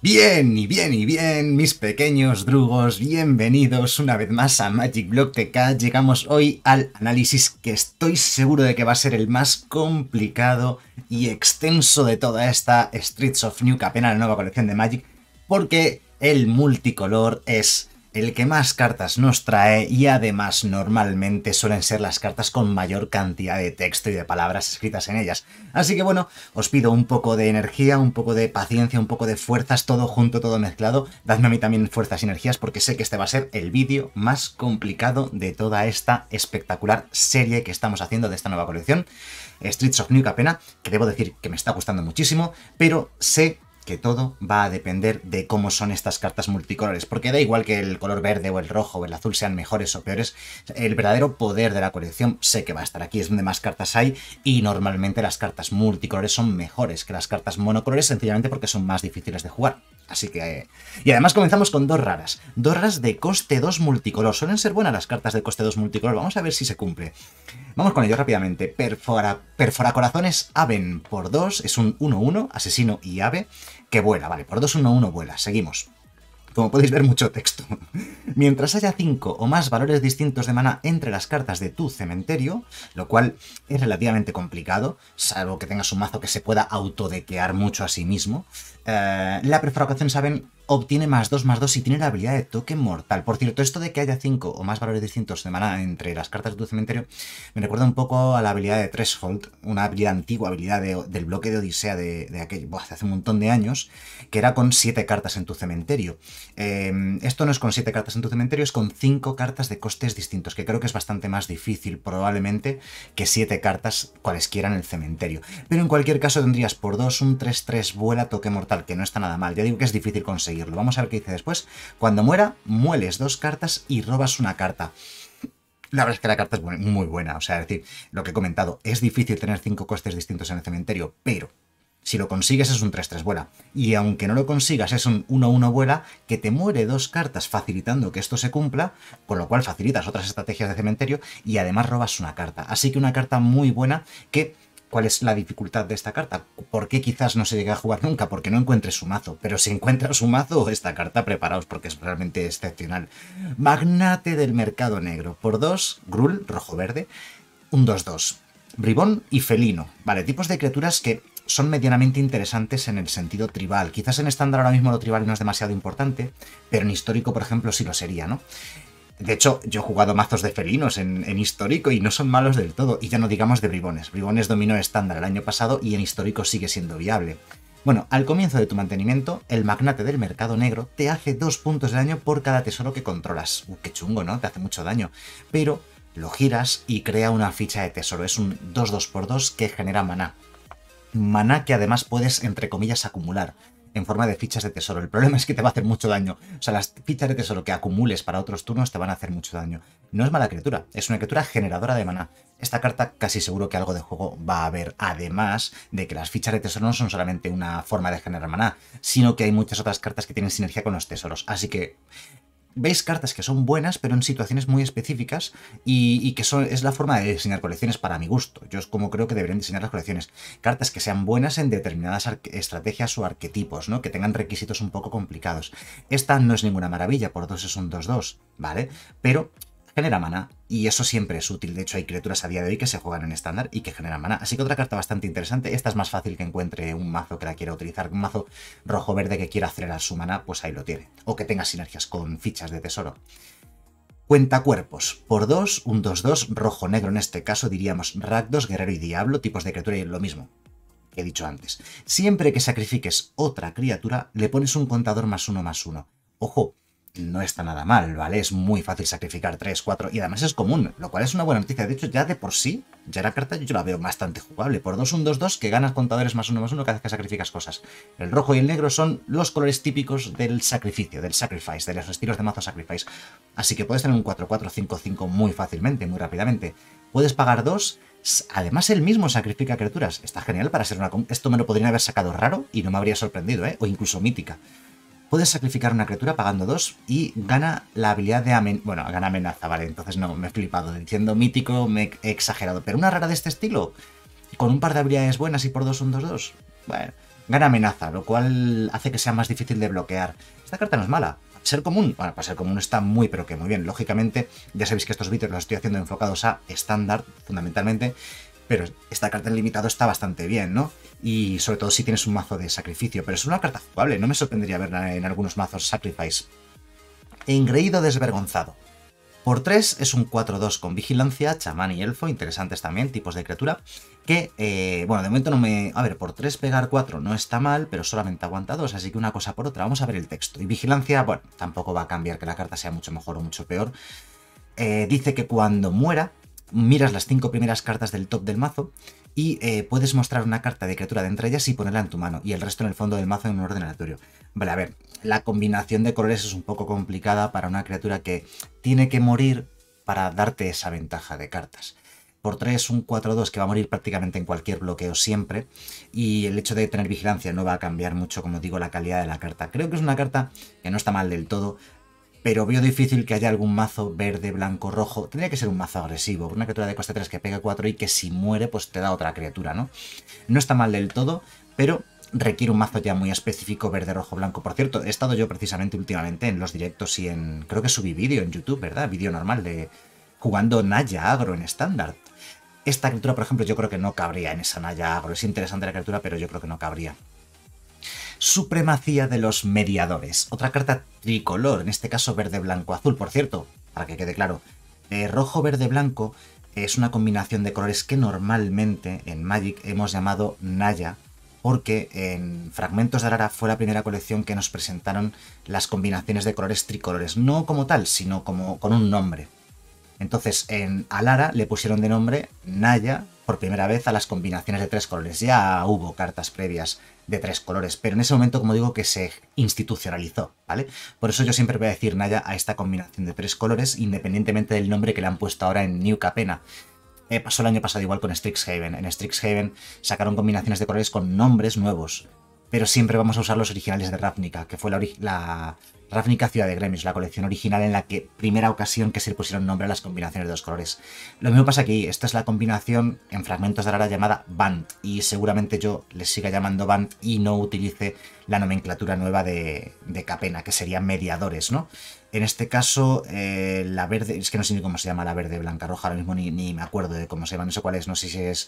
Bien, y bien, y bien, mis pequeños drugos, bienvenidos una vez más a Magic Block TK. Llegamos hoy al análisis que estoy seguro de que va a ser el más complicado y extenso de toda esta Streets of New Capenna, la nueva colección de Magic, porque el multicolor es el que más cartas nos trae y además normalmente suelen ser las cartas con mayor cantidad de texto y de palabras escritas en ellas. Así que bueno, os pido un poco de energía, un poco de paciencia, un poco de fuerzas, todo junto, todo mezclado. Dadme a mí también fuerzas y energías porque sé que este va a ser el vídeo más complicado de toda esta espectacular serie que estamos haciendo de esta nueva colección, Streets of New Capenna, que debo decir que me está gustando muchísimo, pero sé que todo va a depender de cómo son estas cartas multicolores, porque da igual que el color verde o el rojo o el azul sean mejores o peores, el verdadero poder de la colección sé que va a estar aquí, es donde más cartas hay y normalmente las cartas multicolores son mejores que las cartas monocolores sencillamente porque son más difíciles de jugar. Así que... Y además comenzamos con dos raras de coste 2 multicolor. Suelen ser buenas las cartas de coste 2 multicolor, vamos a ver si se cumple. Vamos con ello rápidamente. Perforacorazones Aven por 2, es un 1-1, asesino y ave, que vuela, vale, por 2 1-1 vuela, seguimos. Como podéis ver, mucho texto. Mientras haya 5 o más valores distintos de maná entre las cartas de tu cementerio, lo cual es relativamente complicado, salvo que tengas un mazo que se pueda autodequear mucho a sí mismo, la perforación Saben obtiene +2/+2 y tiene la habilidad de toque mortal. Por cierto, esto de que haya 5 o más valores distintos de maná entre las cartas de tu cementerio me recuerda un poco a la habilidad de Threshold, una habilidad antigua, habilidad del bloque de Odisea de aquello, hace un montón de años, que era con 7 cartas en tu cementerio. Esto no es con 7 cartas en tu cementerio, es con 5 cartas de costes distintos, que creo que es bastante más difícil probablemente que 7 cartas cualesquiera en el cementerio. Pero en cualquier caso tendrías por 2 un 3-3 vuela toque mortal, que no está nada mal. Ya digo que es difícil conseguirlo. Vamos a ver qué dice después. Cuando muera, mueles 2 cartas y robas una carta. La verdad es que la carta es muy buena. O sea, es decir, lo que he comentado, es difícil tener 5 costes distintos en el cementerio, pero si lo consigues es un 3-3 vuela. Y aunque no lo consigas es un 1-1 vuela que te muere 2 cartas facilitando que esto se cumpla, con lo cual facilitas otras estrategias de cementerio y además robas una carta. Así que una carta muy buena que... ¿Cuál es la dificultad de esta carta? ¿Por qué quizás no se llegue a jugar nunca? Porque no encuentres su mazo. Pero si encuentras su mazo, esta carta, preparaos porque es realmente excepcional. Magnate del mercado negro. Por 2, Gruul, rojo-verde, un 2-2. Bribón y felino. Vale, tipos de criaturas que son medianamente interesantes en el sentido tribal. Quizás en estándar ahora mismo lo tribal no es demasiado importante, pero en histórico, por ejemplo, sí lo sería, ¿no? De hecho, yo he jugado mazos de felinos en histórico y no son malos del todo. Y ya no digamos de bribones. Bribones dominó estándar el año pasado y en histórico sigue siendo viable. Bueno, al comienzo de tu mantenimiento, el magnate del mercado negro te hace 2 puntos de daño por cada tesoro que controlas. Qué chungo, ¿no? Te hace mucho daño. Pero lo giras y crea una ficha de tesoro. Es un 2-2x2 que genera maná. Maná que además puedes, entre comillas, acumular en forma de fichas de tesoro. El problema es que te va a hacer mucho daño. O sea, las fichas de tesoro que acumules para otros turnos te van a hacer mucho daño. No es mala criatura, es una criatura generadora de maná. Esta carta casi seguro que algo de juego va a haber, además de que las fichas de tesoro no son solamente una forma de generar maná, sino que hay muchas otras cartas que tienen sinergia con los tesoros. Así que... veis cartas que son buenas, pero en situaciones muy específicas y que es la forma de diseñar colecciones para mi gusto. Yo es como creo que deberían diseñar las colecciones. Cartas que sean buenas en determinadas estrategias o arquetipos, ¿no? Que tengan requisitos un poco complicados. Esta no es ninguna maravilla, por 2 es un 2-2, ¿vale? Pero genera maná y eso siempre es útil. De hecho, hay criaturas a día de hoy que se juegan en estándar y que generan maná. Así que otra carta bastante interesante. Esta es más fácil que encuentre un mazo que la quiera utilizar. Un mazo rojo-verde que quiera acelerar su maná, pues ahí lo tiene. O que tenga sinergias con fichas de tesoro. Cuentacuerpos. Por 2, un 2-2, rojo-negro en este caso, diríamos Rakdos, guerrero y diablo, tipos de criatura y lo mismo que he dicho antes. Siempre que sacrifiques otra criatura, le pones un contador +1/+1. Ojo, no está nada mal, ¿vale? Es muy fácil sacrificar 3, 4 y además es común, lo cual es una buena noticia. De hecho, ya de por sí, ya la carta yo la veo bastante jugable. Por 2, un 2-2 que ganas contadores +1/+1 cada vez que sacrificas cosas. El rojo y el negro son los colores típicos del sacrificio, del sacrifice, de los estilos de mazo sacrifice. Así que puedes tener un 4-4, 5-5 muy fácilmente, muy rápidamente. Puedes pagar 2. Además, él mismo sacrifica criaturas. Está genial para ser una... Esto me lo podrían haber sacado raro y no me habría sorprendido, ¿eh? O incluso mítica. Puedes sacrificar una criatura pagando 2 y gana la habilidad de amenaza. Bueno, gana amenaza, vale, entonces no, me he flipado. Diciendo mítico me he exagerado. Pero una rara de este estilo, con un par de habilidades buenas y por 2 un 2-2. Bueno, gana amenaza, lo cual hace que sea más difícil de bloquear. Esta carta no es mala. Ser común, bueno, para ser común está muy pero que muy bien. Lógicamente, ya sabéis que estos vídeos los estoy haciendo enfocados a estándar, fundamentalmente, pero esta carta en limitado está bastante bien, ¿no? Y sobre todo si tienes un mazo de sacrificio, pero es una carta jugable, no me sorprendería verla en algunos mazos sacrifice. Engreído desvergonzado. Por 3 es un 4-2 con vigilancia, chamán y elfo, interesantes también, tipos de criatura, que, bueno, de momento no me... A ver, por 3 pegar 4 no está mal, pero solamente aguanta 2, así que una cosa por otra, vamos a ver el texto. Y vigilancia, bueno, tampoco va a cambiar que la carta sea mucho mejor o mucho peor. Dice que cuando muera, miras las 5 primeras cartas del top del mazo y puedes mostrar una carta de criatura de entre ellas y ponerla en tu mano, y el resto en el fondo del mazo en un orden aleatorio. Vale, a ver, la combinación de colores es un poco complicada para una criatura que tiene que morir para darte esa ventaja de cartas. Por 3, un 4-2 que va a morir prácticamente en cualquier bloqueo siempre, y el hecho de tener vigilancia no va a cambiar mucho, como digo, la calidad de la carta. Creo que es una carta que no está mal del todo, pero veo difícil que haya algún mazo verde, blanco, rojo. Tendría que ser un mazo agresivo, una criatura de coste 3 que pega 4 y que si muere pues te da otra criatura, ¿no? No está mal del todo, pero requiere un mazo ya muy específico, verde, rojo, blanco. Por cierto, he estado yo precisamente últimamente en los directos y en... Creo que subí vídeo en YouTube, ¿verdad? Vídeo normal de jugando Naya Agro en estándar. Esta criatura, por ejemplo, yo creo que no cabría en esa Naya Agro. Es interesante la criatura, pero yo creo que no cabría. Supremacía de los mediadores. Otra carta tricolor, en este caso verde, blanco, azul. Por cierto, para que quede claro, rojo, verde, blanco es una combinación de colores que normalmente en Magic hemos llamado Naya, porque en Fragmentos de Alara fue la primera colección que nos presentaron las combinaciones de colores tricolores. No como tal, sino como con un nombre. Entonces en Alara le pusieron de nombre Naya por primera vez a las combinaciones de 3 colores. Ya hubo cartas previas de 3 colores, pero en ese momento, como digo, que se institucionalizó, ¿vale? Por eso yo siempre voy a decir Naya a esta combinación de 3 colores, independientemente del nombre que le han puesto ahora en New Capenna. Pasó el año pasado igual con Strixhaven. En Strixhaven sacaron combinaciones de colores con nombres nuevos, pero siempre vamos a usar los originales de Ravnica, que fue la Ravnica Ciudad de Gremios, la colección original en la que primera ocasión que se le pusieron nombre a las combinaciones de 2 colores. Lo mismo pasa aquí, esta es la combinación en Fragmentos de Alara llamada Bant, y seguramente yo les siga llamando Bant y no utilice la nomenclatura nueva de Capenna, que serían mediadores, ¿no? En este caso, la verde, es que no sé ni cómo se llama la verde, blanca, roja, ahora mismo ni me acuerdo de cómo se llama, no sé cuál es, no sé si es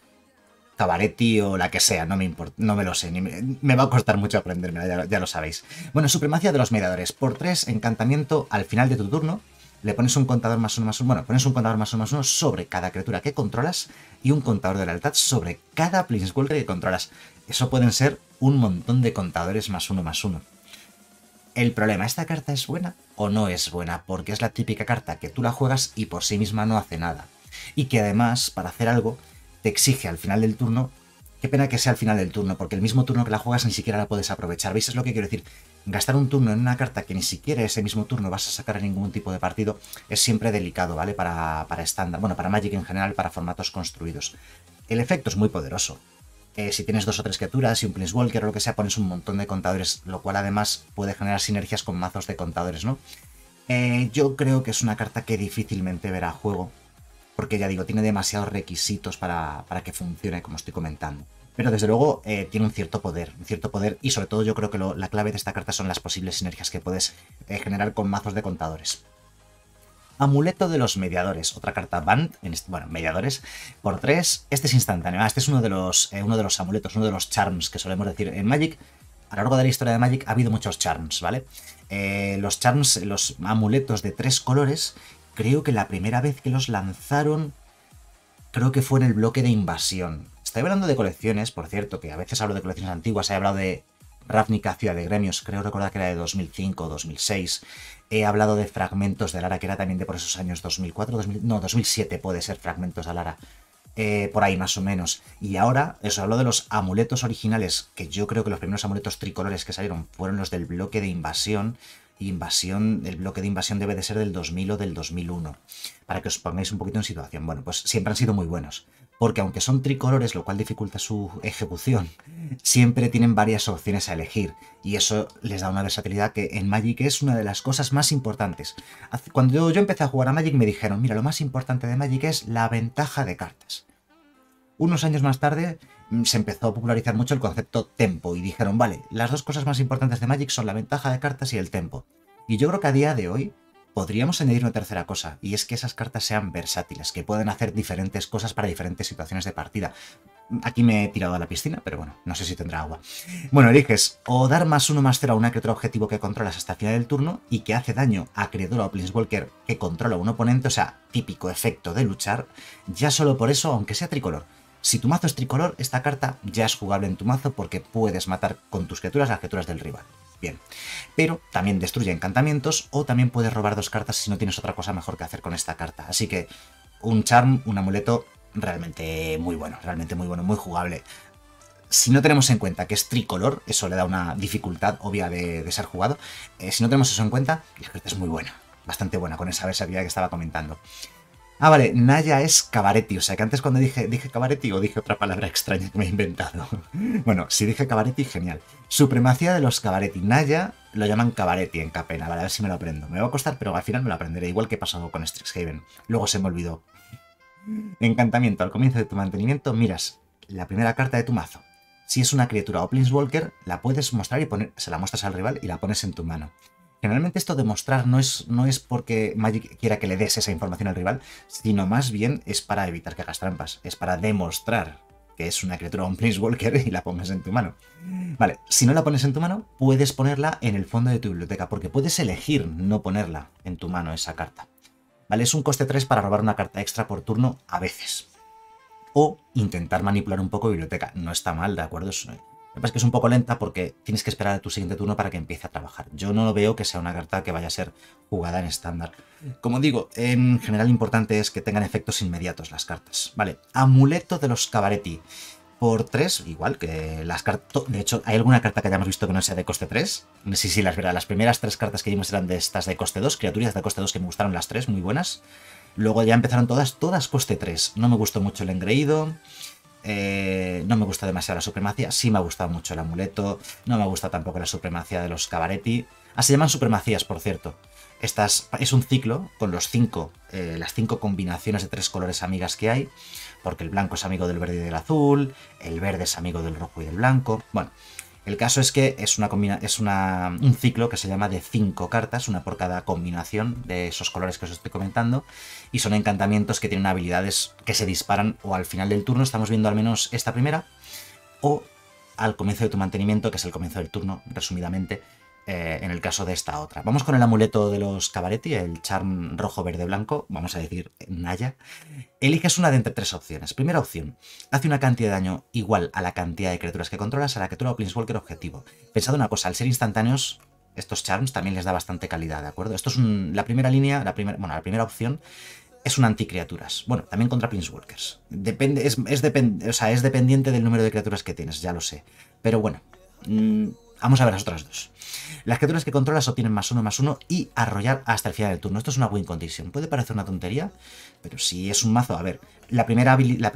Cabaretti o la que sea, no me importa, no me lo sé, me va a costar mucho aprenderme, ya lo sabéis. Bueno, supremacía de los mediadores. Por 3, encantamiento al final de tu turno, le pones un contador +1/+1, bueno, pones un contador +1/+1 sobre cada criatura que controlas y un contador de lealtad sobre cada Planeswalker que controlas. Eso pueden ser un montón de contadores +1/+1. El problema, ¿esta carta es buena o no es buena? Porque es la típica carta que tú la juegas y por sí misma no hace nada. Y que además, para hacer algo, te exige al final del turno. Qué pena que sea al final del turno, porque el mismo turno que la juegas ni siquiera la puedes aprovechar. ¿Veis? Es lo que quiero decir. Gastar un turno en una carta que ni siquiera ese mismo turno vas a sacar en ningún tipo de partido es siempre delicado, ¿vale? Para estándar, bueno, para Magic en general, para formatos construidos. El efecto es muy poderoso. Si tienes 2 o 3 criaturas y un Planeswalker o lo que sea, pones un montón de contadores, lo cual además puede generar sinergias con mazos de contadores, ¿no? Yo creo que es una carta que difícilmente verá juego, porque ya digo, tiene demasiados requisitos para que funcione, como estoy comentando. Pero desde luego tiene un cierto poder, y sobre todo yo creo que la clave de esta carta son las posibles sinergias que puedes generar con mazos de contadores. Amuleto de los mediadores, otra carta Bant, bueno, mediadores, por 3, este es instantáneo. Este es uno de los amuletos, uno de los charms que solemos decir en Magic. A lo largo de la historia de Magic ha habido muchos charms, ¿vale? Los charms, los amuletos de 3 colores, creo que la primera vez que los lanzaron, creo que fue en el bloque de invasión. Estoy hablando de colecciones, por cierto, que a veces hablo de colecciones antiguas, he hablado de Ravnica Ciudad de Gremios, creo recordar que era de 2005 o 2006. He hablado de Fragmentos de Alara, que era también de por esos años 2004, 2007 puede ser Fragmentos de Alara. Por ahí más o menos. Y ahora os hablo de los amuletos originales, que yo creo que los primeros amuletos tricolores que salieron fueron los del bloque de invasión. El bloque de invasión debe de ser del 2000 o del 2001, para que os pongáis un poquito en situación. Bueno, pues siempre han sido muy buenos, porque aunque son tricolores, lo cual dificulta su ejecución, siempre tienen varias opciones a elegir, y eso les da una versatilidad que en Magic es una de las cosas más importantes. Cuando yo empecé a jugar a Magic me dijeron, mira, lo más importante de Magic es la ventaja de cartas. Unos años más tarde se empezó a popularizar mucho el concepto tempo y dijeron, vale, las dos cosas más importantes de Magic son la ventaja de cartas y el tempo. Y yo creo que a día de hoy podríamos añadir una tercera cosa, y es que esas cartas sean versátiles, que pueden hacer diferentes cosas para diferentes situaciones de partida. Aquí me he tirado a la piscina, pero bueno, no sé si tendrá agua. Bueno, eliges o dar +1/+0 a una criatura objetivo que controlas hasta el final del turno y que hace daño a criatura o Planeswalker que controla un oponente, o sea, típico efecto de luchar, ya solo por eso, aunque sea tricolor. Si tu mazo es tricolor, esta carta ya es jugable en tu mazo porque puedes matar con tus criaturas las criaturas del rival. Bien, pero también destruye encantamientos o también puedes robar 2 cartas si no tienes otra cosa mejor que hacer con esta carta. Así que un charm, un amuleto realmente muy bueno, muy jugable. Si no tenemos en cuenta que es tricolor, eso le da una dificultad obvia de ser jugado. Si no tenemos eso en cuenta, la carta es muy buena, bastante buena con esa versatilidad que estaba comentando. Ah, vale, Naya es Cabaretti, o sea que antes cuando dije Cabaretti o dije otra palabra extraña que me he inventado. Bueno, si dije Cabaretti, genial. Supremacía de los Cabaretti. Naya lo llaman Cabaretti en Capena, vale, a ver si me lo aprendo. Me va a costar, pero al final me lo aprenderé, igual que pasó con Strixhaven. Luego se me olvidó. Encantamiento. Al comienzo de tu mantenimiento miras la primera carta de tu mazo. Si es una criatura o Planeswalker, la puedes mostrar y se la muestras al rival y la pones en tu mano. Generalmente esto de mostrar no es porque Magic quiera que le des esa información al rival, sino más bien es para evitar que hagas trampas, es para demostrar que es una criatura o un Planeswalker y la pongas en tu mano. Vale, si no la pones en tu mano, puedes ponerla en el fondo de tu biblioteca, porque puedes elegir no ponerla en tu mano esa carta. Vale, es un coste 3 para robar una carta extra por turno a veces. O intentar manipular un poco biblioteca. No está mal, ¿de acuerdo? Lo que pasa es que es un poco lenta porque tienes que esperar a tu siguiente turno para que empiece a trabajar. Yo no veo que sea una carta que vaya a ser jugada en estándar. Como digo, en general importante es que tengan efectos inmediatos las cartas. Vale, amuleto de los Cabaretti. Por 3, igual que las cartas... De hecho, ¿hay alguna carta que hayamos visto que no sea de coste 3? Sí, las verás. Las primeras 3 cartas que vimos eran de estas de coste 2, criaturas de coste 2 que me gustaron las 3, muy buenas. Luego ya empezaron todas coste 3. No me gustó mucho el engreído. No me gusta demasiado la supremacía. Sí me ha gustado mucho el amuleto. No me gusta tampoco la supremacía de los Cabaretti. Se llaman supremacías, por cierto. Es un ciclo con las 5 combinaciones de 3 colores amigas que hay. Porque el blanco es amigo del verde y del azul. El verde es amigo del rojo y del blanco. Bueno, el caso es que es un ciclo que se llama de 5 cartas, una por cada combinación de esos colores que os estoy comentando, y son encantamientos que tienen habilidades que se disparan o al final del turno, estamos viendo al menos esta primera, o al comienzo de tu mantenimiento, que es el comienzo del turno, resumidamente, en el caso de esta otra. Vamos con el amuleto de los Cabaretti, el charm rojo, verde, blanco, vamos a decir Naya. Eliges una de entre 3 opciones. Primera opción, hace una cantidad de daño igual a la cantidad de criaturas que controlas a la criatura o Planeswalker objetivo. Pensad una cosa, al ser instantáneos, estos charms también les da bastante calidad, ¿de acuerdo? Esto es la primera línea, la primera opción es un anti-criaturas. Bueno, también contra Planeswalkers. Es dependiente del número de criaturas que tienes, ya lo sé. Pero bueno, vamos a ver las otras dos. Las criaturas que controlas obtienen +1/+1 y arrollar hasta el final del turno. Esto es una win condition. Puede parecer una tontería, pero si es un mazo... A ver, la primera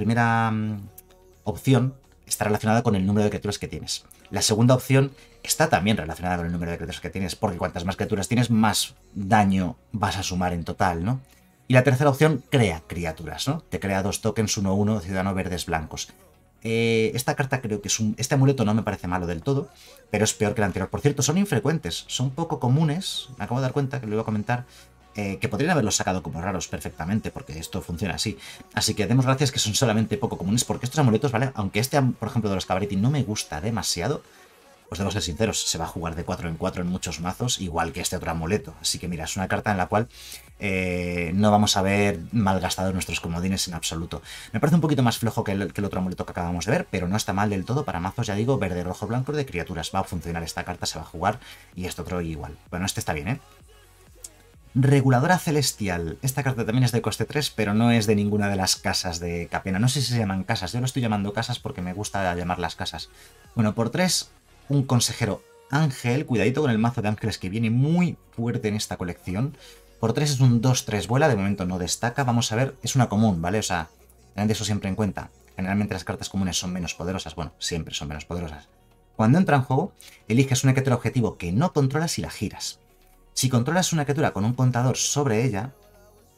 opción está relacionada con el número de criaturas que tienes. La segunda opción está también relacionada con el número de criaturas que tienes, porque cuantas más criaturas tienes, más daño vas a sumar en total, ¿no? Y la tercera opción, crea criaturas, ¿no? Te crea 2 tokens, 1/1, ciudadano verdes blancos. Esta carta creo que este amuleto no me parece malo del todo, pero es peor que el anterior. Por cierto, son infrecuentes, son poco comunes, me acabo de dar cuenta que lo iba a comentar, que podrían haberlos sacado como raros perfectamente, porque esto funciona así. Así que demos gracias que son solamente poco comunes, porque estos amuletos, ¿vale? Aunque este, por ejemplo, de los Cabaretti no me gusta demasiado, pues debo ser sinceros, se va a jugar de 4 en 4 en muchos mazos, igual que este otro amuleto. Así que mira, es una carta en la cual no vamos a ver malgastados nuestros comodines en absoluto. Me parece un poquito más flojo que el otro amuleto que acabamos de ver, pero no está mal del todo para mazos, ya digo, verde, rojo, blanco de criaturas. Va a funcionar esta carta, se va a jugar, y este otro igual. Bueno, este está bien, ¿eh? Reguladora Celestial. Esta carta también es de coste 3, pero no es de ninguna de las casas de Capena. No sé si se llaman casas, yo lo estoy llamando casas porque me gusta llamarlas casas. Bueno, por 3... un consejero ángel, cuidadito con el mazo de ángeles que viene muy fuerte en esta colección. Por 3 es un 2-3 vuela, de momento no destaca. Vamos a ver, es una común, ¿vale? O sea, tened eso siempre en cuenta. Generalmente las cartas comunes son menos poderosas, bueno, siempre son menos poderosas. Cuando entra en juego, eliges una criatura objetivo que no controlas y la giras. Si controlas una criatura con un contador sobre ella,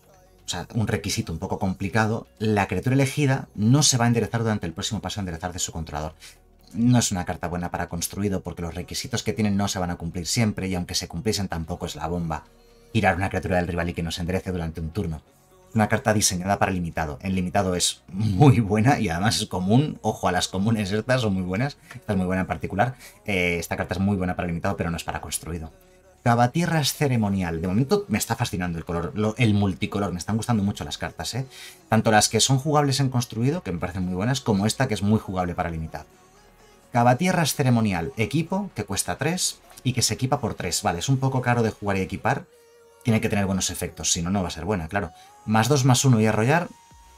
o sea, un requisito un poco complicado, la criatura elegida no se va a enderezar durante el próximo paso a enderezar de su controlador. No es una carta buena para construido porque los requisitos que tienen no se van a cumplir siempre y aunque se cumpliesen tampoco es la bomba girar una criatura del rival y que no se enderece durante un turno. Es una carta diseñada para limitado. En limitado es muy buena y además es común. Ojo a las comunes, estas son muy buenas. Esta es muy buena en particular. Esta carta es muy buena para limitado, pero no es para construido. Cavatierras ceremonial. De momento me está fascinando el color, el multicolor. Me están gustando mucho las cartas, ¿eh? Tanto las que son jugables en construido, que me parecen muy buenas, como esta que es muy jugable para limitado. Cavatierras ceremonial. Equipo, que cuesta 3 y que se equipa por 3. Vale, es un poco caro de jugar y equipar. Tiene que tener buenos efectos, si no, no va a ser buena, claro. +2/+1 y arrollar,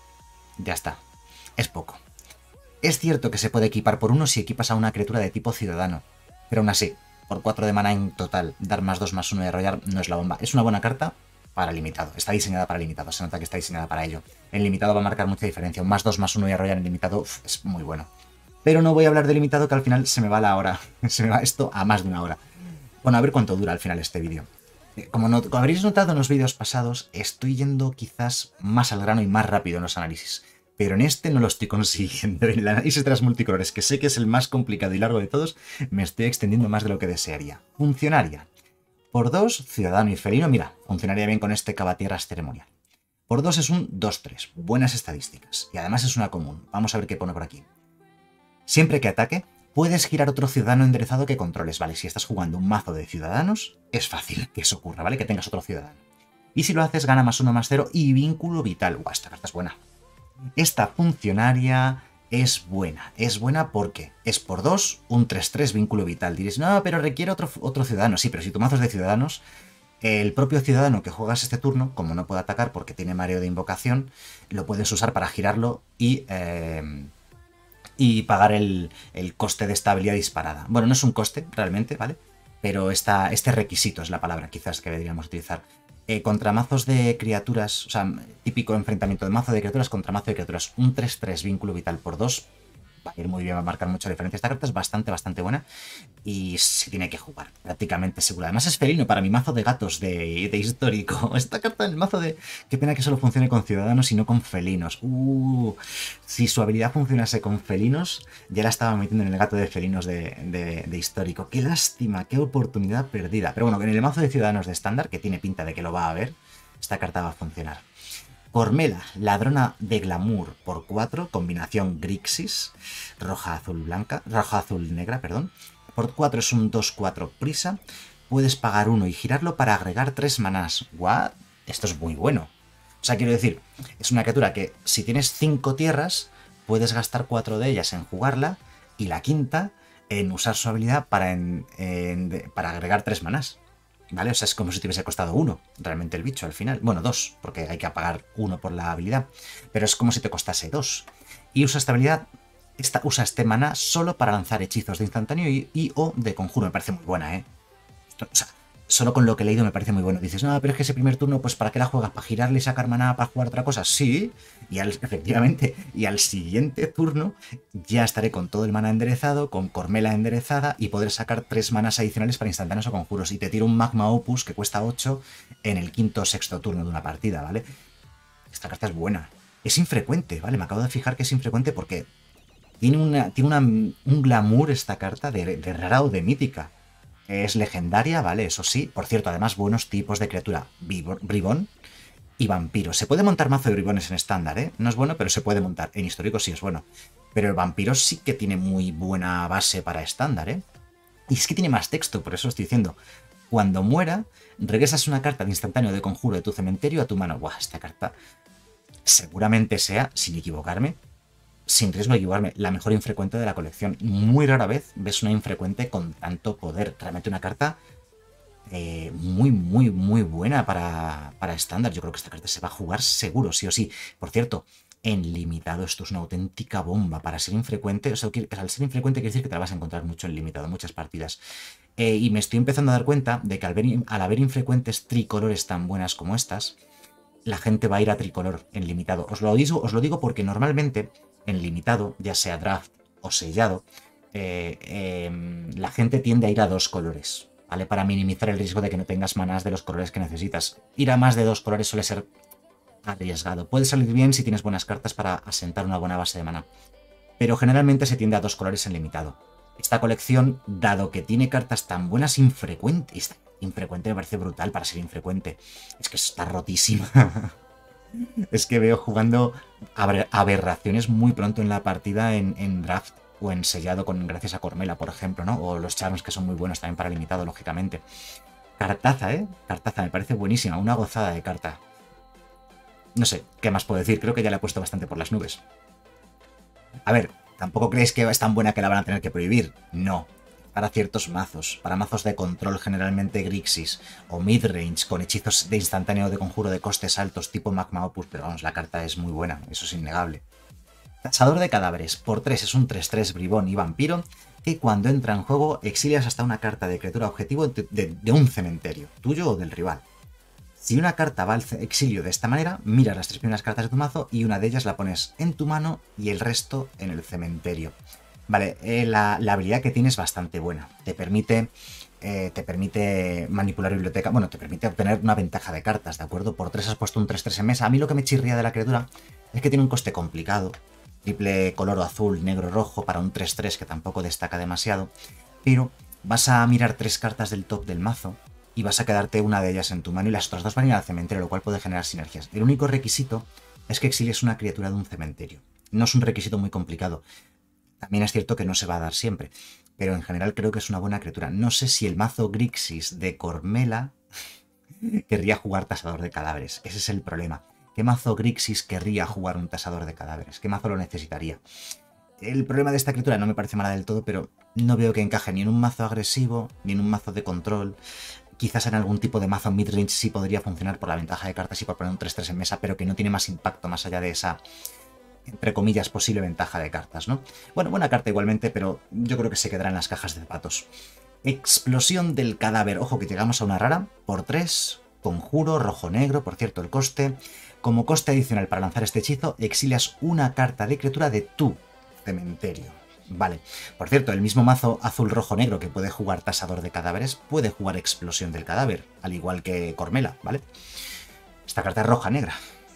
ya está. Es poco. Es cierto que se puede equipar por 1 si equipas a una criatura de tipo ciudadano, pero aún así, por 4 de mana en total, dar +2/+1 y arrollar no es la bomba. Es una buena carta para limitado, está diseñada para limitado, se nota que está diseñada para ello. En limitado va a marcar mucha diferencia, un +2/+1 y arrollar en limitado es muy bueno. Pero no voy a hablar de limitado que al final se me va la hora, se me va esto a más de una hora. Bueno, a ver cuánto dura al final este vídeo. Como habréis notado en los vídeos pasados, estoy yendo quizás más al grano y más rápido en los análisis. Pero en este no lo estoy consiguiendo. En el análisis de las multicolores, que sé que es el más complicado y largo de todos, me estoy extendiendo más de lo que desearía. Funcionaria. Por 2, ciudadano y felino. Mira, funcionaría bien con este cavatierras ceremonial. Por 2 es un 2-3. Buenas estadísticas. Y además es una común. Vamos a ver qué pone por aquí. Siempre que ataque, puedes girar otro ciudadano enderezado que controles, ¿vale? Si estás jugando un mazo de ciudadanos, es fácil que eso ocurra, ¿vale? Que tengas otro ciudadano. Y si lo haces, gana +1/+0 y vínculo vital. ¡Guau! Esta carta es buena. Esta funcionaria es buena. Es buena porque es por 2, un 3-3 vínculo vital. Diréis, no, pero requiere otro ciudadano. Sí, pero si tu mazo es de ciudadanos, el propio ciudadano que juegas este turno, como no puede atacar porque tiene mareo de invocación, lo puedes usar para girarlo y pagar el coste de esta habilidad disparada. Bueno, no es un coste realmente, ¿vale? Pero este requisito es la palabra quizás que deberíamos utilizar. Contra mazos de criaturas, o sea, típico enfrentamiento de mazo de criaturas contra mazo de criaturas. Un 3-3 vínculo vital por 2. Va a ir muy bien, va a marcar mucha diferencia. Esta carta es bastante buena y se tiene que jugar, prácticamente seguro. Además es felino para mi mazo de gatos de histórico. Esta carta en el mazo de... Qué pena que solo funcione con ciudadanos y no con felinos. Si su habilidad funcionase con felinos, ya la estaba metiendo en el gato de felinos de histórico. Qué lástima, qué oportunidad perdida. Pero bueno, en el mazo de ciudadanos de estándar, que tiene pinta de que lo va a haber, esta carta va a funcionar. Cormela, ladrona de glamour por 4, combinación Grixis, roja-azul-negra, perdón. Por 4 es un 2-4 prisa, puedes pagar 1 y girarlo para agregar 3 manás. ¿What? Esto es muy bueno. O sea, quiero decir, es una criatura que si tienes 5 tierras, puedes gastar 4 de ellas en jugarla y la quinta en usar su habilidad para agregar 3 manás. ¿Vale? O sea, es como si te hubiese costado 1 realmente el bicho al final. Bueno, 2, porque hay que pagar 1 por la habilidad. Pero es como si te costase 2. Y usa esta habilidad, usa este maná solo para lanzar hechizos de instantáneo y o de conjuro. Me parece muy buena, ¿eh? O sea, solo con lo que he leído me parece muy bueno. Dices, no, pero es que ese primer turno, pues ¿para qué la juegas? ¿Para girarle y sacar maná para jugar otra cosa? Sí, efectivamente. Y al siguiente turno ya estaré con todo el maná enderezado, con Cormela enderezada y podré sacar 3 manas adicionales para instantáneos o conjuros. Y te tiro un Magma Opus que cuesta 8 en el quinto o sexto turno de una partida, ¿vale? Esta carta es buena. Es infrecuente, ¿vale? Me acabo de fijar que es infrecuente porque tiene un glamour esta carta de rara o de mítica. Es legendaria, ¿vale? Eso sí. Por cierto, además, buenos tipos de criatura. Bribón y vampiro. Se puede montar mazo de bribones en estándar, ¿eh? No es bueno, pero se puede montar. En histórico sí es bueno. Pero el vampiro sí que tiene muy buena base para estándar, ¿eh? Y es que tiene más texto, por eso estoy diciendo. Cuando muera, regresas una carta de instantáneo de conjuro de tu cementerio a tu mano. Buah, esta carta seguramente sea, sin equivocarme, sin riesgo de equivocarme, la mejor infrecuente de la colección. Muy rara vez ves una infrecuente con tanto poder. Realmente una carta muy buena para estándar. Yo creo que esta carta se va a jugar seguro, sí o sí. Por cierto, en limitado esto es una auténtica bomba. Para ser infrecuente, o sea, al ser infrecuente quiere decir que te la vas a encontrar mucho en limitado, muchas partidas. Y me estoy empezando a dar cuenta de que al haber infrecuentes tricolores tan buenas como estas, la gente va a ir a tricolor en limitado. Os lo digo porque normalmente en limitado, ya sea draft o sellado, la gente tiende a ir a 2 colores, ¿vale? Para minimizar el riesgo de que no tengas manás de los colores que necesitas. Ir a más de 2 colores suele ser arriesgado. Puede salir bien si tienes buenas cartas para asentar una buena base de maná, pero generalmente se tiende a 2 colores en limitado. Esta colección, dado que tiene cartas tan buenas infrecuentes, infrecuente me parece brutal para ser infrecuente, es que está rotísima. Es que veo jugando aberraciones muy pronto en la partida en draft o en sellado gracias a Cormela, por ejemplo, ¿no? O los charms que son muy buenos también para limitado, lógicamente. Cartaza, ¿eh? Cartaza, me parece buenísima, una gozada de carta. No sé, ¿qué más puedo decir? Creo que ya la he puesto bastante por las nubes. A ver, ¿tampoco creéis que es tan buena que la van a tener que prohibir? No. Para ciertos mazos, para mazos de control generalmente Grixis, o midrange con hechizos de instantáneo de conjuro de costes altos tipo Magma Opus, pero vamos, la carta es muy buena, eso es innegable. Tasador de cadáveres, por 3 es un 3-3 bribón y vampiro, que cuando entra en juego exilias hasta una carta de criatura objetivo de un cementerio, tuyo o del rival. Si una carta va al exilio de esta manera, miras las 3 primeras cartas de tu mazo y una de ellas la pones en tu mano y el resto en el cementerio. Vale, la habilidad que tiene es bastante buena. Te permite manipular biblioteca. Bueno, te permite obtener una ventaja de cartas, ¿de acuerdo? Por 3 has puesto un 3-3 en mesa. A mí lo que me chirría de la criatura es que tiene un coste complicado. Triple color azul, negro, rojo para un 3-3 que tampoco destaca demasiado. Pero vas a mirar 3 cartas del top del mazo y vas a quedarte una de ellas en tu mano y las otras 2 van a ir al cementerio, lo cual puede generar sinergias. El único requisito es que exilies una criatura de un cementerio. No es un requisito muy complicado. También es cierto que no se va a dar siempre, pero en general creo que es una buena criatura. No sé si el mazo Grixis de Cormela querría jugar Tasador de Cadáveres. Ese es el problema. ¿Qué mazo Grixis querría jugar un Tasador de Cadáveres? ¿Qué mazo lo necesitaría? El problema de esta criatura no me parece mala del todo, pero no veo que encaje ni en un mazo agresivo, ni en un mazo de control. Quizás en algún tipo de mazo midrange sí podría funcionar por la ventaja de cartas y por poner un 3-3 en mesa, pero que no tiene más impacto más allá de esa, entre comillas, posible ventaja de cartas, ¿no? Bueno, buena carta igualmente, pero yo creo que se quedará en las cajas de zapatos. Explosión del cadáver. Ojo que llegamos a una rara. Por 3, conjuro, rojo-negro, por cierto, el coste. Como coste adicional para lanzar este hechizo, exilias una carta de criatura de tu cementerio. Vale. Por cierto, el mismo mazo azul-rojo-negro que puede jugar Tasador de Cadáveres puede jugar Explosión del Cadáver, al igual que Cormela, ¿vale? Esta carta es roja-negra.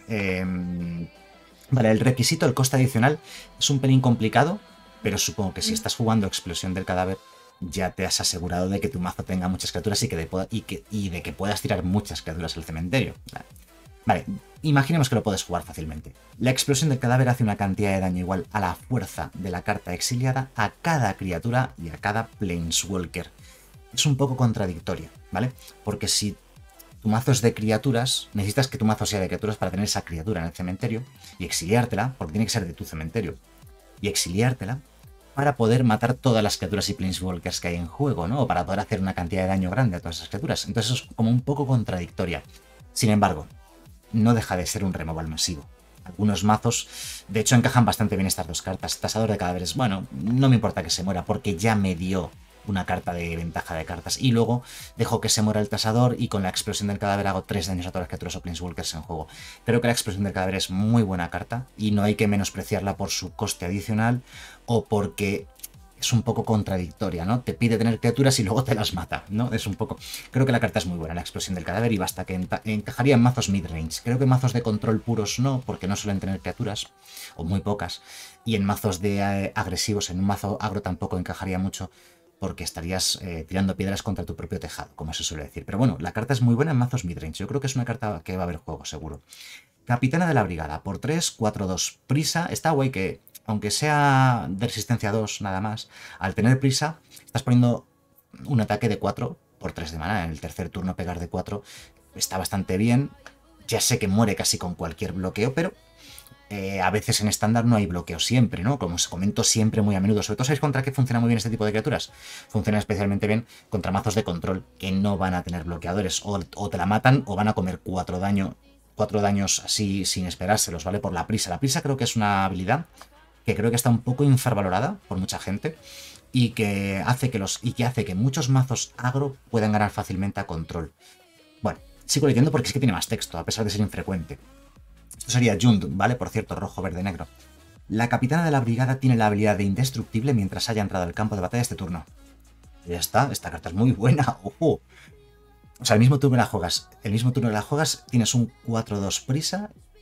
Vale, el requisito, el coste adicional, es un pelín complicado, pero supongo que si estás jugando Explosión del Cadáver ya te has asegurado de que tu mazo tenga muchas criaturas y de que puedas tirar muchas criaturas al cementerio. Vale, imaginemos que lo puedes jugar fácilmente. La Explosión del Cadáver hace una cantidad de daño igual a la fuerza de la carta exiliada a cada criatura y a cada Planeswalker. Es un poco contradictorio, ¿vale? Porque si tu mazo es de criaturas, necesitas que tu mazo sea de criaturas para tener esa criatura en el cementerio y exiliártela, porque tiene que ser de tu cementerio, y exiliártela para poder matar todas las criaturas y Planeswalkers que hay en juego, ¿no? O para poder hacer una cantidad de daño grande a todas esas criaturas. Entonces es como un poco contradictoria. Sin embargo, no deja de ser un removal masivo. Algunos mazos, de hecho, encajan bastante bien estas 2 cartas. Tasador de cadáveres, bueno, no me importa que se muera porque ya me dio una carta de ventaja de cartas. Y luego dejo que se muera el tasador y con la explosión del cadáver hago 3 daños a todas las criaturas o Planeswalkers en juego. Creo que la explosión del cadáver es muy buena carta y no hay que menospreciarla por su coste adicional o porque es un poco contradictoria, ¿no? Te pide tener criaturas y luego te las mata, ¿no? Es un poco... Creo que la carta es muy buena, la explosión del cadáver, y basta que encajaría en mazos midrange. Creo que mazos de control puros no, porque no suelen tener criaturas, o muy pocas. Y en mazos de agresivos, en un mazo agro tampoco encajaría mucho, porque estarías tirando piedras contra tu propio tejado, como se suele decir. Pero bueno, la carta es muy buena en mazos midrange. Yo creo que es una carta que va a haber juego, seguro. Capitana de la Brigada, por 3, 4-2. Prisa, está guay que, aunque sea de resistencia 2 nada más, al tener prisa, estás poniendo un ataque de 4 por 3 de mana. En el tercer turno pegar de 4 está bastante bien. Ya sé que muere casi con cualquier bloqueo, pero a veces en estándar no hay bloqueo siempre, ¿no? Como os comento siempre muy a menudo. Sobre todo, ¿sabéis contra qué funciona muy bien este tipo de criaturas? Funciona especialmente bien contra mazos de control que no van a tener bloqueadores. O te la matan o van a comer 4 daños así sin esperárselos, ¿vale? Por la prisa. La prisa creo que es una habilidad que creo que está un poco infravalorada por mucha gente y que hace que muchos mazos agro puedan ganar fácilmente a control. Bueno, sigo leyendo porque es que tiene más texto, a pesar de ser infrecuente. Esto sería Jund, ¿vale? Por cierto, rojo, verde, negro. La capitana de la brigada tiene la habilidad de indestructible mientras haya entrado al campo de batalla este turno. Ya está, esta carta es muy buena, ojo. O sea, el mismo turno que la juegas, tienes un 4-2 prisa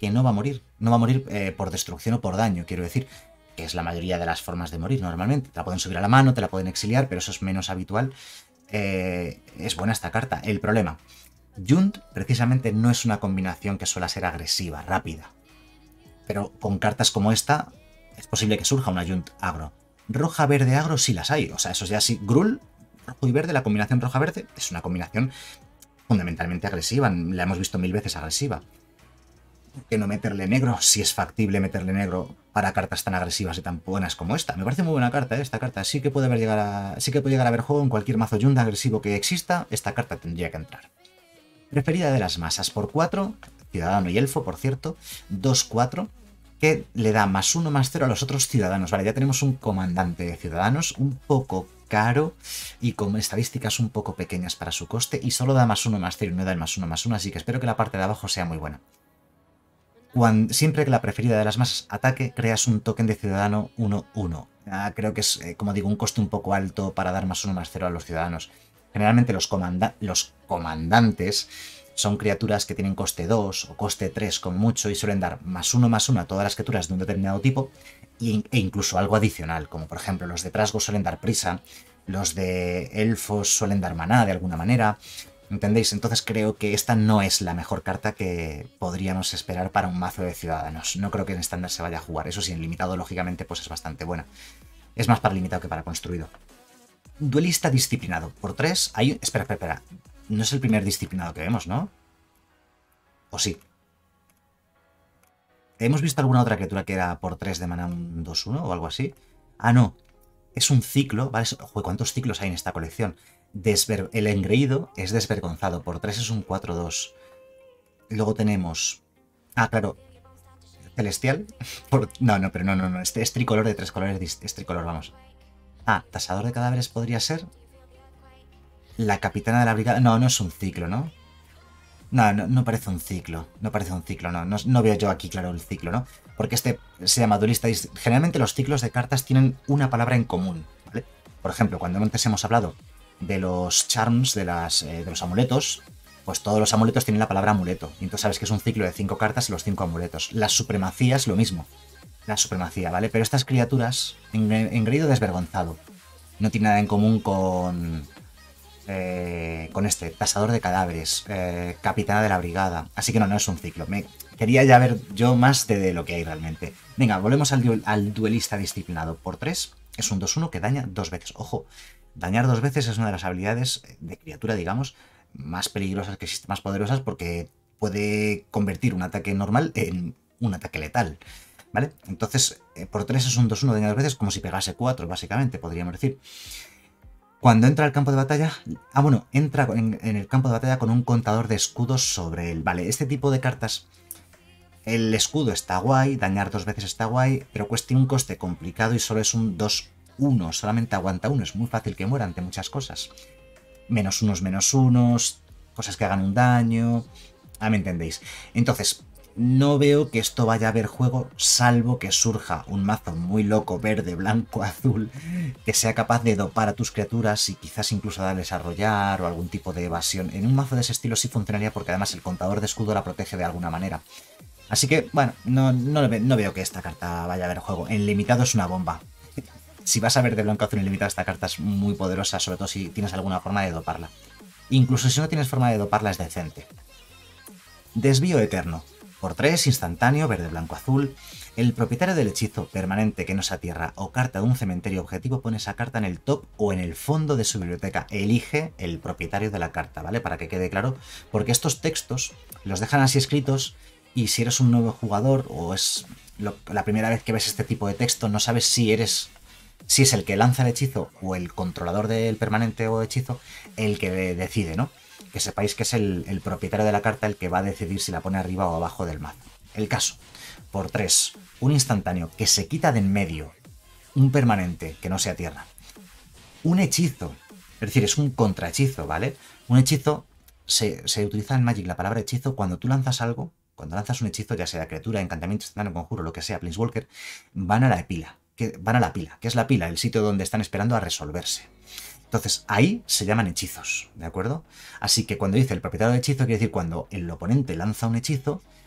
que no va a morir. No va a morir por destrucción o por daño, quiero decir, que es la mayoría de las formas de morir normalmente. Te la pueden subir a la mano, te la pueden exiliar, pero eso es menos habitual. Es buena esta carta. El problema, Jund precisamente no es una combinación que suele ser agresiva, rápida. Pero con cartas como esta es posible que surja una Jund agro. Roja, verde, agro sí las hay. O sea, eso ya sí. Gruul, rojo y verde, la combinación roja-verde es una combinación fundamentalmente agresiva. La hemos visto 1000 veces agresiva. ¿Por qué no meterle negro? Si es factible meterle negro para cartas tan agresivas y tan buenas como esta. Me parece muy buena carta, ¿eh? Esta carta sí que puede llegar a ver juego en cualquier mazo Jund agresivo que exista. Esta carta tendría que entrar. Preferida de las masas por 4, ciudadano y elfo, por cierto, 2-4, que le da +1/+0 a los otros ciudadanos. Vale, ya tenemos un comandante de ciudadanos, un poco caro y con estadísticas un poco pequeñas para su coste, y solo da +1/+0 y no da el +1/+1, así que espero que la parte de abajo sea muy buena. Siempre que la preferida de las masas ataque, creas un token de ciudadano 1-1. Creo que es, como digo, un coste un poco alto para dar +1/+0 a los ciudadanos. Generalmente los comandantes son criaturas que tienen coste 2 o coste 3 como mucho y suelen dar +1/+1 a todas las criaturas de un determinado tipo e incluso algo adicional, como por ejemplo los de Trasgo suelen dar prisa, los de elfos suelen dar maná de alguna manera, ¿entendéis? Entonces creo que esta no es la mejor carta que podríamos esperar para un mazo de ciudadanos. No creo que en estándar se vaya a jugar, eso sí, en limitado lógicamente pues es bastante buena. Es más para limitado que para construido. Duelista disciplinado. Por 3 hay... Espera. No es el primer disciplinado que vemos, ¿no? ¿O sí? ¿Hemos visto alguna otra criatura que era por 3 de mana un 2-1 o algo así? Ah, no. Es un ciclo, ¿vale? Joder, ¿cuántos ciclos hay en esta colección? El engreído es desvergonzado. Por 3 es un 4-2. Luego tenemos... Ah, claro. Celestial. No. Este es tricolor de 3 colores. Es tricolor, vamos. Ah, tasador de cadáveres podría ser. La capitana de la brigada... No es un ciclo, ¿no? No parece un ciclo. No parece un ciclo, no veo yo aquí claro el ciclo, ¿no? Porque este se llama duelista. Generalmente los ciclos de cartas tienen una palabra en común, ¿vale? Por ejemplo, cuando antes hemos hablado de los charms, de los amuletos, pues todos los amuletos tienen la palabra amuleto. Y entonces sabes que es un ciclo de 5 cartas y los 5 amuletos. La supremacía es lo mismo. La supremacía, ¿vale? Pero estas criaturas, engreído desvergonzado, no tiene nada en común con este, tasador de cadáveres, capitana de la brigada. Así que no es un ciclo. Quería ya ver yo más de lo que hay realmente. Venga, volvemos al duelista disciplinado. Por 3 es un 2-1 que daña 2 veces. Ojo, dañar 2 veces es una de las habilidades de criatura, digamos, más peligrosas que existen, más poderosas, porque puede convertir un ataque normal en un ataque letal, ¿vale? Entonces, por 3 es un 2-1 daña 2 veces, como si pegase 4, básicamente, podríamos decir. Cuando entra al campo de batalla... entra en el campo de batalla con un contador de escudos sobre él. Vale, este tipo de cartas... El escudo está guay, dañar 2 veces está guay, pero tiene un coste complicado y solo es un 2-1. Solamente aguanta 1, es muy fácil que muera ante muchas cosas. -1/-1, cosas que hagan un daño... me entendéis. Entonces... No veo que esto vaya a haber juego, salvo que surja un mazo muy loco, verde, blanco, azul, que sea capaz de dopar a tus criaturas y quizás incluso darles a arrollar o algún tipo de evasión. En un mazo de ese estilo sí funcionaría porque además el contador de escudo la protege de alguna manera. Así que, bueno, no veo que esta carta vaya a haber juego. En limitado es una bomba. Si vas a ver de blanco azul en limitado, esta carta es muy poderosa, sobre todo si tienes alguna forma de doparla. Incluso si no tienes forma de doparla es decente. Desvío eterno. Por 3, instantáneo, verde, blanco, azul. El propietario del hechizo permanente que no sea tierra o carta de un cementerio objetivo pone esa carta en el top o en el fondo de su biblioteca. Elige el propietario de la carta, ¿vale? Para que quede claro, porque estos textos los dejan así escritos y si eres un nuevo jugador o es la primera vez que ves este tipo de texto, no sabes si es el que lanza el hechizo o el controlador del permanente o hechizo el que decide, ¿no? Que sepáis que es el propietario de la carta el que va a decidir si la pone arriba o abajo del mazo. El caso, por 3, un instantáneo que se quita de en medio, un permanente que no sea tierra, un hechizo, es decir, es un contrahechizo, ¿vale? Un hechizo, se utiliza en Magic la palabra hechizo cuando tú lanzas algo, cuando lanzas un hechizo, ya sea criatura, encantamiento, instantáneo, conjuro, lo que sea, Planeswalker, van a la pila. ¿Qué es la pila? El sitio donde están esperando a resolverse. Entonces, ahí se llaman hechizos, ¿de acuerdo? Así que cuando dice el propietario de hechizo, quiere decir cuando el oponente lanza un hechizo,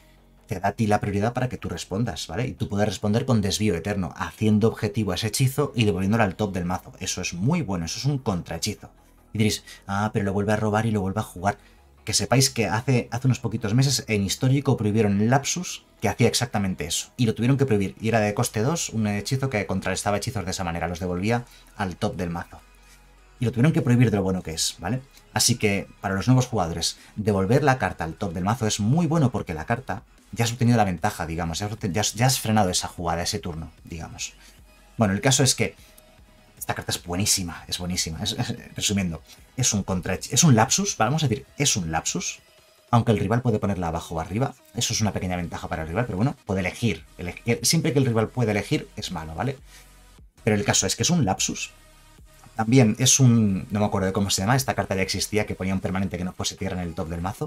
te da a ti la prioridad para que tú respondas, ¿vale? Y tú puedes responder con desvío eterno, haciendo objetivo a ese hechizo y devolviéndolo al top del mazo. Eso es muy bueno, eso es un contrahechizo. Y diréis, pero lo vuelve a robar y lo vuelve a jugar. Que sepáis que hace unos poquitos meses en Histórico prohibieron el Lapsus, que hacía exactamente eso. Y lo tuvieron que prohibir. Y era de coste 2, un hechizo que contrarrestaba hechizos de esa manera, los devolvía al top del mazo. Y lo tuvieron que prohibir de lo bueno que es, ¿vale? Así que para los nuevos jugadores, devolver la carta al top del mazo es muy bueno porque la carta ya has obtenido la ventaja, digamos, ya has frenado esa jugada, ese turno, digamos. Bueno, el caso es que esta carta es buenísima, es buenísima. Resumiendo, es un lapsus, vamos a decir, es un lapsus, aunque el rival puede ponerla abajo o arriba, eso es una pequeña ventaja para el rival, pero bueno, puede elegir. Siempre que el rival puede elegir es malo, ¿vale? Pero el caso es que es un lapsus. También es un... no me acuerdo de cómo se llama, esta carta ya existía, que ponía un permanente que no fuese tierra en el top del mazo.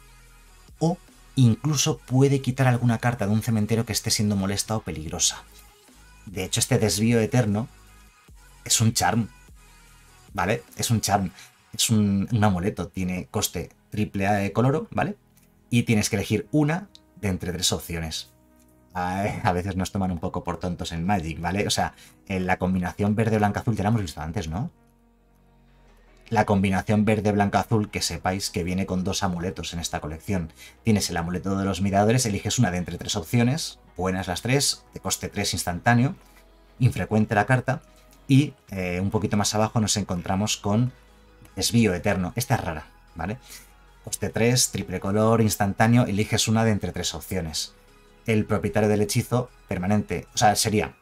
O incluso puede quitar alguna carta de un cementerio que esté siendo molesta o peligrosa. De hecho, este desvío eterno es un charm, ¿vale? Es un charm, es un amuleto, tiene coste triple A de coloro, ¿vale? Y tienes que elegir una de entre 3 opciones. A veces nos toman un poco por tontos en Magic, ¿vale? O sea, en la combinación verde-blanca-azul ya la hemos visto antes, ¿no? La combinación verde-blanca-azul, que sepáis que viene con 2 amuletos en esta colección. Tienes el amuleto de los miradores, eliges una de entre 3 opciones, buenas las 3, de coste 3 instantáneo, infrecuente la carta, y un poquito más abajo nos encontramos con desvío eterno. Esta es rara, ¿vale? Coste 3, triple color, instantáneo, eliges una de entre 3 opciones. El propietario del hechizo permanente, o sea, sería,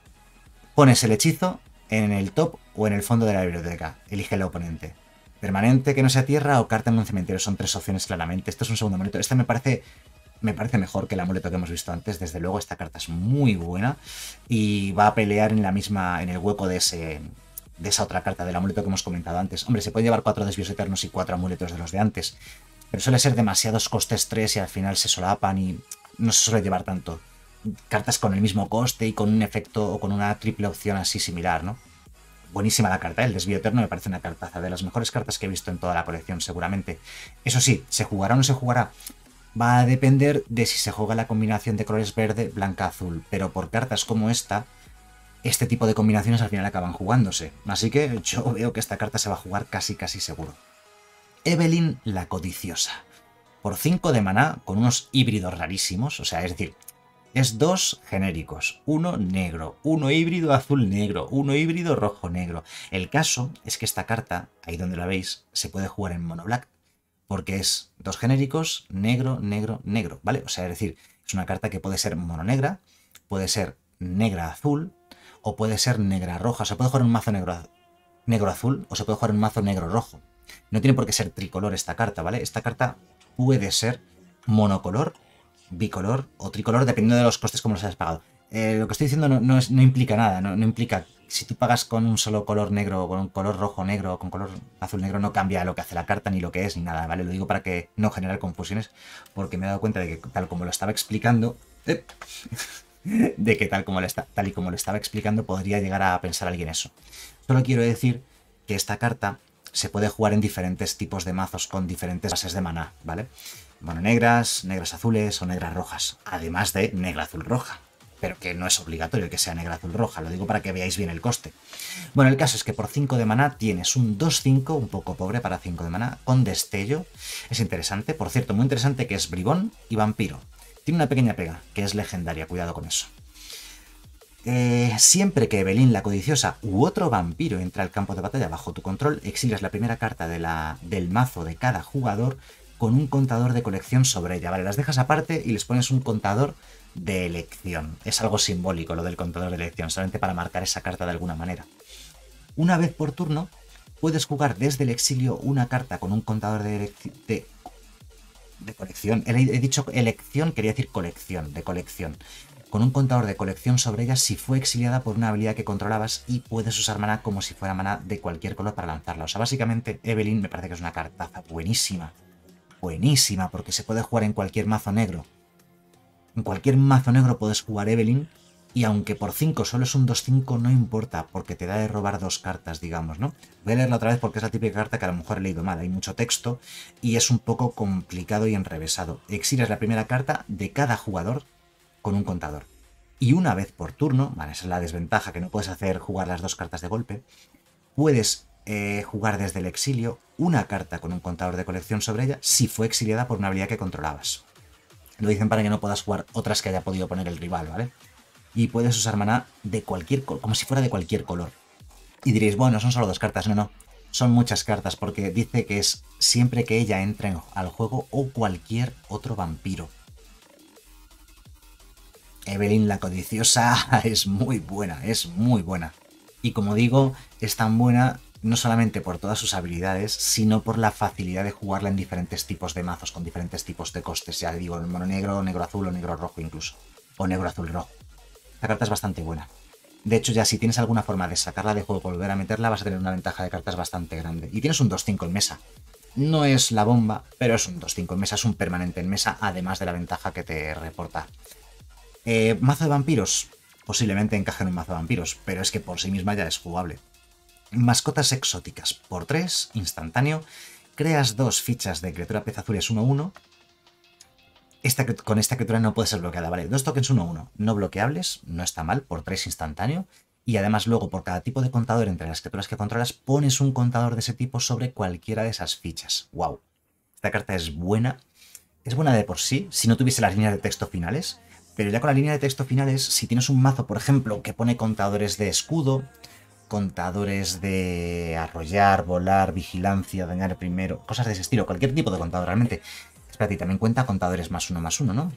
pones el hechizo en el top o en el fondo de la biblioteca, elige el oponente. Permanente que no sea tierra o carta en un cementerio, son 3 opciones claramente. Esto es un segundo amuleto. Este me parece mejor que el amuleto que hemos visto antes. Desde luego esta carta es muy buena y va a pelear en el hueco de esa otra carta del amuleto que hemos comentado antes. Hombre, se puede llevar 4 desvíos eternos y 4 amuletos de los de antes, pero suele ser demasiados costes 3 y al final se solapan y no se suele llevar tanto. Cartas con el mismo coste y con un efecto o con una triple opción así similar, ¿no? Buenísima la carta, el desvío eterno me parece una cartaza, de las mejores cartas que he visto en toda la colección seguramente. Eso sí, ¿se jugará o no se jugará? Va a depender de si se juega la combinación de colores verde, blanca, azul, pero por cartas como esta, este tipo de combinaciones al final acaban jugándose. Así que yo veo que esta carta se va a jugar casi seguro. Evelyn la Codiciosa. Por 5 de maná, con unos híbridos rarísimos, o sea, es decir, es 2 genéricos, uno negro, uno híbrido azul-negro, uno híbrido rojo-negro. El caso es que esta carta, ahí donde la veis, se puede jugar en mono black, porque es 2 genéricos, negro, negro, negro, ¿vale? O sea, es decir, es una carta que puede ser mono negra, puede ser negra azul, o puede ser negra roja. O sea, puede jugar un mazo negro azul, o se puede jugar un mazo negro rojo. No tiene por qué ser tricolor esta carta, ¿vale? Esta carta puede ser monocolor, bicolor o tricolor, dependiendo de los costes como los hayas pagado. Lo que estoy diciendo no implica nada, no implica, si tú pagas con un solo color negro, con un color rojo negro, con color azul negro, no cambia lo que hace la carta, ni lo que es, ni nada, ¿vale? Lo digo para que no generar confusiones, porque me he dado cuenta de que tal como lo estaba explicando, tal y como lo estaba explicando, podría llegar a pensar alguien eso. Solo quiero decir que esta carta se puede jugar en diferentes tipos de mazos con diferentes bases de maná, ¿vale? Bueno, negras, negras azules o negras rojas, además de negra azul roja, pero que no es obligatorio que sea negra azul roja, lo digo para que veáis bien el coste. Bueno, el caso es que por 5 de maná tienes un 2-5, un poco pobre para 5 de maná, con destello, es interesante, por cierto, muy interesante, que es bribón y vampiro. Tiene una pequeña pega, que es legendaria, cuidado con eso. Siempre que Evelyn la Codiciosa u otro vampiro entra al campo de batalla bajo tu control, exilias la primera carta del mazo de cada jugador con un contador de colección sobre ella, ¿vale? Las dejas aparte y les pones un contador de elección. Es algo simbólico lo del contador de elección, solamente para marcar esa carta de alguna manera. Una vez por turno, puedes jugar desde el exilio una carta con un contador de colección. He dicho elección, quería decir colección, de colección. Con un contador de colección sobre ella si fue exiliada por una habilidad que controlabas y puedes usar maná como si fuera maná de cualquier color para lanzarla. O sea, básicamente Evelyn me parece que es una cartaza buenísima. Buenísima, porque se puede jugar en cualquier mazo negro. En cualquier mazo negro puedes jugar Evelyn Y aunque por 5 solo es un 2-5, no importa, porque te da de robar 2 cartas, digamos, ¿no? Voy a leerla otra vez porque es la típica carta que a lo mejor he leído mal. Hay mucho texto y es un poco complicado y enrevesado. Exiles la primera carta de cada jugador con un contador. Y una vez por turno, vale, esa es la desventaja, que no puedes hacer jugar las 2 cartas de golpe, puedes jugar desde el exilio una carta con un contador de colección sobre ella si fue exiliada por una habilidad que controlabas. Lo dicen para que no puedas jugar otras que haya podido poner el rival, ¿vale? Y puedes usar maná de cualquier como si fuera de cualquier color. Y diréis, bueno, son solo 2 cartas. No, no. Son muchas cartas porque dice que es siempre que ella entre al juego o cualquier otro vampiro. Evelyn la codiciosa es muy buena, es muy buena. Y como digo, es tan buena no solamente por todas sus habilidades, sino por la facilidad de jugarla en diferentes tipos de mazos, con diferentes tipos de costes. Ya digo, el mono negro, negro azul o negro rojo incluso. O negro azul rojo. Esta carta es bastante buena. De hecho, ya si tienes alguna forma de sacarla de juego y volver a meterla, vas a tener una ventaja de cartas bastante grande. Y tienes un 2-5 en mesa. No es la bomba, pero es un 2-5 en mesa, es un permanente en mesa, además de la ventaja que te reporta. Mazo de vampiros. Posiblemente encaje en un mazo de vampiros, pero es que por sí misma ya es jugable. Mascotas exóticas. Por 3, instantáneo. Creas 2 fichas de criatura pez azules 1-1. Con esta criatura no puede ser bloqueada, ¿vale? 2 tokens 1-1 no bloqueables, no está mal, por 3 instantáneo. Y además luego por cada tipo de contador entre las criaturas que controlas pones un contador de ese tipo sobre cualquiera de esas fichas. ¡Wow! Esta carta es buena. Es buena de por sí, si no tuviese las líneas de texto finales. Pero ya con la línea de texto finales, si tienes un mazo, por ejemplo, que pone contadores de escudo, contadores de arrollar, volar, vigilancia, dañar primero, cosas de ese estilo, cualquier tipo de contador realmente. Espérate, y también cuenta contadores +1/+1, ¿no?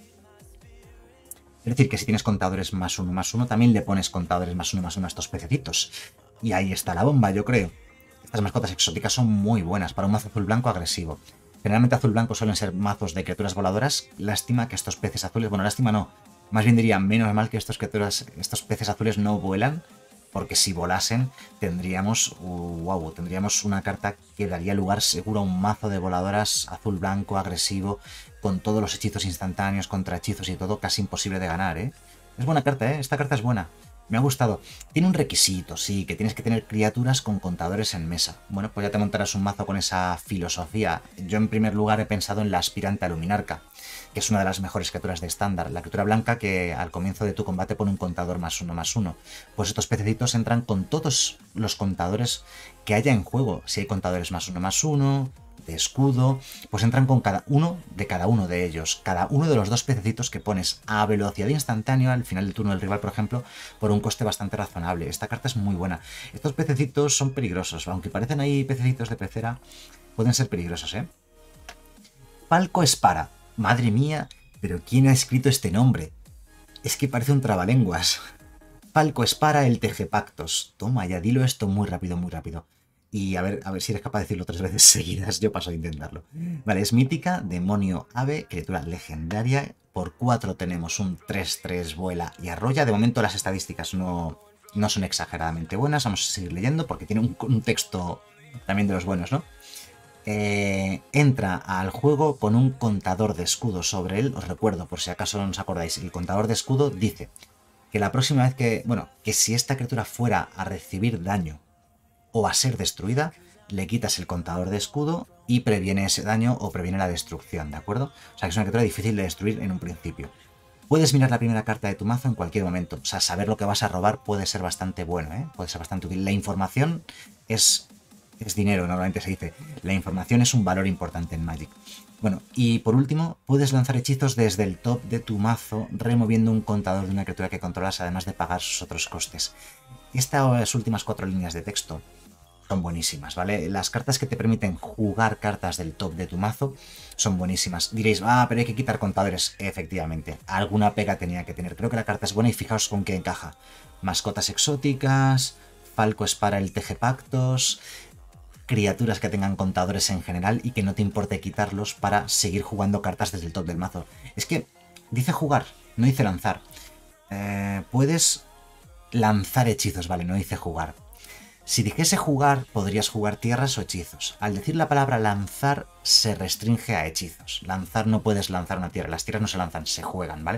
Es decir, que si tienes contadores +1/+1, también le pones contadores +1/+1 a estos pececitos. Y ahí está la bomba, yo creo. Estas mascotas exóticas son muy buenas para un mazo azul-blanco agresivo. Generalmente azul-blanco suelen ser mazos de criaturas voladoras. Lástima que estos peces azules... Bueno, lástima no. Más bien diría, menos mal que estos peces azules no vuelan, porque si volasen tendríamos... wow, tendríamos una carta que daría lugar seguro a un mazo de voladoras azul-blanco agresivo, con todos los hechizos instantáneos, contrahechizos y todo, casi imposible de ganar, ¿eh? Es buena carta, ¿eh? Esta carta es buena. Me ha gustado. Tiene un requisito, sí, que tienes que tener criaturas con contadores en mesa. Bueno, pues ya te montarás un mazo con esa filosofía. Yo en primer lugar he pensado en la aspirante a Luminarca, que es una de las mejores criaturas de estándar. La criatura blanca que al comienzo de tu combate pone un contador +1/+1. Pues estos pececitos entran con todos los contadores que haya en juego. Si hay contadores +1/+1... de escudo, pues entran con cada uno de ellos, cada uno de los 2 pececitos que pones a velocidad instantánea al final del turno del rival, por ejemplo, por un coste bastante razonable. Esta carta es muy buena. Estos pececitos son peligrosos, aunque parecen ahí pececitos de pecera, pueden ser peligrosos, ¿eh? Falco Espara. Madre mía, pero ¿quién ha escrito este nombre? Es que parece un trabalenguas. Falco Espara, el Tejepactos. Toma ya, dilo esto muy rápido, muy rápido. Y a ver si eres capaz de decirlo 3 veces seguidas. Yo paso a intentarlo. Vale, es mítica, demonio ave, criatura legendaria. Por 4 tenemos un 3-3, vuela y arrolla. De momento las estadísticas no son exageradamente buenas. Vamos a seguir leyendo porque tiene un texto también de los buenos, ¿no? Entra al juego con un contador de escudo sobre él. Os recuerdo, por si acaso no os acordáis, el contador de escudo dice que la próxima vez que... Bueno, que si esta criatura fuera a recibir daño o a ser destruida, le quitas el contador de escudo y previene ese daño o previene la destrucción, ¿de acuerdo? O sea que es una criatura difícil de destruir en un principio. Puedes mirar la primera carta de tu mazo en cualquier momento. O sea, saber lo que vas a robar puede ser bastante bueno, ¿eh? Puede ser bastante útil. La información es dinero, normalmente se dice. La información es un valor importante en Magic. Bueno, y por último, puedes lanzar hechizos desde el top de tu mazo, removiendo un contador de una criatura que controlas, además de pagar sus otros costes. Estas últimas 4 líneas de texto son buenísimas, ¿vale? Las cartas que te permiten jugar cartas del top de tu mazo son buenísimas. Diréis, pero hay que quitar contadores. Efectivamente, alguna pega tenía que tener. Creo que la carta es buena y fijaos con qué encaja. Mascotas exóticas, Falco Espara, el Tejepactos, criaturas que tengan contadores en general y que no te importe quitarlos para seguir jugando cartas desde el top del mazo. Es que dice jugar, no dice lanzar. Puedes lanzar hechizos, vale, no dice jugar. Si dijese jugar, podrías jugar tierras o hechizos. Al decir la palabra lanzar, se restringe a hechizos. Lanzar no puedes lanzar una tierra, las tierras no se lanzan, se juegan, ¿vale?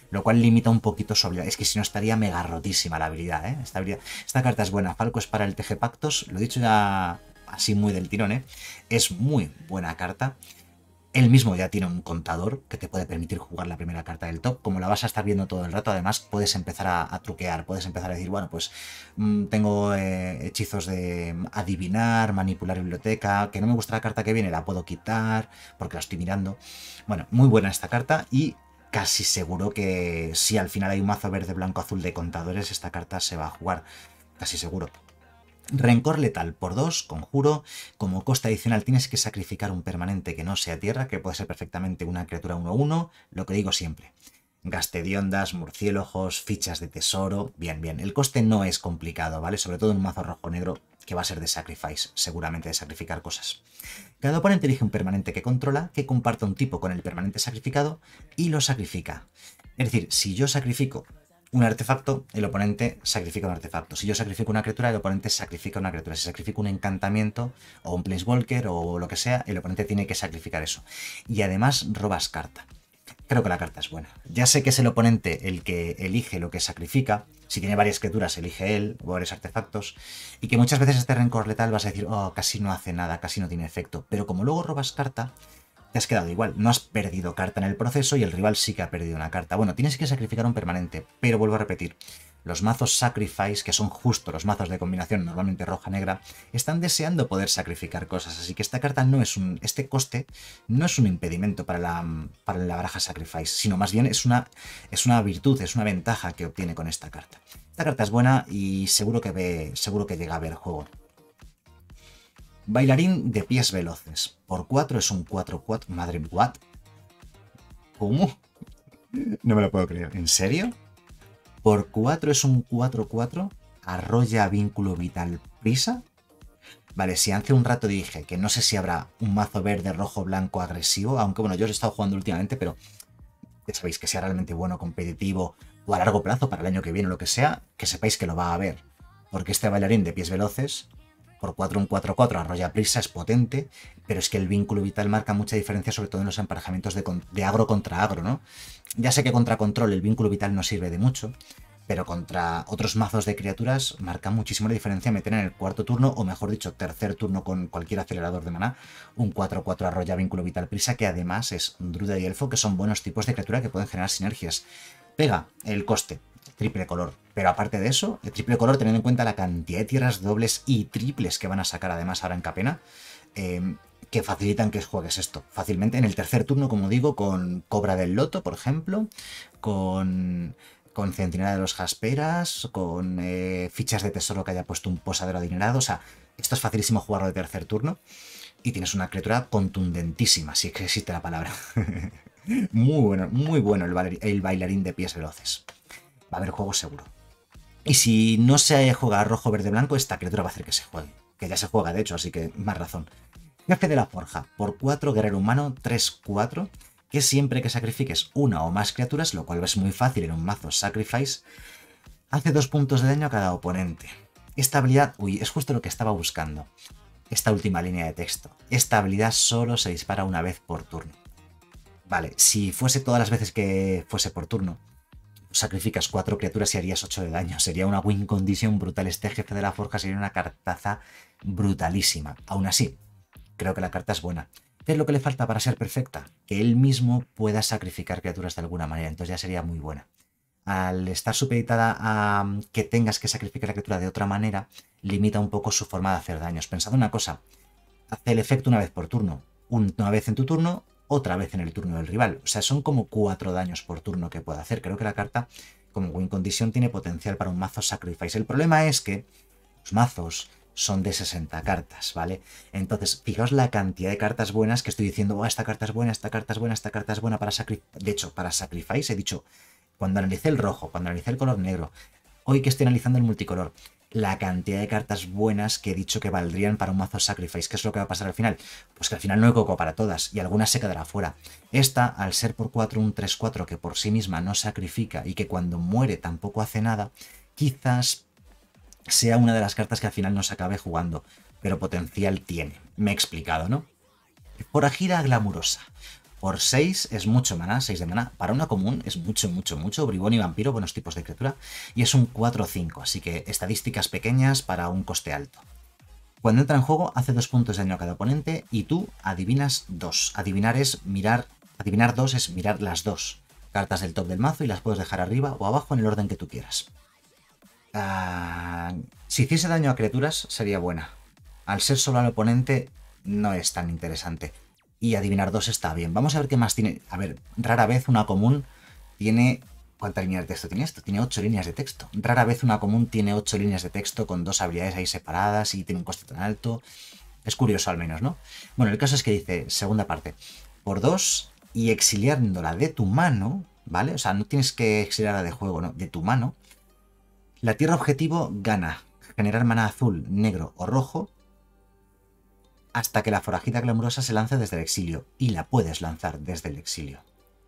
lo cual limita un poquito su habilidad. Es que si no estaría mega rotísima la habilidad, ¿eh? Esta carta es buena. Falco es para el Tejepactos, lo he dicho ya así muy del tirón, ¿eh? Es muy buena carta. Él mismo ya tiene un contador que te puede permitir jugar la primera carta del top. Como la vas a estar viendo todo el rato, además puedes empezar a truquear, puedes empezar a decir, bueno, pues tengo hechizos de adivinar, manipular biblioteca, que no me gusta la carta que viene, la puedo quitar porque la estoy mirando. Bueno, muy buena esta carta y casi seguro que si al final hay un mazo verde, blanco, azul de contadores, esta carta se va a jugar, casi seguro. Rencor letal por 2, conjuro. Como coste adicional tienes que sacrificar un permanente que no sea tierra, que puede ser perfectamente una criatura 1/1, lo que digo siempre. Gaste de ondas, murciélagos, fichas de tesoro. Bien, bien. El coste no es complicado, ¿vale? Sobre todo en un mazo rojo-negro que va a ser de sacrifice, seguramente de sacrificar cosas. Cada oponente elige un permanente que controla, que comparta un tipo con el permanente sacrificado y lo sacrifica. Es decir, si yo sacrifico un artefacto, el oponente sacrifica un artefacto. Si yo sacrifico una criatura, el oponente sacrifica una criatura. Si sacrifico un encantamiento o un Planeswalker o lo que sea, el oponente tiene que sacrificar eso. Y además robas carta. Creo que la carta es buena. Ya sé que es el oponente el que elige lo que sacrifica. Si tiene varias criaturas, elige él, o varios artefactos. Y que muchas veces este rencor letal vas a decir, oh, casi no hace nada, casi no tiene efecto. Pero como luego robas carta, te has quedado igual, no has perdido carta en el proceso y el rival sí que ha perdido una carta. Bueno, tienes que sacrificar un permanente, pero vuelvo a repetir, los mazos Sacrifice, que son justo los mazos de combinación normalmente roja-negra, están deseando poder sacrificar cosas, así que esta carta no es este coste no es un impedimento para la baraja Sacrifice, sino más bien es una virtud, es una ventaja que obtiene con esta carta. Esta carta es buena y seguro que llega a ver juego. Bailarín de pies veloces. Por 4 es un 4/4. Madre mía, ¿what? ¿Cómo? No me lo puedo creer. ¿En serio? Por 4 es un 4/4. Arrolla vínculo vital prisa. Vale, si hace un rato dije que no sé si habrá un mazo verde, rojo, blanco agresivo, aunque bueno, yo os he estado jugando últimamente, pero ya sabéis que sea realmente bueno, competitivo o a largo plazo para el año que viene o lo que sea, que sepáis que lo va a haber. Porque este bailarín de pies veloces por 4 un 4/4 arrolla prisa, es potente, pero es que el vínculo vital marca mucha diferencia, sobre todo en los emparejamientos de agro contra agro, ¿no? Ya sé que contra control el vínculo vital no sirve de mucho, pero contra otros mazos de criaturas marca muchísimo la diferencia meter en el cuarto turno, o mejor dicho, tercer turno con cualquier acelerador de maná, un 4/4 arrolla vínculo vital prisa, que además es druida y elfo, que son buenos tipos de criatura que pueden generar sinergias. Pega el coste, triple color. Pero aparte de eso, el triple color, teniendo en cuenta la cantidad de tierras dobles y triples que van a sacar además ahora en Capena, que facilitan que juegues esto fácilmente en el tercer turno, como digo, con Cobra del Loto, por ejemplo, con Centinela de los Jasperas, con fichas de tesoro que haya puesto un posadero adinerado. O sea, esto es facilísimo jugarlo de tercer turno y tienes una criatura contundentísima, si existe la palabra. Muy bueno el bailarín de pies veloces. Va a haber juego seguro. Y si no se juega rojo, verde, blanco, esta criatura va a hacer que se juegue. Que ya se juega, de hecho, así que más razón. Jefe de la Forja. Por 4, guerrero humano, 3/4. Que siempre que sacrifiques una o más criaturas, lo cual es muy fácil en un mazo Sacrifice, hace 2 puntos de daño a cada oponente. Esta habilidad, es justo lo que estaba buscando. Esta última línea de texto. Esta habilidad solo se dispara una vez por turno. Vale, si fuese todas las veces que fuese por turno, sacrificas 4 criaturas y harías 8 de daño. Sería una win condition brutal. Este jefe de la forja sería una cartaza brutalísima. Aún así, creo que la carta es buena. ¿Qué es lo que le falta para ser perfecta? Que él mismo pueda sacrificar criaturas de alguna manera. Entonces ya sería muy buena. Al estar supeditada a que tengas que sacrificar la criatura de otra manera, limita un poco su forma de hacer daños. Pensad una cosa. Hace el efecto una vez por turno. Una vez en tu turno, otra vez en el turno del rival. O sea, son como 4 daños por turno que puede hacer. Creo que la carta, como win condition, tiene potencial para un mazo Sacrifice. El problema es que los mazos son de 60 cartas, ¿vale? Entonces, fijaos la cantidad de cartas buenas que estoy diciendo, oh, esta carta es buena, esta carta es buena, esta carta es buena para Sacrifice. De hecho, para Sacrifice he dicho, cuando analicé el rojo, cuando analicé el color negro, hoy que estoy analizando el multicolor, la cantidad de cartas buenas que he dicho que valdrían para un mazo Sacrifice. ¿Qué es lo que va a pasar al final? Pues que al final no hay coco para todas y algunas se quedará fuera. Esta, al ser por 4 un 3/4 que por sí misma no sacrifica y que cuando muere tampoco hace nada, quizás sea una de las cartas que al final no se acabe jugando, pero potencial tiene. Me he explicado, ¿no? Forajida glamurosa. Por 6 es mucho maná, 6 de maná. Para una común es mucho, mucho, mucho. Bribón y vampiro, buenos tipos de criatura. Y es un 4-5, así que estadísticas pequeñas para un coste alto. Cuando entra en juego, hace 2 puntos de daño a cada oponente y tú adivinas 2. Adivinar 2 es mirar las 2 cartas del top del mazo y las puedes dejar arriba o abajo en el orden que tú quieras. Si hiciese daño a criaturas, sería buena. Al ser solo al oponente, no es tan interesante. Y adivinar 2 está bien. Vamos a ver qué más tiene. A ver, rara vez una común tiene... ¿Cuántas líneas de texto tiene esto? Tiene 8 líneas de texto. Rara vez una común tiene 8 líneas de texto con 2 habilidades ahí separadas y tiene un coste tan alto. Es curioso al menos, ¿no? Bueno, el caso es que dice, segunda parte, por 2 y exiliándola de tu mano, ¿vale? O sea, no tienes que exiliarla de juego, ¿no? De tu mano. La tierra objetivo gana generar maná azul, negro o rojo hasta que la forajida glamurosa se lance desde el exilio. Y la puedes lanzar desde el exilio.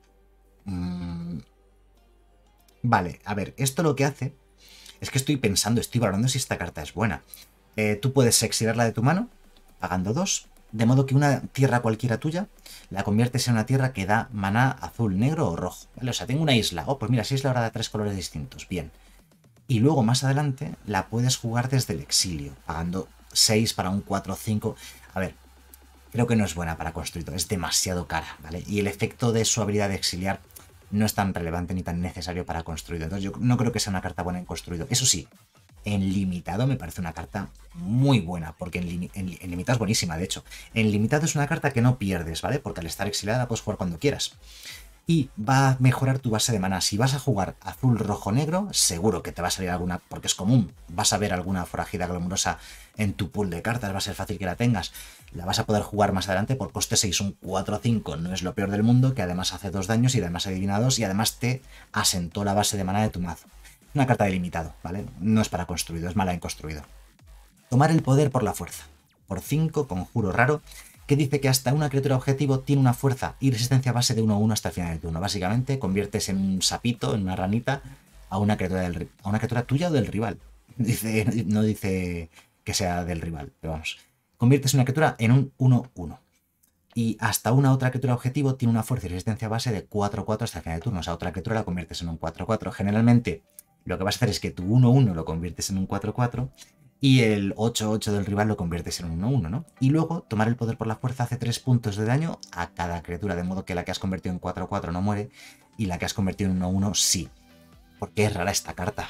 Vale, a ver, esto lo que hace es que estoy valorando si esta carta es buena. Tú puedes exiliarla de tu mano, pagando 2, de modo que una tierra cualquiera tuya la conviertes en una tierra que da maná azul, negro o rojo. ¿Vale? O sea, tengo una isla. Oh, pues mira, si isla ahora da 3 colores distintos. Bien. Y luego más adelante la puedes jugar desde el exilio, pagando 6 para un 4-5. A ver, creo que no es buena para construido, es demasiado cara, ¿vale? Y el efecto de su habilidad de exiliar no es tan relevante ni tan necesario para construido. Entonces yo no creo que sea una carta buena en construido. Eso sí, en limitado me parece una carta muy buena, porque en limitado es buenísima, de hecho. En limitado es una carta que no pierdes, ¿vale? Porque al estar exiliada la puedes jugar cuando quieras. Y va a mejorar tu base de maná. Si vas a jugar azul, rojo, negro, seguro que te va a salir alguna, porque es común. Vas a ver alguna forajida glamurosa en tu pool de cartas, va a ser fácil que la tengas. La vas a poder jugar más adelante por coste 6, un 4-5. No es lo peor del mundo, que además hace 2 daños y además adivinados y además te asentó la base de maná de tu mazo. Una carta de limitado, ¿vale? No es para construido, es mala en construido. Tomar el poder por la fuerza. Por 5, conjuro raro, que dice que hasta una criatura objetivo tiene una fuerza y resistencia base de 1-1 hasta el final del turno. Básicamente conviertes en un sapito, en una ranita, a una criatura tuya o del rival. No dice que sea del rival, pero vamos. Conviertes una criatura en un 1-1. Y hasta una otra criatura objetivo tiene una fuerza y resistencia base de 4-4 hasta el final del turno. O sea, otra criatura la conviertes en un 4-4. Generalmente lo que vas a hacer es que tu 1-1 lo conviertes en un 4-4 y el 8-8 del rival lo conviertes en un 1-1, ¿no? Y luego tomar el poder por la fuerza hace 3 puntos de daño a cada criatura, de modo que la que has convertido en 4-4 no muere y la que has convertido en 1-1 sí. Porque es rara esta carta.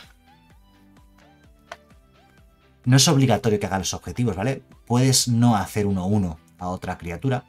No es obligatorio que haga los objetivos, ¿vale? Puedes no hacer 1-1 a otra criatura.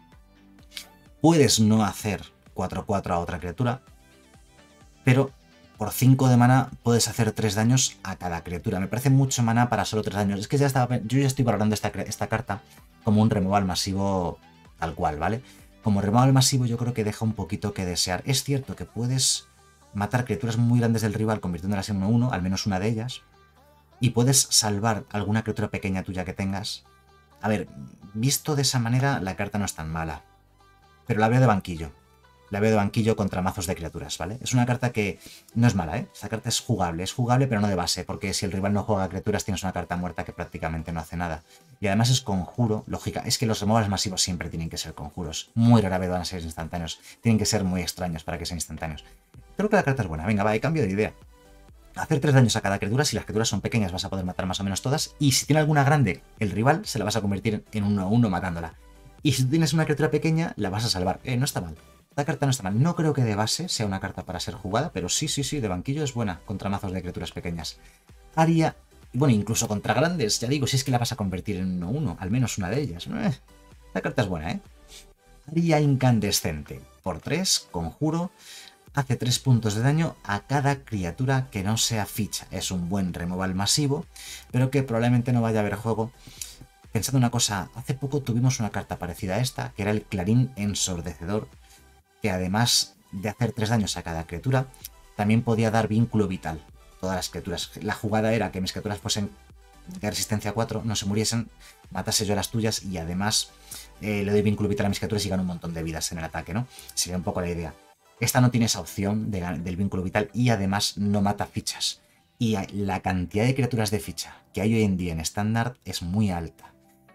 Puedes no hacer 4-4 a otra criatura. Pero por 5 de maná puedes hacer 3 daños a cada criatura. Me parece mucho maná para solo 3 daños. Es que yo ya estoy valorando esta carta como un removal masivo tal cual, ¿vale? Como removal masivo yo creo que deja un poquito que desear. Es cierto que puedes matar criaturas muy grandes del rival convirtiéndolas en 1-1, al menos una de ellas. Y puedes salvar alguna criatura pequeña tuya que tengas. A ver, visto de esa manera la carta no es tan mala. Pero la veo de banquillo. La veo de banquillo contra mazos de criaturas, ¿vale? Es una carta que no es mala, ¿eh? Esta carta es jugable pero no de base, porque si el rival no juega criaturas tienes una carta muerta que prácticamente no hace nada. Y además es conjuro, lógica, es que los removals masivos siempre tienen que ser conjuros. Muy rara vez van a ser instantáneos. Tienen que ser muy extraños para que sean instantáneos. Creo que la carta es buena. Venga, va, cambio de idea. Hacer 3 daños a cada criatura, si las criaturas son pequeñas vas a poder matar más o menos todas, y si tiene alguna grande, el rival se la vas a convertir en 1-1 matándola. Y si tienes una criatura pequeña, la vas a salvar. No está mal. Esta carta no está mal. No creo que de base sea una carta para ser jugada, pero sí, de banquillo es buena contra mazos de criaturas pequeñas. Haría... Bueno, incluso contra grandes, ya digo, si es que la vas a convertir en 1-1, al menos una de ellas. Esta carta es buena, ¿eh? Haría incandescente. Por 3, conjuro... Hace 3 puntos de daño a cada criatura que no sea ficha. Es un buen removal masivo, pero que probablemente no vaya a haber juego. Pensando una cosa, hace poco tuvimos una carta parecida a esta, que era el Clarín Ensordecedor, que además de hacer 3 daños a cada criatura, también podía dar vínculo vital. Todas las criaturas. La jugada era que mis criaturas fuesen de resistencia 4, no se muriesen, matase yo a las tuyas y además le doy vínculo vital a mis criaturas y gano un montón de vidas en el ataque, ¿no? Sería un poco la idea. Esta no tiene esa opción del vínculo vital y además no mata fichas. Y la cantidad de criaturas de ficha que hay hoy en día en estándar es muy alta.